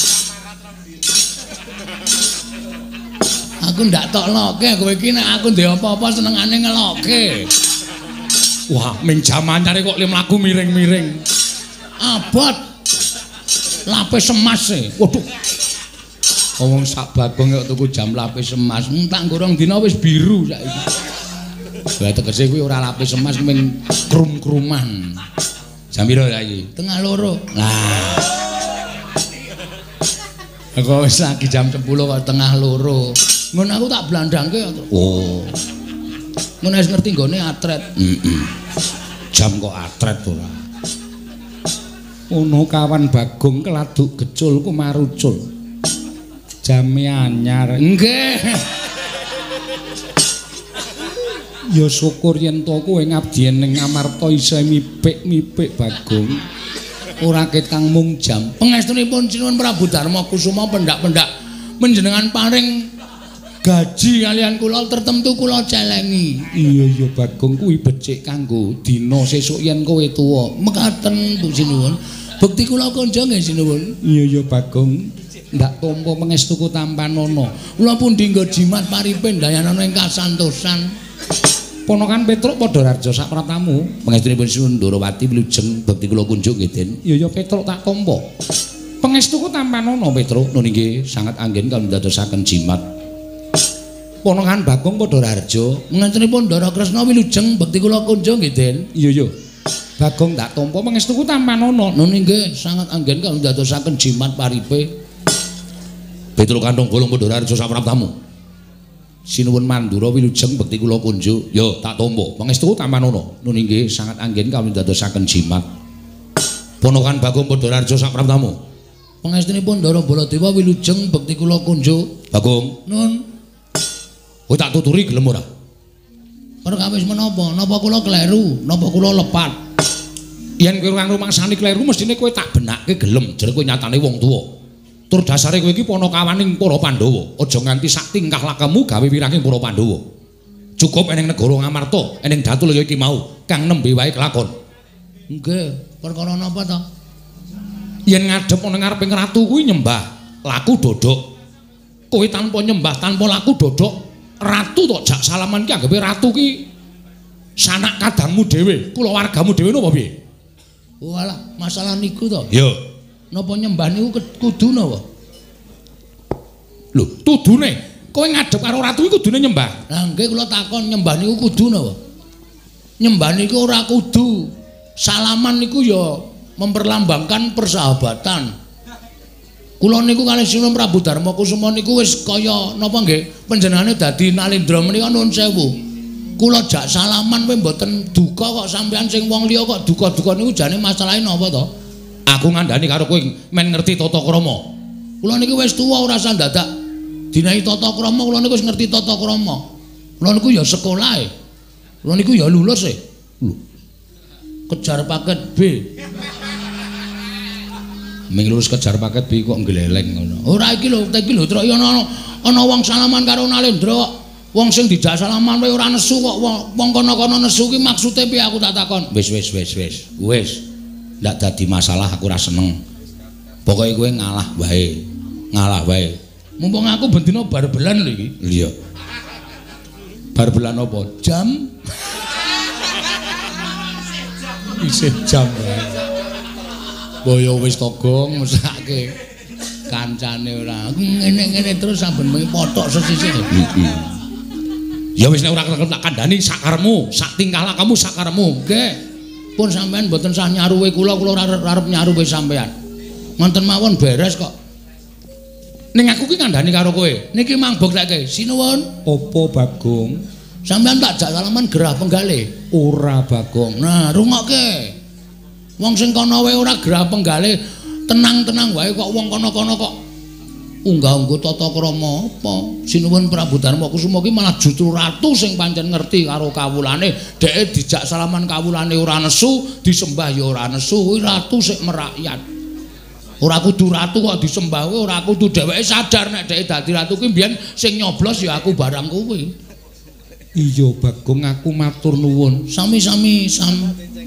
aku ndak tok loke kowe iki nek aku ndek apa-apa senengane ngeloke. Wah, ming jamanyare kok le mlaku miring-miring. Abot. Lapis emas e. Waduh. Wong sak Bagong kok tuku jam lapis emas, tak gorong dina wis biru saiki. Lah tegese kuwi ora lapis emas ming krum-kruman. Jam piro saiki? Tengah loro. Lah. Kok wis lagi jam 10 kok tengah loro. Ngono aku tak blandangke. Oh. Ngono wis ngerti nggone atret. Jam kok atret ora. Ono kawan Bagong keladuk gecul ku marucul. Jame anyar. Nggih. Ya syukur yen to kowe ngabdi ning Ngamarta isih mipik-mipik Bagong. Ora ket kang mung jam. Pangestunipun sinuwun Prabu Darma Kusuma pendak-pendak menjenengan paring gaji kalian kula tertentu kula celengi. Iya Bagong kuwi becik kanggo dina sesuk yen kowe tuwa. Mekaten Bu sinuwun. Bekti kula kanja nggih sinuwun. Iya Bagong. Ndak tampa pangestuku tampanana. Kula pundi nggo jimat paripin dayanana ing kasantosan. Ponokan Petruk padha raja sak pratamu. Pangestunipun sinuwun Ndarawati wilujeng bekti kula kunjuk nggih Den. Iya Petruk tak tampa. Pangestuku tampanana Petruk nun inggih sanget anggen kangge ndadosaken jimat. Ponakan Bagong Padhararja. Mengentenipun Ndara Kresna wilujeng bekti kula kunjung nggih, Den. Iya. Bagong tak tampa pangestuku tampanana. Nun nggih sangat anggen kangge ndadosaken jimat paripe. Petro Kantong Bolong Padhararja sapraptamu. Sinuwun Mandura wilujeng bekti kula kunjung. Ya, tak tampa pangestuku tampanana. Nun nggih sangat anggen kangge ndadosaken jimat. Ponakan Bagong Padhararja sapraptamu. Pangestunipun Ndara Baladewa wilujeng bekti kula kunjung. Bagong. Nun. Kowe tak tuturi gelem ora? Perkawis menapa? Napa kula kleru? Napa kula lepat? Yen kowe kang rumangsani kleru mestine kowe tak benakke gelem jare kowe nyatane wong tuwa. Tur dasare kowe iki panakawaning para Pandhawa. Aja nganti sak tingkah lakumu gawe wiranging para Pandhawa. Cukup eneng negara Ngamarta, eneng Datulaya iki mau kang nembe wae kelakon. Nggih, perkara napa to? Yen ngadhep ana ngareping ratu kuwi nyembah laku dodok. Kowe tanpa nyembah, tanpa laku dodok, ratu tok jak salaman ki anggape ratu ki sanak kadangmu dhewe, kulawargamu dhewe napa piye? Walah, masalah niku to. Ya. Napa nyembah niku kudu napa? Lho, tudune kowe ngadhep karo ratu iki kudune nyembah. Lah nggih kula takon nyembah niku kudu napa? Nyembah niku ora kudu. Salaman niku ya memperlambangkan persahabatan. Kula niku kalih Sinuwun Prabu Darma Kusuma niku wis kaya napa nggih panjenengane dadi Nalendra menika nuwun sewu. Kula jak salaman kowe mboten duka kok sampean sing wong liya kok duka-duka niku jane masalahe napa to? Aku ngandani karo kowe men ngerti tata krama. Kula niki wis tuwa ora usah dadak dinahi tata krama, kula niku wis ngerti tata krama. Kula niku ya sekolah e. Kula niku ya lulus e. Lho. Kejar paket B. Ming lulus kejar paket B kok ngleleng ngono. Ora iki lho, iki lho truk ana wong salaman karo Nalendra kok. Wong sing dijak salaman wae ora nesu kok wong kono-kono nesu ki maksude piye aku tak takon. Wis. Wis. Ndak dadi masalah aku ora seneng. Pokoke kowe ngalah wae. Ngalah wae. Mumpung aku bendina bar-belan lho iki. Iya. Bar-belan apa? Jam. Isih jam wae. Boyo wis togong mesake kancane ora ngene-ngene terus saben bengi pothok sesisih. Ya wis nek ora kerep tak kandhani sakaremu, sak tingkah lakumu sakaremu. Nggih. Pun sampean mboten sah nyaruwe kula ora arep nyaruwe sampean. Ngoten mawon beres kok. Ning aku ki kandhani karo kowe. Niki mangbok saiki. Sinuwun. Apa Bagong? Sampean tak jak salaman gerah penggalih. Ora Bagong. Nah, rungokke. Wong sing kono wae ora gerah penggalih, tenang-tenang wae kok wong kono-kono kok unggah-ungguh tata krama apa. Sinuwun Prabu Darma Kusuma ki malah justru ratu sing pancen ngerti karo kawulane, dheke dijak salaman kawulane ora nesu, disembah ya ora nesu, kuwi ratu sik merakyat. Ora kudu ratu kok disembah kuwi ora kudu dheweke sadar nek dheke dadi ratu ki mbiyen sing nyoblos ya aku barang kuwi. Iya Bagong aku matur nuwun. Sami-sami sam.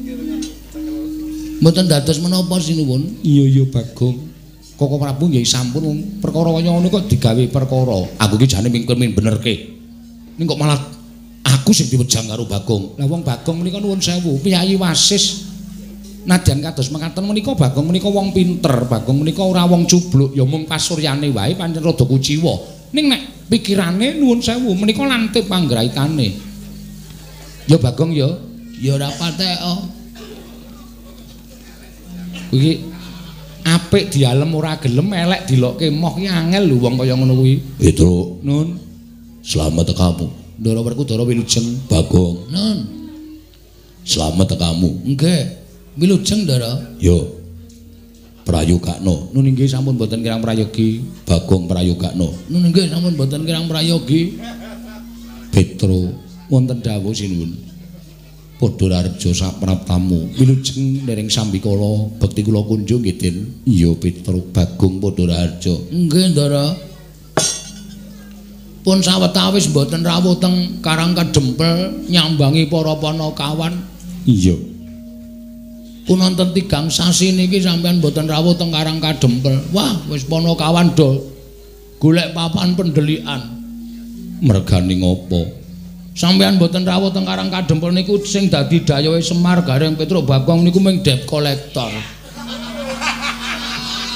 Mboten dados menapa sinuwun? Iya Bagong. Koko Prabu nggih sampun perkara kaya ngono kok digawe perkara. Aku ki jane mingkir-mingkir benerke. Ning kok malah aku sing diwejang karo Bagong. Lah wong Bagong menika nuwun sewu, piyayi wasis. Nadyan kados mekaten menika Bagong menika wong pinter, Bagong menika ora wong cubluk, ya mung pasuryane wae pancen rada kuciwa. Ning nek pikirane nuwun sewu menika lantip panggraitane. Ya Bagong ya, ya ora patek. Iki apik dialem ora gelem elek dilokke moh ki angel lho wong kaya ngono kuwi. Petro, nun. Selamat tekamu. Ndara Werkudara wilujeng Bagong. Nun. Selamat tekamu. Nggih. Wilujeng Ndara. Yo. Prayogakno. Nun nggih sampun boten kirang prayogi. Bagong prayogakno. Nun nggih sampun boten kirang prayogi. Petro, wonten dawuh sinuwun. Padhararja sapraptamu wilujeng dereng sambikala bekti kula kunjung nggih Den. Iya Petro Bagong Padhararja. Nggih Ndara. Pun sawetawis mboten rawuh teng Karang Kadempel nyambangi para panakawan. Iya. Pun wonten 3 sasi niki sampean mboten rawuh teng Karang Kadempel. Wah, wis panakawan do golek papan pendelikan. Mergane ngopo? Sampeyan mboten rawuh teng Karang Kadempel niku sing dadi dayohe Semar Gareng Petruk Bagong niku mung debt collector.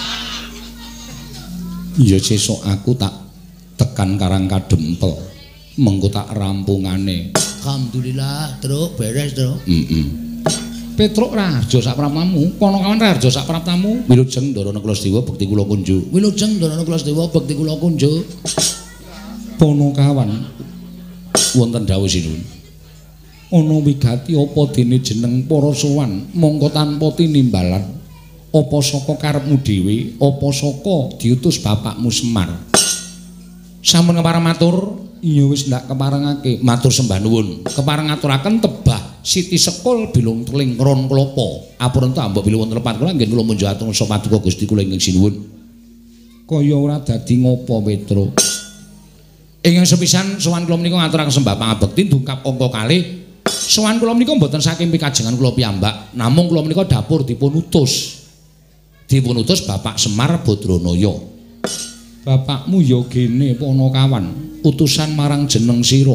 Iya sesuk aku tak tekan Karang Kadempel. Mengko tak rampungane. Alhamdulillah, Truk, beres, Truk. Petruk Raharja sak praptamu, kono kawan Raharja sak praptamu. Wilujeng Ndarana Kulasedewa bekti kula kunjuk. Wilujeng Ndarana Kulasedewa bekti kula kunjuk. Pono kawan wonten dawuh sinuwun. Ana wigati apa dene jeneng para sowan mongko tanpa tinimbalan apa saka karepmu dhewe apa saka diutus bapakmu Semar. Sampun kepareng matur, iya wis ndak keparengake. Matur sembah nuwun. Kepareng ngaturaken tebah Siti Sekul bilung teling ron klapa. Apunten mbok bilih wonten lepat kula nggih kula munjuk atung sapa paduka Gusti kula ingkang sinuwun. Kaya ora dadi ngopo Petro. Ingkang sepisan sowan kula menika ngaturaken sembah pangabekti ndungkap angka kalih. Sowan kula menika mboten saking pikajengan kula piyambak, namung kula menika dapur dipun utus. Dipun utus Bapak Semar Badranaya. Bapakmu ya gene Ponokawan, utusan marang jeneng sira.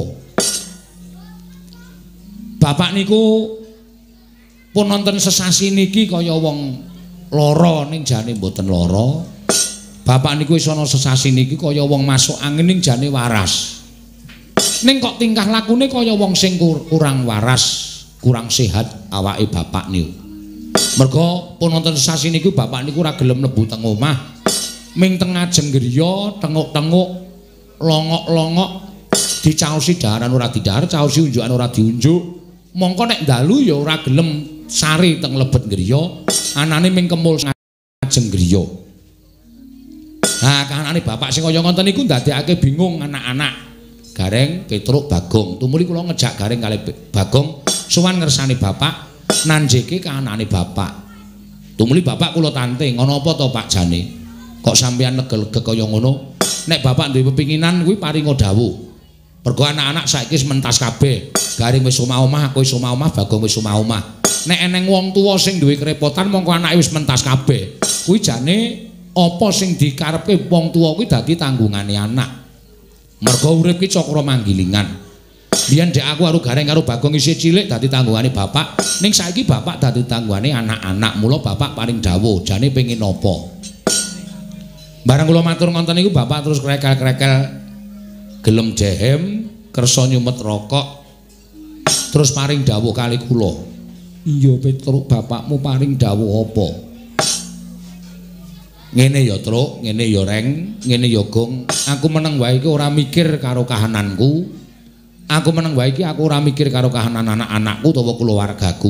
Bapak niku pun wonten sesasi niki kaya wong lara ning jane mboten lara. Bapak niku wis ana sesasi niki kaya wong masuk angin ning jane waras. Ning kok tingkah lakune kaya wong sing kurang waras, kurang sehat awake bapak niku. Merga pun wonten sesasi niku bapak niku ora gelem mlebu teng omah. Ming teng ngajeng griya, tenguk-tenguk, longok-longok, dicaosi daharan ora didahar, caosi unjukan ora diunjuk. Mongko nek dalu ya ora gelem sari teng lebet griya, anane ming kemul ngajeng griya. Nah, kahanane bapak sing kaya ngoten niku ndadekake bingung anak-anak. Gareng, Petruk, Bagong. Tumuli kula ngejak Gareng kalih Bagong sowan ngersani bapak, nanjeke kahanane bapak. Tumuli bapak kula tanting, ana apa to Pak jane? Kok sampeyan legel-legel kaya ngono? Nek bapak duwe pepinginan kuwi paringa dawuh. Mergo anak-anak saiki wis mentas kabeh. Gareng wis omah-omah, aku wis omah-omah, Bagong wis omah-omah. Nek eneng wong tuwa sing duwe kerepotan mongko anake wis mentas kabeh. Kuwi jane apa sing dikarepke wong tuwa kuwi dadi tanggungane anak. Mergo urip ki cakra manggilingan. Biyen dek aku karo Gareng karo Bagong isih cilik dadi tanggungane bapak, ning saiki bapak dadi tanggungane anak-anak. Mula bapak paring dawuh, jane pengin napa? Barang kula matur ngonten niku bapak terus krekel-krekel gelem dehem, kersa nyumet rokok, terus paring dawuh kali kula. Iya Petruk, bapakmu paring dawuh apa? Ngene ya Truk, ngene ya Reng, ngene ya Gong. Aku meneng wae iki ora mikir karo kahananku. Aku meneng wae iki aku ora mikir karo kahanan anak-anakku utawa keluargaku.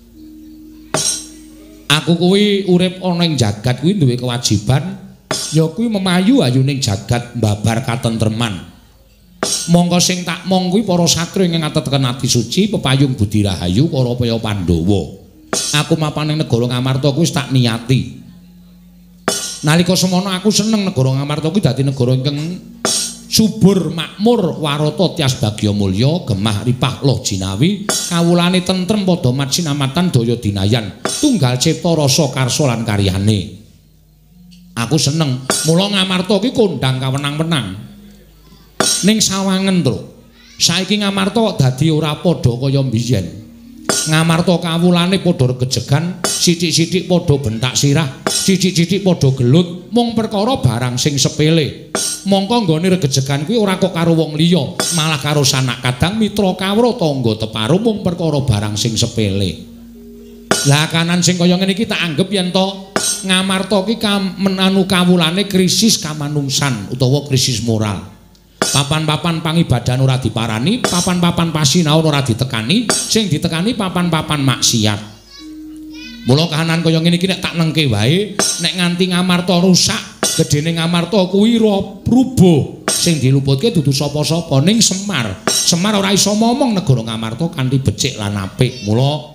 Aku kuwi urip ana ing jagat kuwi duwe kewajiban ya kuwi memayu ayuning jagat mbabar katentreman. Monggo sing tak mong kuwi para satria ingkang ngatetaken ati suci pepayung budi rahayu para paya Pandhawa. Aku mapan ing negara Ngamarta kuwi wis tak niyati. Nalika semono aku seneng negara Ngamarta kuwi dadi negara ingkang subur makmur warata tias bagya mulya gemah ripah loh jinawi kawulane tentrem padha mat sinamatan daya dinayan tunggal cipta rasa karsa lan karyane. Aku seneng, mula Ngamarta ki kondang kawenang-wenang. Ning sawangen, Truk. Saiki Ngamarta dadi ora padha kaya mbiyen. Ngamarta kawulane padha regejegan, sithik-sithik padha bentak sirah, sithik-sithik padha gelut, mung perkara barang sing sepele. Mongko nggone regejegan kuwi ora kok karo wong liya, malah karo sanak kadang mitra kawruh tangga teparu mung perkara barang sing sepele. Lah kanan sing kaya ngene iki tak anggap yen to Ngamarta ki menanu kawulane krisis kamanungsan utawa krisis moral. Papan-papan pangibadan ora diparani, papan-papan pasinaon ora ditekani, sing ditekani papan-papan maksiat. Mula kahanan kaya ngene iki nek tak nengke wae, nek nganti Ngamarta rusak, gedene Ngamarta kuwi rubuh. Sing diluputke dudu sapa-sapa ning Semar. Semar ora iso momong negara Ngamarta kanthi becik lan apik. Mula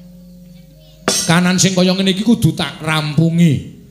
kanan sing kaya ngene iki kudu tak rampungi,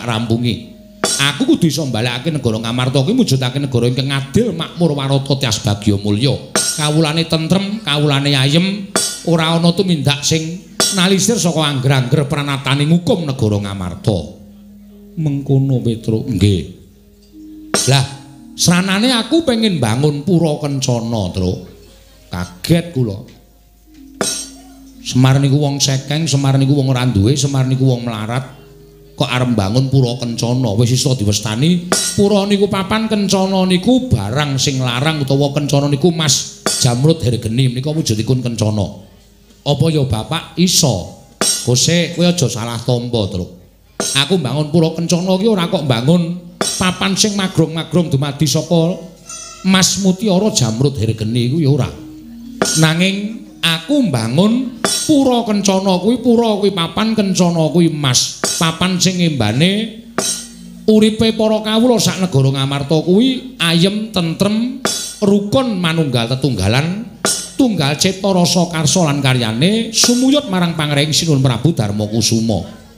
Aku kudu iso mbalekake negara Ngamarta kuwi mujudake negara ingkang adil, makmur, warata, tias bagya mulya. Kawulane tentrem, kawulane ayem, ora ana tumindak sing nalisir saka angger-angger pranataning hukum negara Ngamarta. Mengkono Petruk, nggih. Lah, sranane aku pengen bangun pura kencana, Truk. Kaget kula. Semar niku wong sekeng, Semar niku wong ora duwe, Semar niku wong melarat. Kok kok arep mbangun pura Kencana wis isa diwestani pura niku papan Kencana niku barang sing larang utawa Kencana niku Mas Jamrut Hergeni menika wujudipun Kencana apa ya Bapak iso Gose kowe aja salah tampa Truk aku mbangun pura Kencana ki ora kok mbangun papan sing magrong-magrong dumadi saka Mas Mutiara Jamrut Hergeni iku ya ora nanging aku mbangun pura Kencana kuwi papan Kencana kuwi Mas papan sing ngembane uripe para kawula sak negara Ngamarta kuwi ayem tentrem rukun manunggal tetunggalan tunggal cipta rasa karsa lan karyane sumuyut marang Pangrahing Sinuhun Prabu Darmakusuma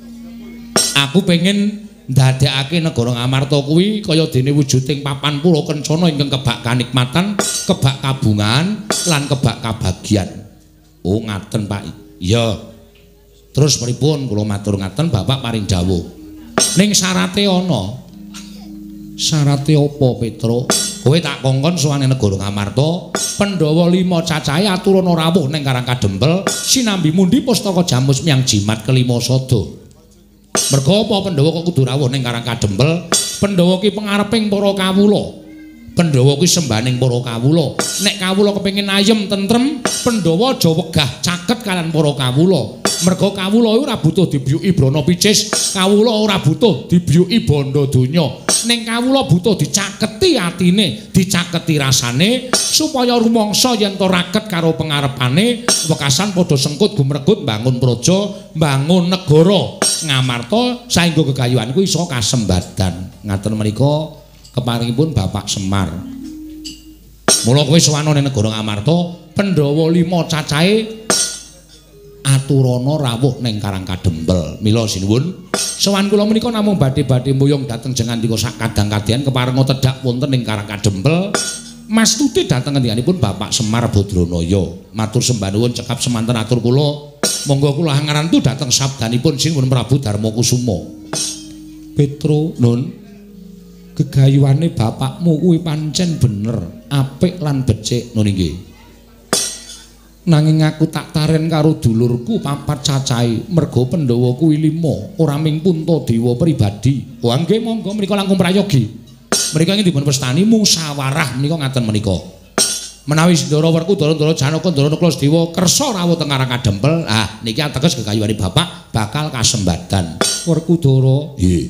aku pengen ndadekake negara Ngamarta kuwi kaya dene wujuding papan pura Kencana ingkang kebak kanikmatan kebak kabungan lan kebak kabagyan oh ngaten Pak iya terus pripun kula matur ngaten Bapak paring dawuh ning syarate ana syarate apa Petro kowe tak kongkon sowane negara Ngamarta Pandhawa 5 cacahe aturana rawuh ning Karang Kadempel sinambi mundi pustaka Jamus Myang Jimat kelima sada merga apa Pandhawa kok kudu rawuh ning Karang Kadempel Pandhawa ki pangareping para kawula Pandhawa kuwi sembaning para kawula nek kawula kepengin ayem tentrem Pandhawa aja wegah caket kalian para kawula merga kawula ora butuh dibiyuki brana picis kawula ora butuh dibiyuki bondo donya ning kawula butuh dicaketi atine dicaketi rasane supaya rumangsa yen to raket karo pangarepane wekasan padha sengkut gumregut mbangun praja mbangun negara Ngamarta saengga gegayuhan kuwi iso kasembadan ngaten menika keparingipun Bapak Semar mula kowe sowan ning negara Ngamarta Pandhawa 5 cacahe aturana rawuh ning Karang Kadempel mila sinuwun sowan kula menika namung badhe-badhe mbuyung dhateng jengandika sak kadang-kadang keparenga tedhak wonten ing Karang Kadempel Mas Tuti dhateng ngendikanipun Bapak Semar Badranaya matur sembah nuwun cekap semanten atur kula monggo kula ngarantu dhateng sabdanipun Sinuhun Prabu Darmakusuma Petro nun gegayuhane bapakmu kuwi pancen bener apik lan becik nun nggih nanging aku tak taren karo dulurku papat cacahe merga Pandhawa kuwi 5 ora ming Puntadewa pribadi wah nggih monggo menika langkung prayogi menika ingin dipun pestani musyawarah menika ngaten menika menawi Ndara Werkudara Ndara Janaka Ndara Nuklasdewa kersa rawuh teng Karang Kadempel ah niki ateges gegayuhane bapak bakal kasembadan Werkudara nggih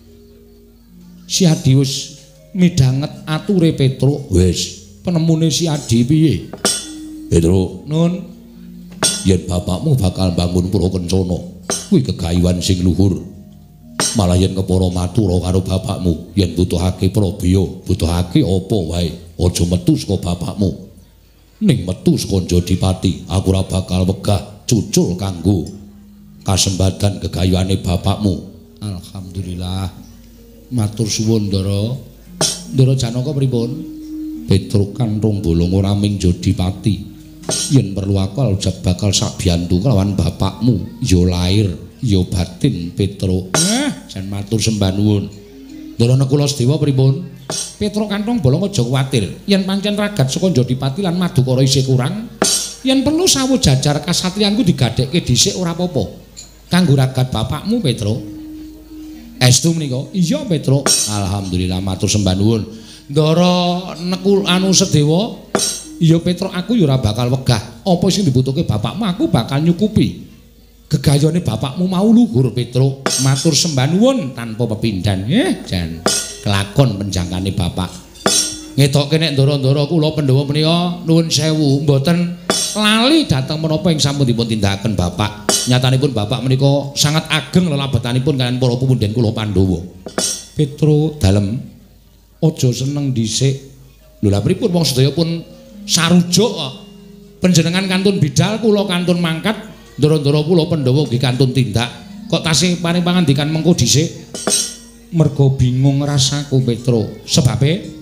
Si Adi wis midhanget ature Petruk wis penemune Si Adi piye Petro nun yen bapakmu bakal bangun pura Kencana kuwi gegayuhan sing luhur malah yen kepara matur karo bapakmu yen butuhake Prabeya butuhake apa wae aja metu saka bapakmu ning metu saka Jodipati aku ora bakal wegah cucul kanggo kasembadan gegayuhane bapakmu alhamdulillah matur suwun Ndara Janaka pripun Petruk kanthong bolong ora ming Jodipati yen perlu aku bakal sak biyantu kelawan bapakmu ya lair ya batin Petruk jan matur sembah nuwun Ndara Nuklasdewa pripun Petruk kanthong bolong aja kuwatir yen pancen ragat saka Jodipati lan Madukara isih kurang yen perlu sawu jajar kasatriyanku digadhekke dhisik ora apa-apa kanggo ragat bapakmu Petruk estu menika iya Petruk alhamdulillah matur sembah nuwun Ndara Sedewa iya Petruk aku ya ora bakal wegah apa sing dibutuhke bapakmu aku bakal nyukupi gegayane bapakmu mau luhur Petruk matur sembah nuwun tanpa pepindhan jan kelakon penjangkane bapak ngetokke nek ndara-ndara kula Pandhawa menika nuwun sewu mboten lali dhateng menapa ing sampun dipun tindakaken bapak nyatanipun bapak menika sangat ageng lelabetanipun kaliyan para pepundhen kula Pandhawa Petruk dalem aja seneng dhisik lho lha pripun wong sedaya pun sarujuk kok panjenengan kantun bidal kula kantun mangkat ndara-ndara kula Pandhawa nggih kantun tindak kok tasih paring pangandikan mengko dhisik merga bingung rasaku Petruk sebabe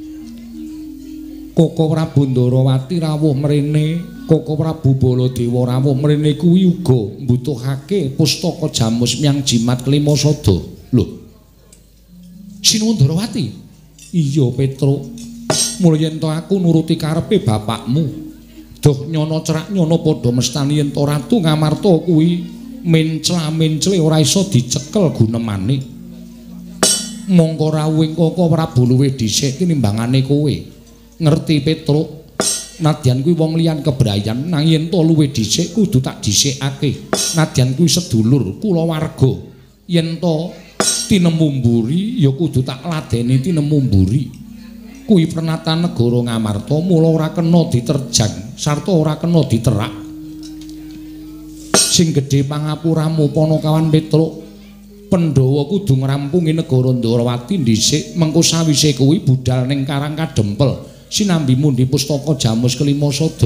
Koko Prabu Ndarawati rawuh mrene Koko Prabu Baladewa rawuh mrene kuwi uga mbutuhake pustaka Jamus Myang Jimat kelima sada lho Sinuwun Ndarawati iya Petruk mula yen to aku nuruti karepe bapakmu doh nyono cerak nyono padha mestani yen to Ratu Ngamarta kuwi mencla-mencle ora iso dicekel gunemane. Mongko rawuh Koko Prabu luwih dhisik tinimbangane kowe. Ngerti Petruk? Nadyan kuwi wong liyan kebrayan nanging yen to luwih dhisik kudu tak dhisikake. Nadyan kuwi sedulur kulawarga. Yen to tinemu mburi ya kudu tak ladeni tinemu mburi. Kuwi pernatan negara Ngamarta mula ora kena diterjang sarta ora kena diterak. Sing gedhe pangapuramu Panakawan Petruk. Pandhawa kudu ngrampungi negara Ndarawati dhisik mengko sawise kuwi budal ning Karang Kadempel. Sinambi mundi pustaka Jamus kelima sada.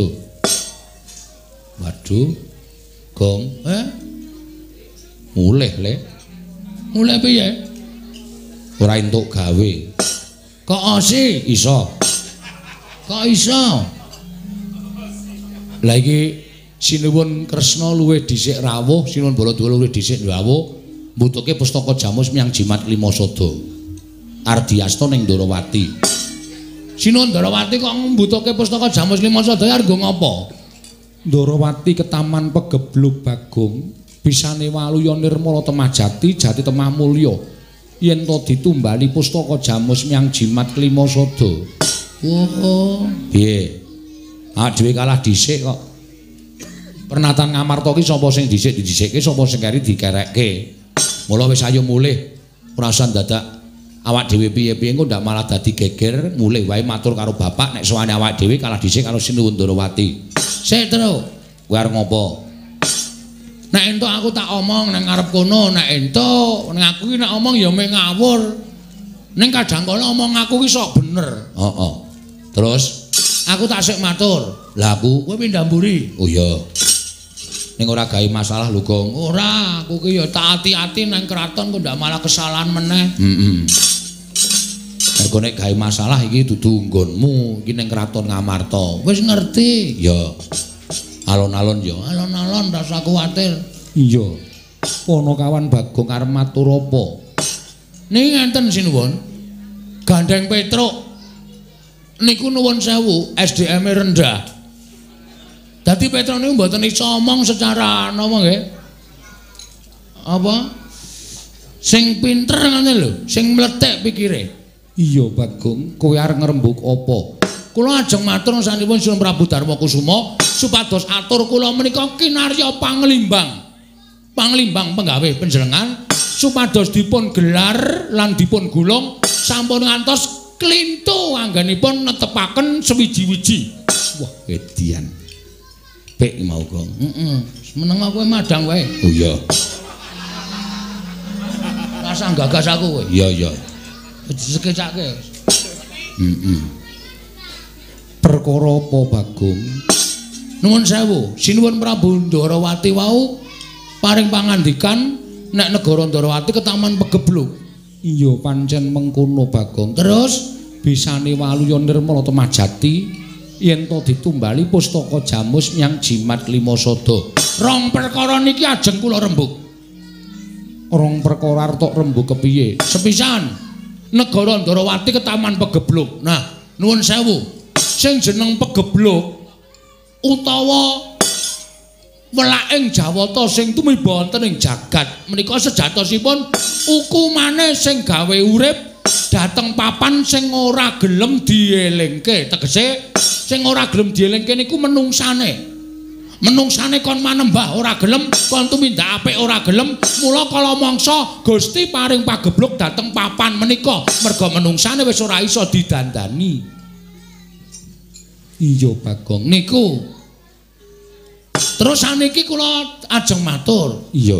Waduh. Gong, mulih le. Mulih piye? Ora entuk gawe. Kok ose iso? Kok iso? Lah iki sinuwun Kresna luwih dhisik rawuh, sinuwun Baladewa luwih dhisik rawuh, mbutuhke pustaka Jamus miyang jimat kelima sada. Ardiasta ning Ndarawati. Sinuwun Ndarawati kok mbutuhke pustaka Jamus kelima sada arga ngapa? Ndarawati ketaman pegebluk Bagong, bisane waluya nirmala temajati jati temah mulya. Yen to ditumbali pustaka Jamus miyang jimat kelima sada. Oh, piye? Dhewe kalah dhisik kok. Pernatan Ngamarta ki sapa sing dhisik didhisikke, sapa sing keri dikerekke. Mula wis ayo mulih. Ora usah dadak awak dhewe piye-piye engko ndak malah dadi geger, mulih wae matur karo bapak nek sowane awak dhewe kalah dhisik karo Sinuwun Ndarawati. Sik terus, kowe arep ngopo? Nek entuk aku tak omong nang ngarep kono, nek entuk ning aku ki nek omong ya mek ngawur. Ning kadang kala omong aku ki sok bener. Heeh. Terus aku tak sik matur. Lah aku kowe pindah mburi. Oh iya. Ning ora gawe masalah lho, Gong. Ora, aku ki ya tak ati-ati nang kraton kok ndak malah kesalahan meneh. Mergo nek gawe masalah iki dudu nggonmu, iki ning kraton Ngamarta. Wis ngerti? Ya. Alon-alon ya. Alon-alon ndak usah kuwatir. Iya. Panakawan Bagong arep matur apa? Ning ngenten sinuwun. Gandeng Petruk. Niku nuwun sewu, SDM-e rendah. Dadi Petruk niku mboten iso omong secara napa nggih? Apa? Sing pinter ngene lho, sing mletek pikire. Iya Bagong, kowe arep ngrembug apa? Kula ajeng matur sanipun Sinuwun Prabu Darmakusuma supados atur kula menika kinarya panglimbang. Panglimbang penggawe panjenengan supados dipun gelar lan dipun gulung sampun ngantos klintu anggenipun netepaken sewiji-wiji. Wah, edian. Pek mau, Gong. Meneng kowe madang wae. Oh iya. Rasa gagas aku kowe. Iya, iya. Disekecake. Perkara apa, Bagong? Nuwun sewu, Sinuwun Prabu Ndarawati wau paring pangandikan nek negara Ndarawati ketaman pegebluk. Iya pancen mengkono Bagong. Terus bisane waluya nirmala temajati yen to ditumbali pustaka Jamus miyang jimat lima sada. Rong perkara niki ajeng kula rembug. Rong perkara arep tok rembug kepiye? Sepisan negara Ndarawati ketaman pegebluk. Nah, nuwun sewu. Sing jeneng pegebluk utawa welaking Jawata sing tumiba wonten ing jagat menika sejatosipun ukumane sing gawe urip dhateng papan sing ora gelem dielingke. Tegese sing ora gelem dielingke niku menungsane. Menungsane kon manembah ora gelem, kon tumindak apik ora gelem, mula kala mangsa Gusti paring pagebluk dhateng papan menika merga menungsane wis ora iso didandani. Iya Bagong niku. Terus saniki kula ajeng matur. Iya.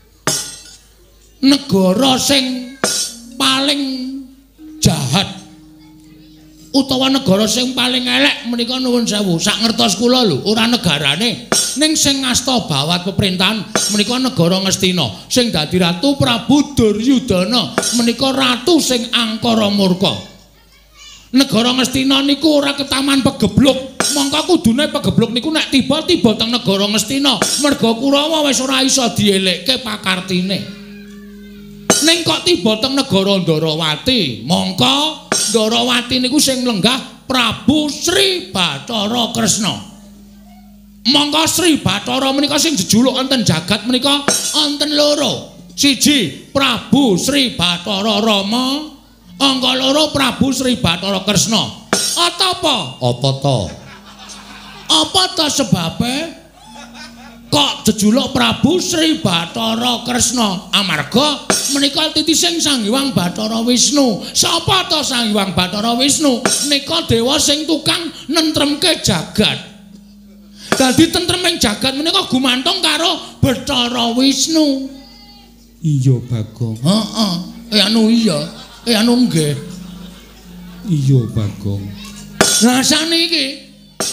Negara sing paling jahat utawa negara sing paling elek menika nuwun sewu sak ngertos kula lho, ora negarane ning sing ngasta bawat pemerintahan menika negara Ngastina. Sing dadi ratu Prabu Duryudana menika ratu sing angkara murka. Negara Ngastina niku ora ketaman pegebluk. Mongko kudune pegebluk niku nek tiba-tiba teng negara Ngastina, merga Kurawa wis ora iso dielekke pakartine. Ning kok tiba teng negara Ndarawati, mongko Ndarawati niku sing lenggah Prabu Sri Bathara Kresna. Monggo Sri Bathara menika sing jejuluk enten jagat menika enten loro. Siji Prabu Sri Bathara Rama, angka loro Prabu Sri Bathara Kresna. Apa? Apa to? Apa to sebabe kok jejuluk Prabu Sri Bathara Kresna? Amarga menika titising Sang Hyang Bathara Wisnu. Sapa to Sang Hyang Bathara Wisnu? Nika dewa sing tukang nentremke jagat. Dadi tentreming jagat menika gumantung karo Bathara Wisnu. Iya Bagong. Heeh. Anu iya. Anu nggih. Iya Bagong. Lah saniki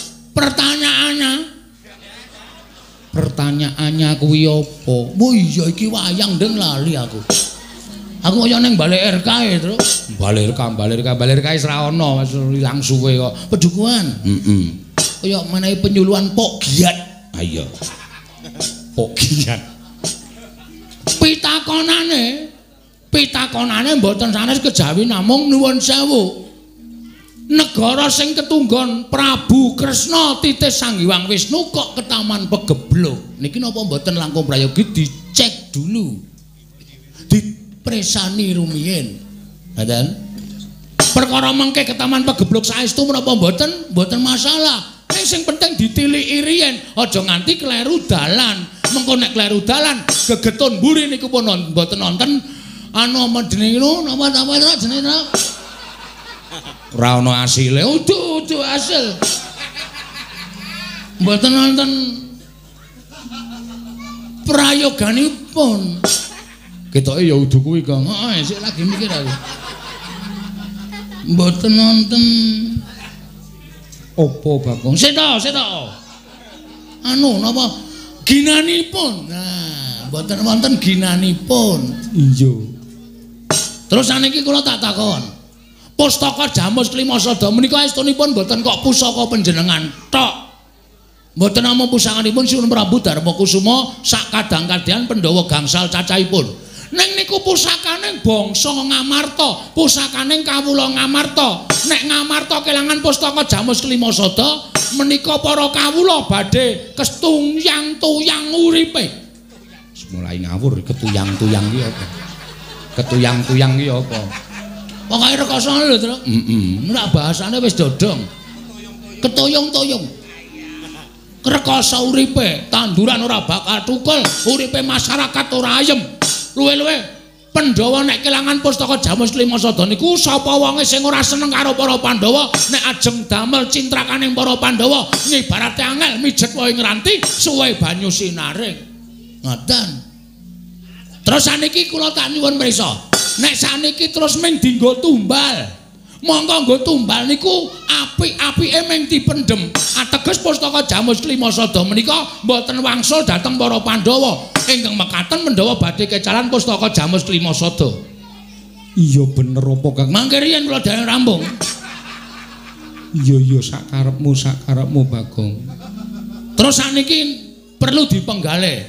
pertanyaannya kuwi apa? Oh iya iki wayang ndeng lali aku. Aku kaya ning balik RK terus. Balik RK wis ra ono, wis ilang suwe kok. Pedukuhan. Kaya menehi penyuluhan Pok Giat. Ah iya. Pok Giat. Pitakonane mboten sanes kejawi namung nuwun sewu. Negara sing ketunggon Prabu Kresna titis Sang Hyang Wisnu kok ketaman pegeblok. Niki napa mboten langkung prayogi dicek dulu. Dipresani rumiyin. Ngoten. Perkara mengke ketaman pegeblok saestu menapa mboten masalah. Sing penting ditiliki riyen, aja nganti kleru dalan. Mengko nek kleru dalan, gegetun mburi niku pun mboten nonton anu jenenge napa jenenge ora ono asile. Udu asil. Mboten nonton prayoganipun. Ketoke ya udu kuwi, Kang. Heeh, sik lagi mikir aku. Mboten nonton apa Bagong? Seta. Anu napa ginanipun. Nah, mboten wonten ginanipun. Iya. Terus saniki kula tak takon. Pustaka Jamus Klimasada menika estunipun mboten kok pusaka panjenengan tok. Mboten namung pusakanipun Sunan Prabu Darmakusuma sak kadang-kadang Pandhawa gangsal cacahipun. Ning niku pusakane bangsa Ngamarta, pusakane kawula Ngamarta. Nek Ngamarta kelangan pustaka Jamus Klimasada, menika para kawula badhe ketuyang-tuyang uripe. Mulai ngawur ketuyang-tuyang ki apa? Ketuyang-tuyang ki apa? Pokoke rekasa lho, Tru. Nek bahasane wis dodong. Ketuyung-tuyung. Rekasa uripe, tanduran ora bakal tukul, uripe masyarakat ora ayem. Luwe-luwe Pandhawa nek kelangan pustaka Jamus Klimasada niku sapa wonge sing ora seneng karo para Pandhawa nek ajeng damel cintrakaning para Pandhawa ngibarate angel mijet wae ngranti suwe banyu sinaring. Ngoten. Terus saniki kula tak nyuwun prisa. Nek saniki terus ming dienggo tumbal. Monggo nggo tumbal niku apik-apike ming dipendhem. Ateges pustaka Jamus Klimasada menika mboten wangsul dhateng para Pandhawa. Ingkang mekaten Pandhawa badhe kecalan pustaka Jamus Klimasada. Iya bener apa Kang? Mangke riyen kula dherek rampung. Iya sakarepmu Bagong. Terus saniki perlu dipenggalih.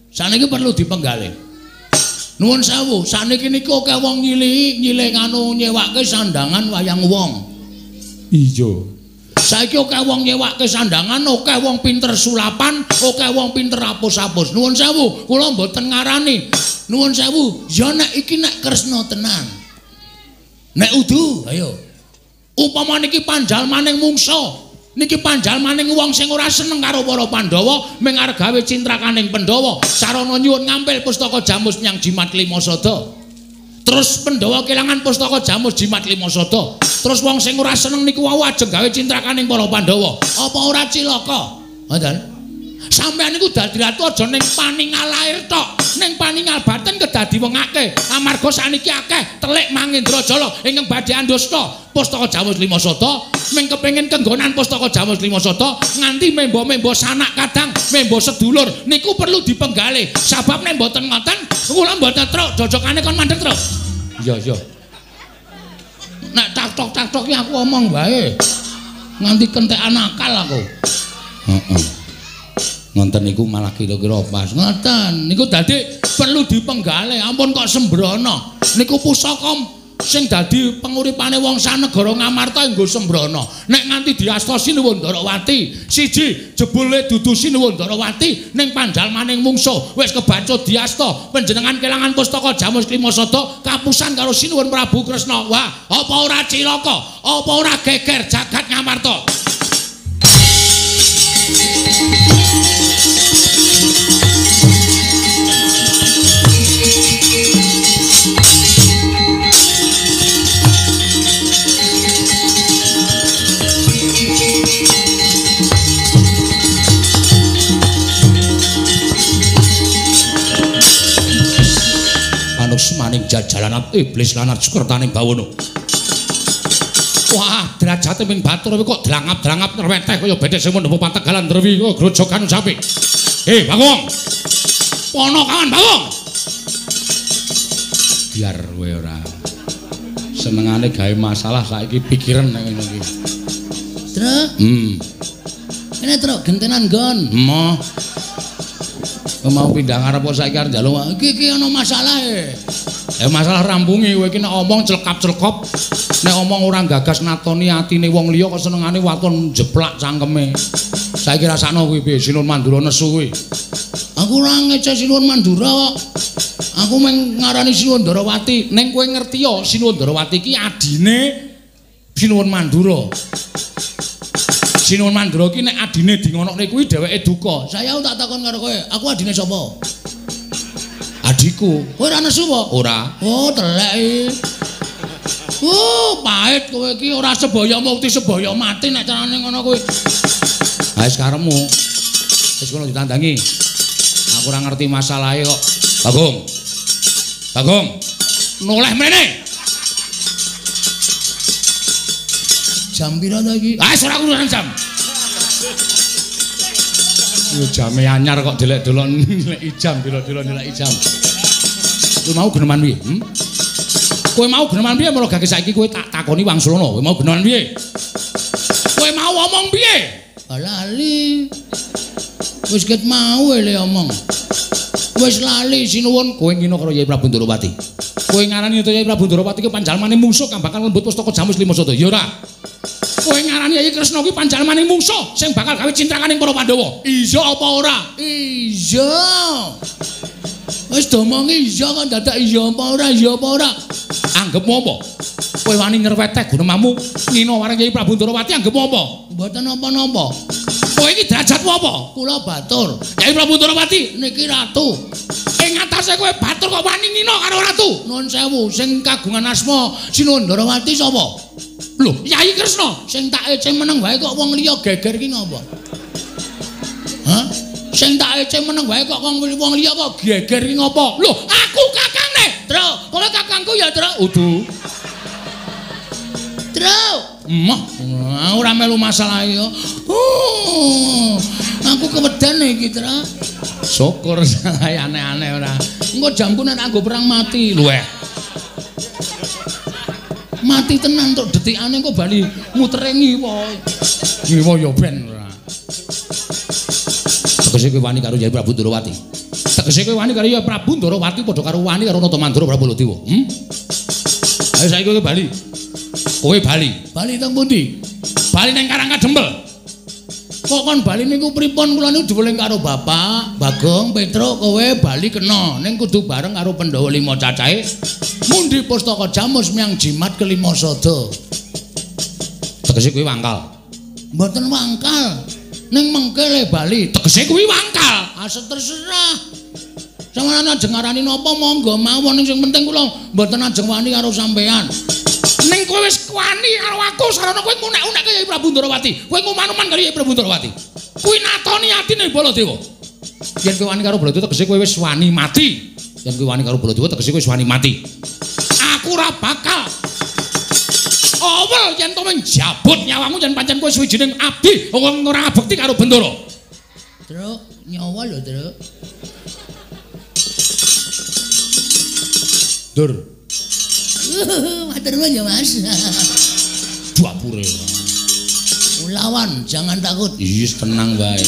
Nuwun sewu, saniki niku akeh wong nyilih anu nyewake sandangan wayang wong. Iya. Saiki akeh wong nyewake sandangan, akeh wong pinter sulapan, akeh wong pinter apus-apus. Nuwun sewu, kula mboten ngarani. Nuwun sewu, ya nek iki nek Kresna tenan. Nek udu, ayo. Upama niki panjal maning mungsa. Niki panjal maning wong sing ora seneng karo para Pandhawa ming arep gawe cintrakaning Pandhawa sarana nyuwun ngampil pustaka Jamus nyang Jimat Klimasada. Terus Pandhawa kelangan pustaka Jamus Jimat Klimasada. Terus wong sing ora seneng niku wau ajeng gawe cintrakaning para Pandhawa. Apa ora cilaka? Ngoten. Sampeyan niku dadi ratu aja ning paningal lair tok, ning paningal batin kedadi wong akeh. Amarga saniki akeh telik Mangendrajala ingkang badhe andhasta pustaka Jamus Klimasada, ming kepengin kenggonan pustaka Jamus Klimasada nganti membo-membo sanak kadang, membo sedulur niku perlu dipenggalih. Sebab nek mboten ngoten, kula mboten truk jojokane kon mandeg truk. Iya. Nek tak-tok ki aku omong wae. Nganti kentekan akal aku. Heeh. Ngonten niku malah kira-kira pas. Ngoten, niku dadi perlu dipenggalih. Ampun kok sembrono. Niku pusaka sing dadi penguripane wong sanegara Ngamarta nggo sembrono. Nek nganti diasta Sinuwandarawati, siji jebule dudu Sinuwandarawati ning panjalmaning mungsuh wis kebacut diasta panjenengan kelangan pustaka Jamus Klimasada kapusan karo Sinuwun Prabu Kresna. Wah, apa ora cilaka? Apa ora geger jagat Ngamarta? Maning jajalanat iblis lanat sukertaning bawono. Wah, derajate ming batur kok drangap-drangap nerweteh kaya bedhe sing mundhup pategalan Drewi kok grojogan sapi. Bagong. Pono kawan Bagong. Biar kowe ora senengane gawe masalah saiki pikiran nek ngene iki. Truk. Ini truk gentenan nggon. Emoh. Mau pindah ngarep kok saiki arep njaluk iki ana masalah masalah rampungi kowe iki nek omong celkap-celkop nek omong ora gagas natoni atine wong liya kok senengane waton jeplak cangkeme saiki rasakno kuwi piye Sinuwun Mandura nesu kuwi aku ora ngece Sinuwun Mandura kok aku mung ngarani Sinuwandarawati ning kowe ngerti ya Sinuwandarawati iki adine Sinuwun Mandura Sinuwun Mandura ki nek adine dingonokne kuwi dheweke duka. Saya tak takon karo kowe, aku adine sapa? Adikku. Kowe ora nesu apa? Ora. Oh, telek iki. Pahit kowe iki ora sebaya mukti sebaya mati nek carane ngono kowe. Ha wis karepmu. Wis kono ditandangi. Aku ora ngerti masalahe kok. Bagong. Bagong. Noleh mrene. Jam pira ta iki? Ora urusan jam. Yo jame anyar kok delek-delok nilai jam, delok-delok nilai jam. Kowe mau geneman piye? Kowe mau geneman piye mulo gake saiki kowe tak takoni wangsulana. Kowe mau geneman piye? Kowe mau omong piye? Lali. Wis ket mau le omong. Wis lali Sinuwun kowe ngino karo Yai Prabu Ndarawati. Kowe ngarani Yai Prabu Ndarawati ki panjalmane mungsuh kang bakal lembut pustaka Jamus Klimasada. Ya ora. Kowe ngarani Yai Kresna kuwi panjalmaning mungsuh sing bakal gawe cintrakaning para Pandhawa. Iya apa ora? Iya. Wis domongi iya kok dadak iya apa ora? Iya apa ora? Anggepmu apa? Kowe wani nyrweteh gunemamu ngino marang Yai Prabu Ndarawati anggepmu apa? Mboten napa-napa. Kowe iki derajatmu apa? Kula batur. Yai Prabu Ndarawati niki ratu. Ing atase kowe batur kok wani ngino karo ratu. Nuwun sewu, sing kagungan asma Sinuwun Ndarawati sapa? Lho, Yai Kresna, sing tak eceng meneng wae kok wong liya geger ki ngopo? Hah? Sing tak eceng meneng wae kok wong liya kok geger ki ngopo? Lho, aku kakangne, Tru. Kowe kakangku ya, Tru. Udu. Tru. Emoh, ora melu masalah yo. Aku keweden iki, Tru. Syukur saya aneh-aneh ora. Engko jamku nek anggo perang mati. Lho mati tenan tok detikane kok bali mutere ngiwa. Ngiwa ya ben ora. Tegese kowe wani karo Yai Prabu Ndarawati. Tegese kowe wani karo Yai Prabu Ndarawati padha karo wani karo Natamandra Prabu Baladewa. Ayo saiki kowe bali. Kowe bali. Bali teng pundi? Bali nang Karangkadempel. Kok kon bali niku pripun kula niku diweling karo Bapak, Bagong, Petruk, kowe bali kena ning kudu bareng karo Pandhawa 5 cacahe. Mundi pustaka Jamus miyang jimat Klimasada. Tegese kuwi wangkal. Mboten wangkal. Ning mengke le bali. Tegese kuwi wangkal. Asal terserah. Sampeyan ajeng ngarani napa monggo mawon ning sing penting kula mboten ajeng wani karo sampean. Ning kowe wis wani karo aku sarana kowe ngunek-unekke Yai Prabu Ndarawati. Kowe nguman-uman karo Yai Prabu Ndarawati. Kuwi natoni atine Baladewa. Yen kowe wani karo Baladewa tegese kowe wis wani mati. Yen kowe wani karo Baladewa tegese kowe wis wani mati. Aku ora bakal awel yen to menjabut nyawamu yen pancen kowe suwijining abdi wong ora ngabekti karo Bendara. Truk, nyawa lho, Truk. Dur. Matur nuwun ya, Mas. Dapure. Lawan, jangan takut. Yes, tenang bae.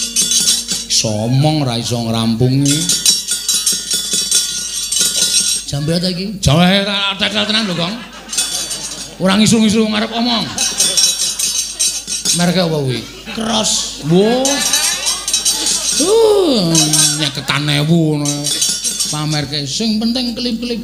Somong ra iso ngrampungi. Sambil ta iki? Jawa tetel tenan lho, Kong. Ora ngisu-ngisu ngarep omong. Merek apa kuwi? Cross. Wo. Nyeketan 1000 pamerke sing penting klip-klip.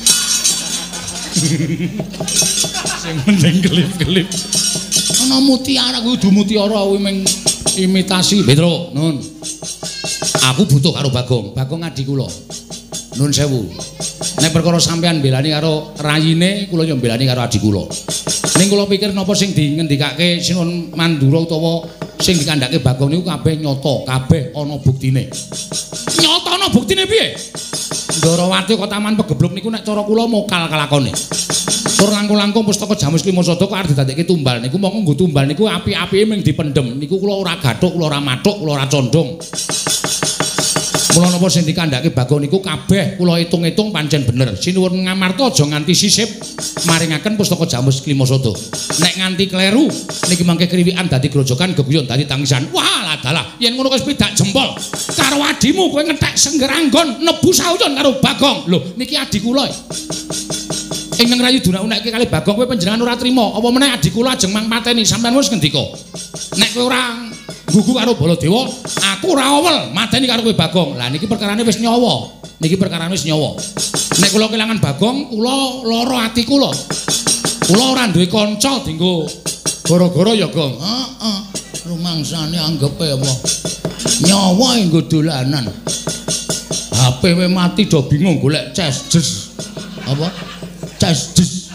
Sing penting klip-klip. Ana mutiara kudu mutiara kuwi ming imitasi. Petro, nun. Aku butuh karo Bagong. Bagong adik kula. Nun sewu. Nek perkara sampean belani karo rayine, kula yo belani karo adik kula. Ning kula pikir napa sing dingendikake Sinuwun Mandura utawa sing dikandhake Bagong niku kabeh nyata, kabeh ana buktine. Nyata ana buktine piye? Ndarawati kok taman pegebluk niku nek cara kula mokal kelakone. Tur langkung-langkung pustaka Jamus Klimasada kok arep didadekke tumbal niku mongko nggo tumbal niku api-apike ming dipendhem. Niku kula ora gathuk, kula ora mathuk, kula ora condong. Mula napa sing dikandhake Bagong niku kabeh kula itung-itung pancen bener. Sinuwun ngamarta aja nganti sisip maringaken pustaka Jamus Klimasada. Nek nganti kleru niki mangke kriwikan dadi grojokan geguyon dadi tangisan. Wah, ladalah yen ngono wis pidak jempol karo adimu kowe ngetek senggeranggon nebu sauyon karo Bagong. Lho, niki adik kula. Ingkang rayu dunak-unekke kali Bagong kowe panjenengan ora trima. Apa meneh adik kula ajeng mang pateni sampean wis ngendika. Nek kowe ora gugu karo Baladewa, aku ora awel mateni karo kowe Bagong. Lah niki perkarane wis nyawa. Niki perkarane wis nyawa. Nek kula kelangan Bagong, kula lara ati kula. Kula ora duwe kanca dienggo gara-gara ya, Gong. Heeh. Rumangsane anggepe apa? Nyawa enggo dolanan. HP we mati do bingung golek ces. Apa? Ces.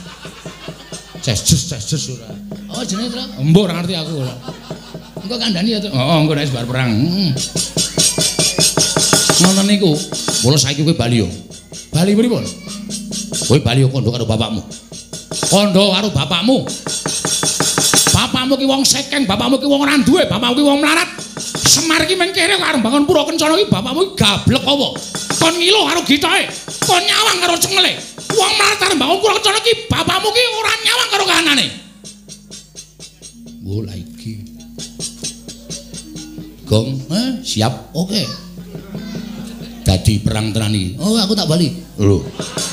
Ces ora. Oh jenenge to? Mbok ora ngerti aku ora. Engko kandhani ya to. Heeh, engko nek bar perang. Ngono niku, mula saiki kowe bali yo. Bali pripun? Kowe bali yo kandha karo bapakmu. Kandha karo bapakmu. Bapakmu ki wong sekeng, bapakmu ki wong ora duwe, bapakmu ki wong melarat. Semar ki mengkere karo bangun pura kencana ki bapakmu gablek apa? Kon ngilo karo gitahe, kon nyawang karo cengele. Wong melarat karo bangun pura kencana ki bapakmu ki ora nyawang karo kahanane. Wo la iki. Gong, siap. Oke. Dadi perang tenan iki. Oh, aku tak bali. Lho.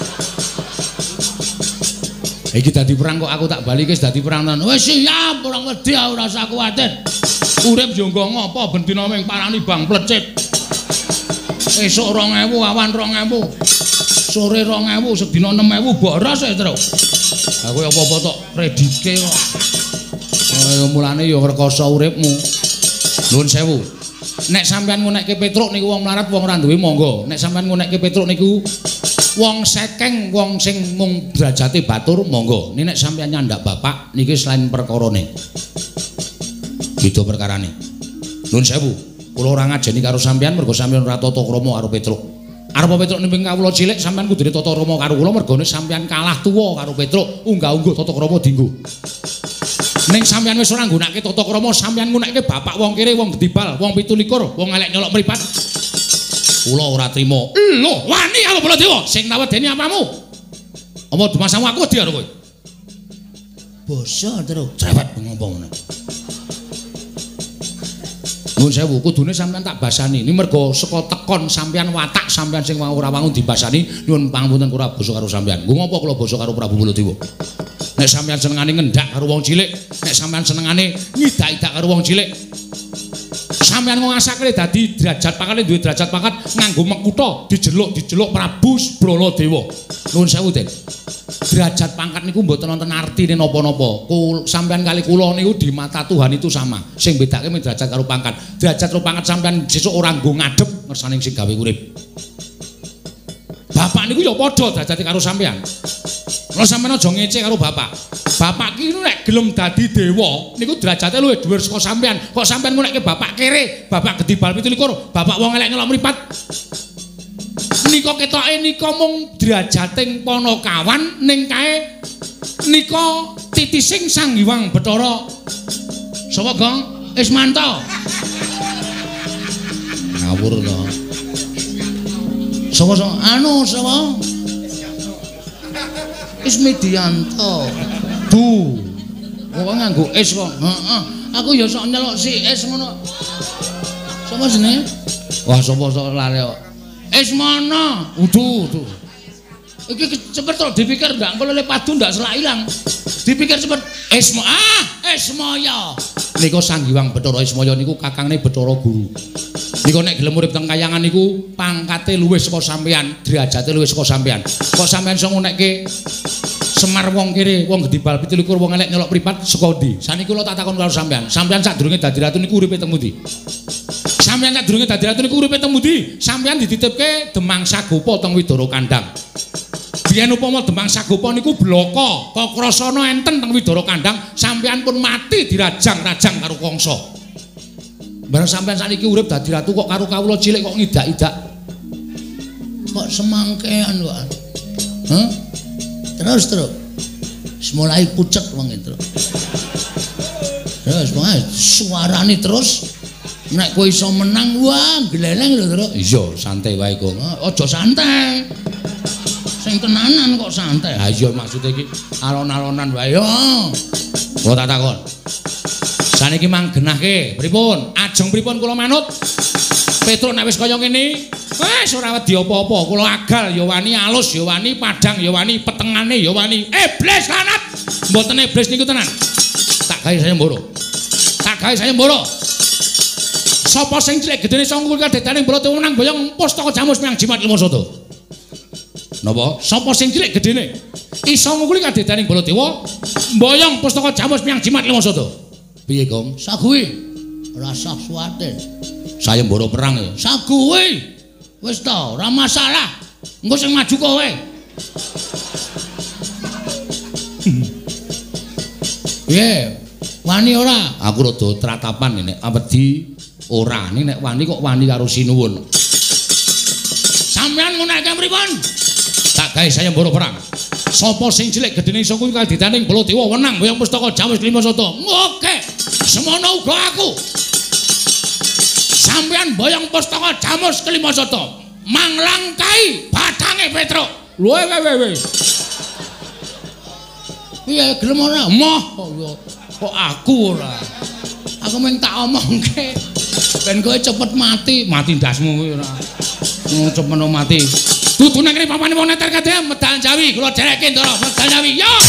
Iki dadi perang kok aku tak bali wis dadi perang tenan. Wis siap, ora wedi ora usah kuwatir. Urip yo nggo ngopo bendina ming parani bang plecit. Esuk 2000, awan 2000. Sore 2000, sedina 6000 boros e, Tru. Aku apa-apa tok kreditke kok. Mulane yo rekoso uripmu. Nuwun sewu. Nek sampean ngunekke Petruk niku wong melarat wong ora duwe monggo. Nek sampean ngunekke Petruk niku wong sekeng, wong sing mung derajate batur monggo. Nek sampean nyandak bapak niki selain perkarane. Gitu perkarane. Nuwun sewu. Kula ora ngajeni karo sampean mergo sampean ora tata krama karo Petruk. Arep Petruk nimping kawula cilik sampean kudune tata krama karo kula mergone sampean kalah tuwa karo Petruk. Unggah-ungguh tata krama dienggo. Ning sampeyan wis ora nggunakake tata krama, sampeyan nggunakake bapak wong kere, wong gedibal, wong 17, wong elek nyolok mripat. Kula ora trima. Lho, wani karo Baladewa sing nawedeni apamu? Apa dumasamu aku wedi karo kowe? Basa terus cerewet ngopo ngono. Nuwun sewu, kudune sampeyan tak basani. Ini mergo saka tekon sampeyan watak sampeyan sing ora wangun dibasani, nyuwun pangapunten kula basa karo sampeyan. Nggo ngopo kula basa karo Prabu Baladewa? Nek sampeyan senengane ngendak karo wong cilik, nek sampeyan senengane ngidak-idak karo wong cilik, sampeyan ngasake dadi derajat pangkate duwe derajat pangkat nganggo mekutha dijeluk Prabu Baladewa. Nuwun sewu, Den. Derajat pangkat niku mboten wonten artine napa-napa. Sampeyan kali kula niku di mata Tuhan itu sama. Sing bedake mung derajat karo pangkat. Derajat karo pangkat sampeyan sesuk ora nggo ngadep ngersane sing gawe urip. Bapak niku ya padha derajate karo sampeyan. Lha sampeyan aja ngece karo bapak. Bapak ki nek gelem dadi dewa niku derajate luwih dhuwur saka sampeyan. Kok sampeyan ngunekke bapak kere, bapak gedibal 17, bapak wong elek nyolok mripat. Nika ketoke nika mung derajating Panakawan ning kae nika titising Sang Hyang Bathara. Sapa, Gong? Ismanto. Ngawur to. Sapa? Anu sapa? Ismidianto. Bu. Kok nganggo is kok? Heeh. Aku ya sok nyelok si is ngono. Sapa jenenge? Wah, sapa lare kok. Ismana. Udu. Iki cepet to dipikir ndak engko lele padu ndak selak ilang. Dipikir cepet Ismaya. Nika Sanghyang Bathara Ismaya niku kakangne Bathara Guru. Nika nek gelem urip teng kayangan niku pangkate luwih saka sampean, derajate luwih saka sampean. Kok sampean iso ngunekke Semar wong kere, wong Gedhi Bal 17 wong elek nyolok pripat saka ndi? Saniki kula tak takon karo sampean. Sampean sadurunge dadi ratu niku uripe teng pundi? Sampeyan sadurunge dadi ratu niku uripe teng pundi? Sampeyan dititipke Demang Sagopa teng Widara Kandhang. Biyen upama Demang Sagopa niku blaka, Kakrasana enten teng Widara Kandhang, sampeyan pun mati dirajang-rajang karo Kangsa. Bareng sampeyan saniki urip dadi ratu kok karo kawula cilik kok ngidak-idak. Kok semangkean kok. Hah? Terus mulai pucet wong itu. Terus wae suarane terus nek kowe iso menang wah gleleng lho terus. Iya, santai wae kok. Aja santai. Sing tenanan kok santai. Ha iya maksude iki alon-alonan wae yo. Kok tak takon. Saniki manggenahke pripun? Ajeng pripun kula manut? Petruk nek wis kaya ngene, wis ora wedi apa-apa. Kula agal ya wani, alus ya wani, padang ya wani, petengane ya wani. Iblis lanat. Mboten iblis niku tenan. Tak gawe saya mboro. Tak gawe saya mboro. Sapa sing cilik gedene sangkul kadetaning Baladewa menang boyong pustaka Jamus Miang Jimat Lima Sada. Napa? Sapa sing cilik gedene iso ngukuli kadetaning Baladewa boyong pustaka Jamus Miang Jimat Lima Sada. Piye, Gong? Saguwe. Rasa suwaten. Sayembara perang ya. Saguwe. Wis to, ora masalah. Engko sing maju kowe. Piye? Wani ora? Aku rada tratapan nek wedi ora. Nek wani kok wani karo sinuwun. Sampeyan nguneke pripun? Tak gawe sayembara perang. Sapa sing cilik gedene iso kuwi kaditaning Baladewa wenang boyong pustaka Jamus Lima Sada. Oke. Semono uga aku. Sampeyan boyong pustaka Jamus Lima Sada. Manglangkai batange Petruk. Lho we. Piye gelem ora? Moh kok aku ora. Aku mung tak omongke. Ben kowe cepet mati, mati ndasmu kowe ora. Cepet mati. Dudu nang kene papane wong neter kadhe medal Jawi, kula dereke ndara medal Jawi. Yo.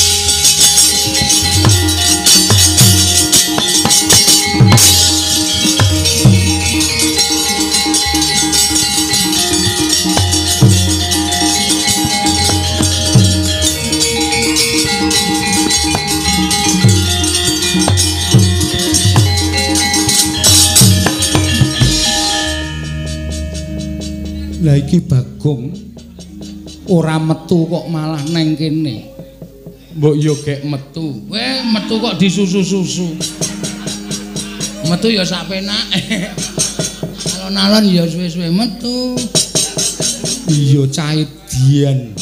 Lah iki Bagong ora metu kok malah neng kene. Mbok yo gek metu. Metu kok disusu-susu. Metu ya sak penake. Alon-alon ya suwe-suwe metu. Iya cahe dian.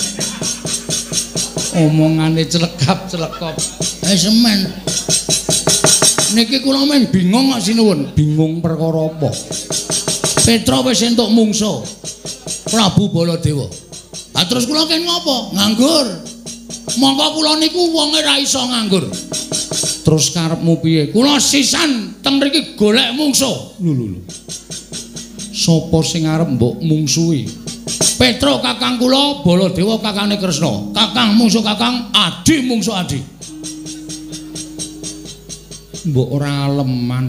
Omongane celekap-celekop. Semen. Niki kula men bingung kok sinuwun. Bingung perkara apa? Petra wis entuk mungsuh Prabu Baladewa. Lah terus kula ken ngopo? Nganggur. Monggo kula niku wonge ra iso nganggur. Terus karepmu piye? Kula sisan teng mriki golek mungsuh. Lho. Sapa sing arep mbok mungsuhi? Petra kakang kula, Baladewa kakane Kresna. Kakang mungsuh kakang, adi mungsuh adi. Mbok ora aleman.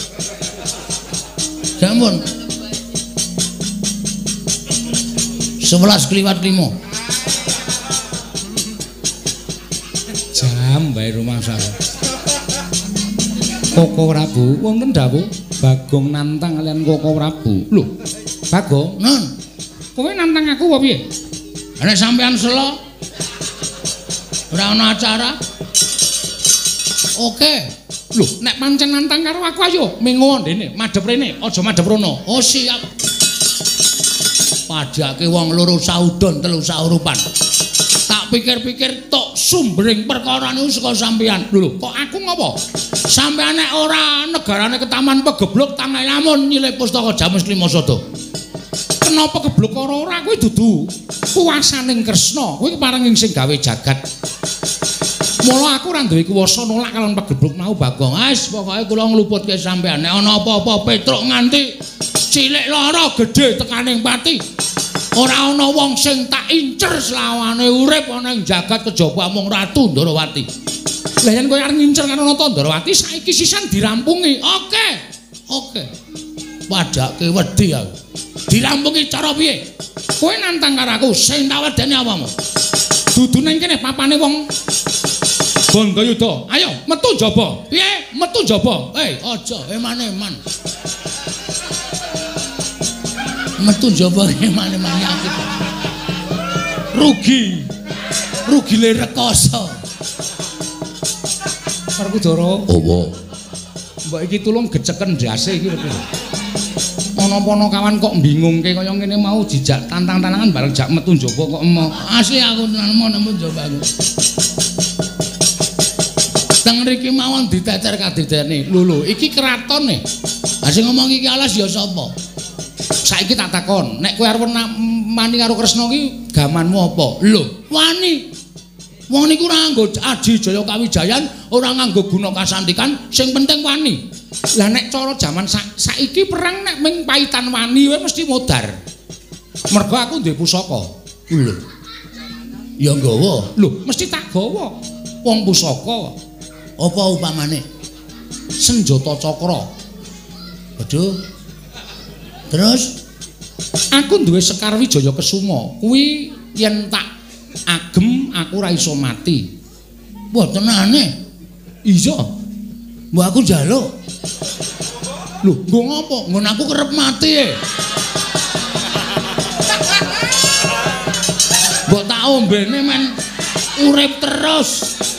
Sampun. 11:05 jam bae rumah saya. Koko Prabu wonten dawuh Bagong nantang kalian Koko Prabu. Lho, Bagong, non. Kowe nantang aku apa piye? Nek sampean selo ora ana acara. Oke. Lho, nek pancen nantang karo aku ayo mengo ndene, madhep rene, aja madhep rono. Oh siap. Padake wong loro saudon telu saurupan. Tak pikir-pikir tok sumbering perkara niku saka sampeyan. Lho, kok aku ngopo? Sampeyan nek ora negarane ketaman pegeblok tanah lamun nyilih pustaka Jamus Lima Sada. Kenapa geblok ora kuwi dudu kuwasaning Kresna. Kuwi keparenging sing gawe jagat. Mula aku ora duwe kuwasa nolak kalon pegeblok mau Bagong. Wis pokoke kula ngluputke sampeyan. Nek ana apa-apa Petruk nganti cilik lara gedhe tekaning pati. Ora ana wong sing tak incer selawane urip ana ing jagat kejaba mung Ratu Ndarawati. Lah yen kowe arep ngincer karo Nata Ndarawati saiki sisan dirampungi. Oke. Padake wedi aku. Dirampungi cara piye? Kowe nantang karo aku sing tak wedeni apamu. Dudu ning kene papane wong Bangayuda. Ayo metu jaba. Piye? Metu jaba. Aja eman-eman. Metu jaba eman-eman aku. Rugi le rekoso. Werkudara. Apa? Mbak iki tulung geceken ndase iki lho. Ana-ana kawan kok bingungke kaya ngene mau dijak tantang-tantangan bareng jak metu jaba kok emoh. Asli aku tenan metu jaba aku. Teng mriki mawon ditecer kadidene. Lho iki keratone. Ha sing ngomong iki alas ya sapa? Saiki tak takon, nek kowe arep mani karo Kresna ki gamanmu apa? Lho, wani. Wong niku ora nganggo Aji Jaya Kawijayan, ora nganggo guna kasantikan, sing penting wani. Lah nek cara jaman saiki perang nek ming paitan wani wae mesti modar. Mergo aku duwe pusaka. Lho. Ya nggawa. Lho, mesti tak gawa. Wong pusaka. Apa upamane? Senjata cakra. Waduh. Terus aku duwe Sekar Wijaya Kesuma. Kuwi yen tak agem aku ora iso mati. Wah tenane. Iya. Mbok aku njaluk. Lho, nggo ngopo? Nggon aku kerep mati e. Mbok tak ombene men urip terus.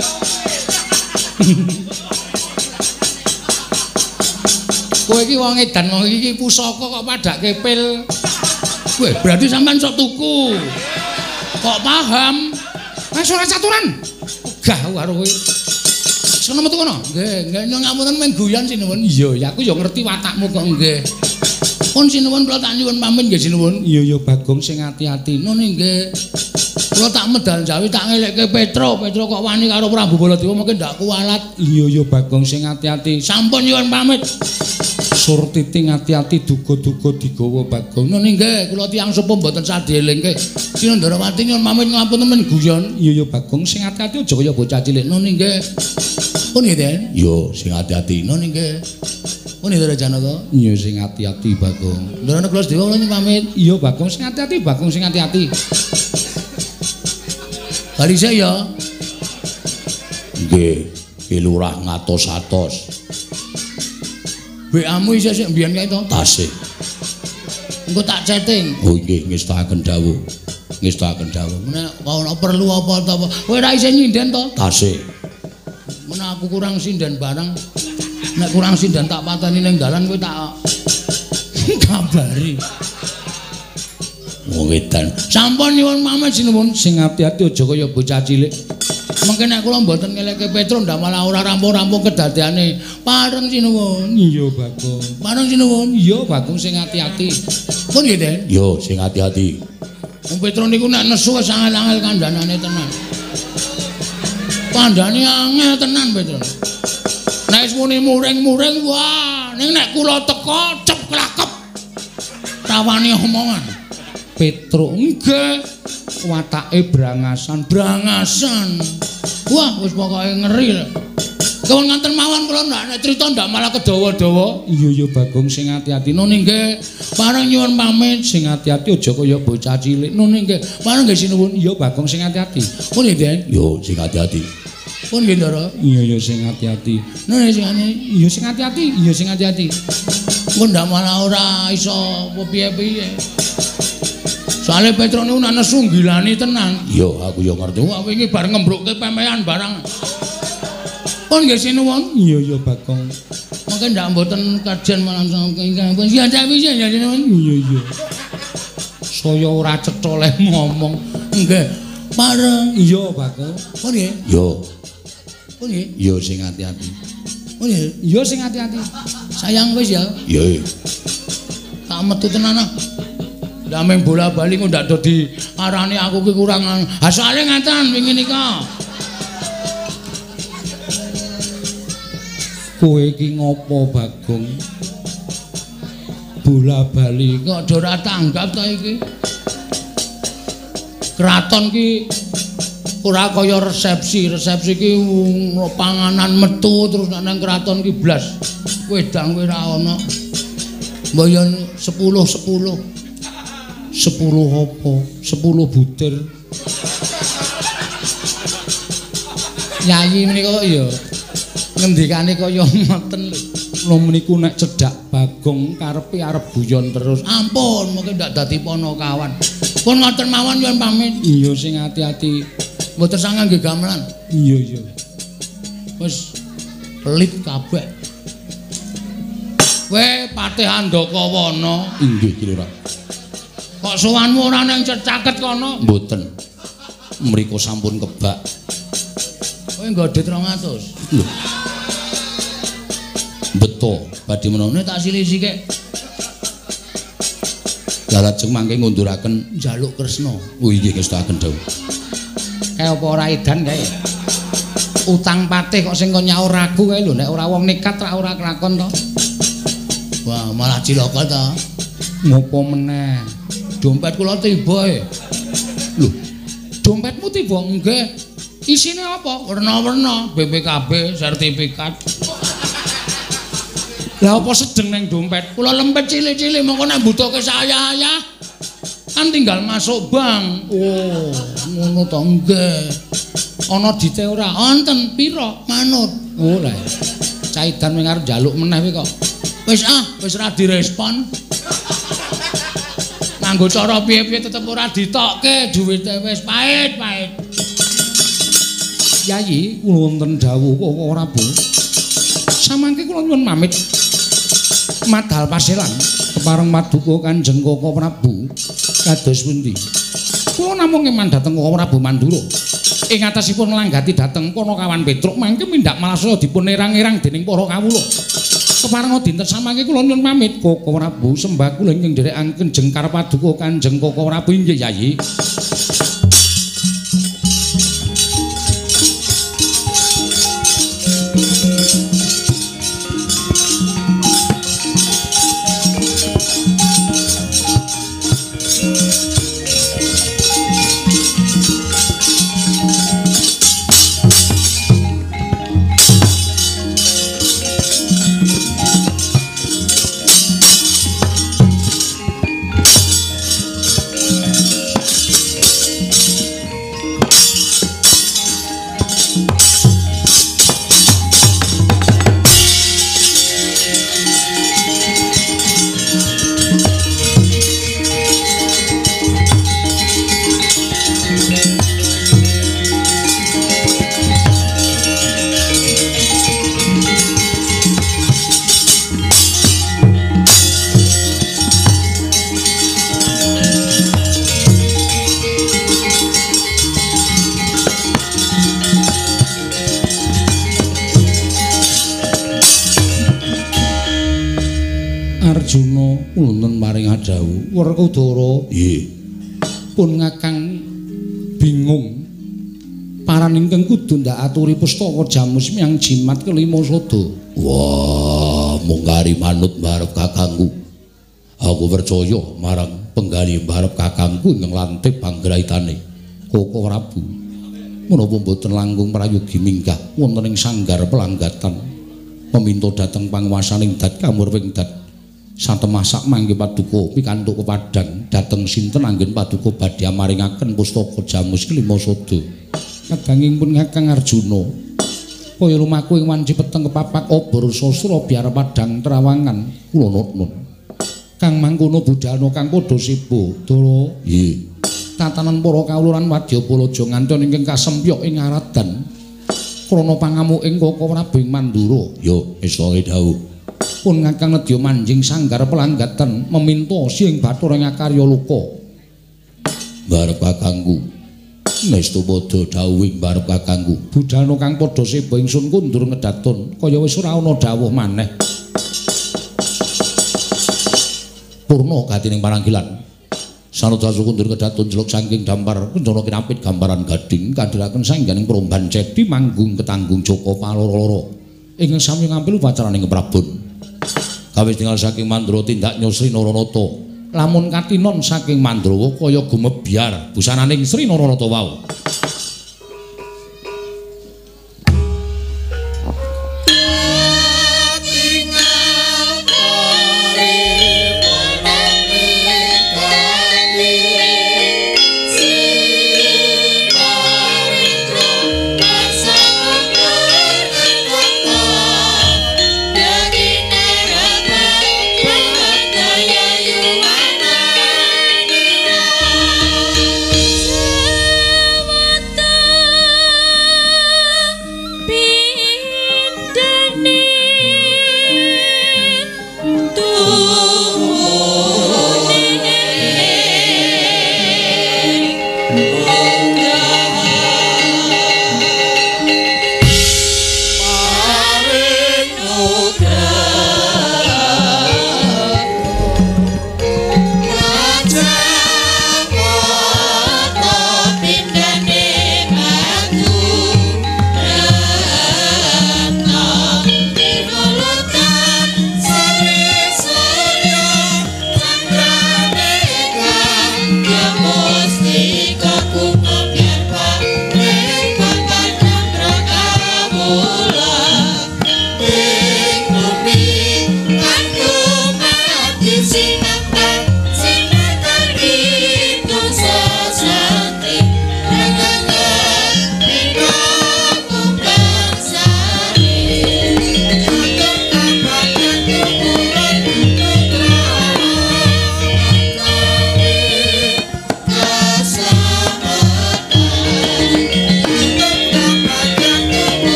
Kowe iki wong edan wong iki pusaka kok padake pil. Kowe berarti sampean sok tuku. Kok paham? Wis ora caturan. Gah karo kowe. Sono metu kono. Nggih, ngapunten men guyon sinuwun. Iya, aku ya ngerti watakmu kok nggih. Pun sinuwun kula tak nyuwun pamit nggih sinuwun. Iya Bagong sing ati-ati. Nune nggih. Kula tak medal jawi tak ngelekke Petro kok wani karo Prabu Baladewa mungkin ndak kualat. Iya Bagong sing ati-ati. Sampun nyuwun pamit. Surtiti ati-ati duga-duga digawa Bagong. Nune nggih, kula tiyang sepuh mboten sadelingke. Sina Ndarawati nyuwun pamit ngapunten men guyon. Iya Bagong sing ati-ati aja kaya bocah cilik. Nune nggih. Pun nggih, Den? Yo sing ati-ati. Nune nggih. Pun nggih Janaka? Iya sing ati-ati Bagong. Ndarane kula Dewa kula nyuwun pamit. Iya Bagong sing ati-ati, Bagong sing ati-ati. Barise ya. Nggih, Ki Lurah ngatos-atos. BA-mu isih sik mbiyen kae to? Tasih. Engko tak chatting. Oh nggih, ngestakaken dawuh. Ngestakaken dawuh. Menawa ana perlu apa to apa. Kowe ora isih nyinden to? Tasih. Menawa aku kurang sinden barang. Nek kurang sinden tak pateni ning dalan kowe tak kabari. Wong edan. Sampun nyuwun pamit sinuwun. Sing ati-ati aja kaya bocah cilik. Mengke nek kula mboten ngelekke Petro ndak malah ora rampung-rampung kedadeane. Pareng sinuwun. Iya Bagong. Pareng sinuwun. Iya Bagong sing ati-ati. Pun nggih, Den? Yo sing ati-ati. Wong Petro niku nek nesu wis angel-angel kandhanane tenan. Kandhane angel tenan Petro. Nek wis muni muring-muring wah, ning nek kula teka cep klakep. Rawani omongan. Petro nggih watake brangasan. Wah, wis pokoke ngeri lho. Kawon nganten mawon kula nek crita ndak malah kedawa-dawa. Iya Bagong sing ati-ati. Nune nggih, pareng nyuwun pamit sing ati-ati aja kaya bocah cilik. Nune nggih, pareng nggih sinuwun. Iya Bagong sing ati-ati. Pun nggih, Den? Yo sing ati-ati. Pun nggih, Ndara? Iya sing ati-ati. Nune sing ati-ati. Iya sing ati-ati. Iya sing ati-ati. Engko ndak malah ora iso piye-piye. Soale Petro niku nek nesu gilani tenan. Iya, aku ya ngerti. Wah, wingi bar ngembrukke pemean barang. Pun nggih sinuwun. Iya Bagong. Mengke ndak mboten kajen langsung ingkang. Ya wis ya sinuwun. Iya. Saya ora cetha le ngomong. Nggih. Pareng. Iya Bagong. Pun nggih. Yo. Pun nggih. Yo sing ati-ati. Pun nggih. Yo sing ati-ati. Sayang wis ya. Iya. Tak metu tenan. Dameng bola-bali kok ndak do diarani aku ki kurang asale ngaten wingi nika. Kowe iki ngopo Bagong? Bola-bali kok ora tanggap ta iki? Kraton ki ora kaya resepsi ki panganan metu terus nang kraton ki blas wedang kowe ora ana mboyen 10 apa 10 butir Yayi menika ya ngendikane kaya ngoten lho kula meniku nek cedhak Bagong karepe arep guyon terus ampun mengke ndak dadi ponokawan pun ngoten mawon yen pamit iya sing ati-ati mboten sangang nggih gamelan iya wis pelit kabeh kowe Patih Andakawana inggih Kilura kok sowanmu ora nang caket kono mboten mriku sampun kebak kowe nggodhet 200 lho beto badhe menawa tak silih-silih lajeng mangke ngunduraken njaluk Kresna oh inggih ngestakaken dawuh kaya apa ora edan kae utang patih kok sing kok nyaur ragu kae lho nek ora wong nekat ora kelakon to wah malah cilaka to ngopo meneh dompet kula tiba lho dompetmu tiba nggih isine apa werna-werna BPKB sertifikat lah apa sedeng nang dompet kula lempet cilik-cilik mengko nek mbutuhke saya kan tinggal masuk bank oh ngono to nggih ana dite ora wonten pira manut oh lah caidan wing arep njaluk meneh kok wis ora direspon nganggo cara piye-piye tetep ora ditokke duwite wis pahit Yayi kula wonten dawuh kok ora Bu samangke kula nyuwun pamit madhal paselan kepareng paduka Kanjeng Koko Prabu kados pundi kula namung ngeman dhateng Koko Prabu Mandura ing atasipun langgati dhateng Ponokawan Petruk mangke mindak malasaya dipun erang-erang dening para kawula kepareng dinten samangke kula nyuwun pamit Koko Prabu sembah kula ingkang nderekaken jengkar paduka Kanjeng Koko Prabu inggih Yayi Arjuna wonten maring adhawu Werkudara nggih pun ngakang bingung paran ingkang kudu ndak aturi pustaka jamus miyang jimat kelima sada wah mung kari manut mbarep kakangku aku percaya marang penggali mbarep kakangku ingkang lantip panggraitane Koko Prabu menapa boten langkung prayogi minggah wonten ing sanggar pelanggatan meminta dhateng panguwasaning dat kamurping dat satemasak mangke paduka pikantuk kepadang dhateng sinten anggen paduka badhe maringaken pustaka jamus kelima sada kadanging pun Kakang Arjuna kaya lumaku ing wanci peteng kepapak obor sastra biar padang trawangan kula nun kang mangkono budalna kang padha sibo dara nggih tatanan para kawuluran Wadyabalaja ngantos ingkang kasempyok ing aradan krana pangamuking Koko Prabu Mandura yo esore dawuh pun ngakang nedya manjing sanggar pelanggatan meminta Siing Bathara ngakarya luka mbarep kakangku nestu padha dawuhing mbarep kakangku budalna kang padha seba ingsun kundur ngedaton kaya wis ora ana dawuh maneh purna gatining paranggilan sanadyan kundur ngedaton jeluk saking dampar kencana kinapit gambaran gading kadhiraken sangganing peromban cedi manggung ketanggung Joko paloro-loro ingkang sami ngampil upacaraning Prabon kawis tinggal saking Mandura tindak Nyusri Naranata lamun katinon saking Mandrawa kaya gumebyar busananing Sri Nararata wau.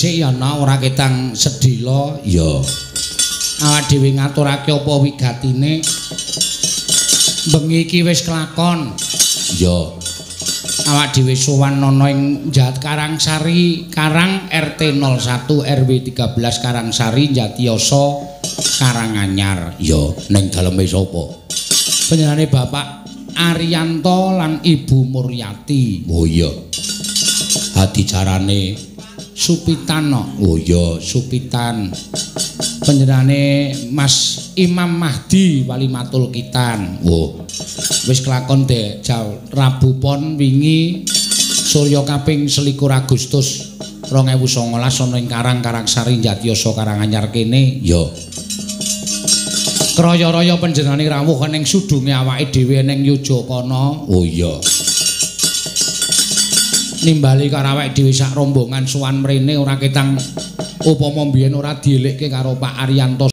dhisik ya ana ora ketang sedhila ya. Awak dhewe ngaturake apa wigatine. Bengi iki wis kelakon. Ya. Awak dhewe sowan ana ing Jat Karangsari, Karang RT 01 RW 13 Karangsari Jatiyosa Karanganyar. Ya, ning daleme sapa? Panjenengane Bapak Ariyanto lan Ibu Muryati. Oh iya. Adicarane Supitan. Oh iya, Supitan. Panjenengane Mas Imam Mahdi Walimatul Kitan. Oh. Wis kelakon dek Rabu Pon wingi Surya kaping 21 Agustus 2019 ana ing Karangsari Jatiyosa Karanganyar kene ya. Kraya-raya panjenengane rawuh ning sudunge awake dhewe ning Yojakana. Oh iya. Nimbali karo awake dhewe sak rombongan sowan mrene ora ketang upama mbiyen ora dielekke karo Pak Ariyanto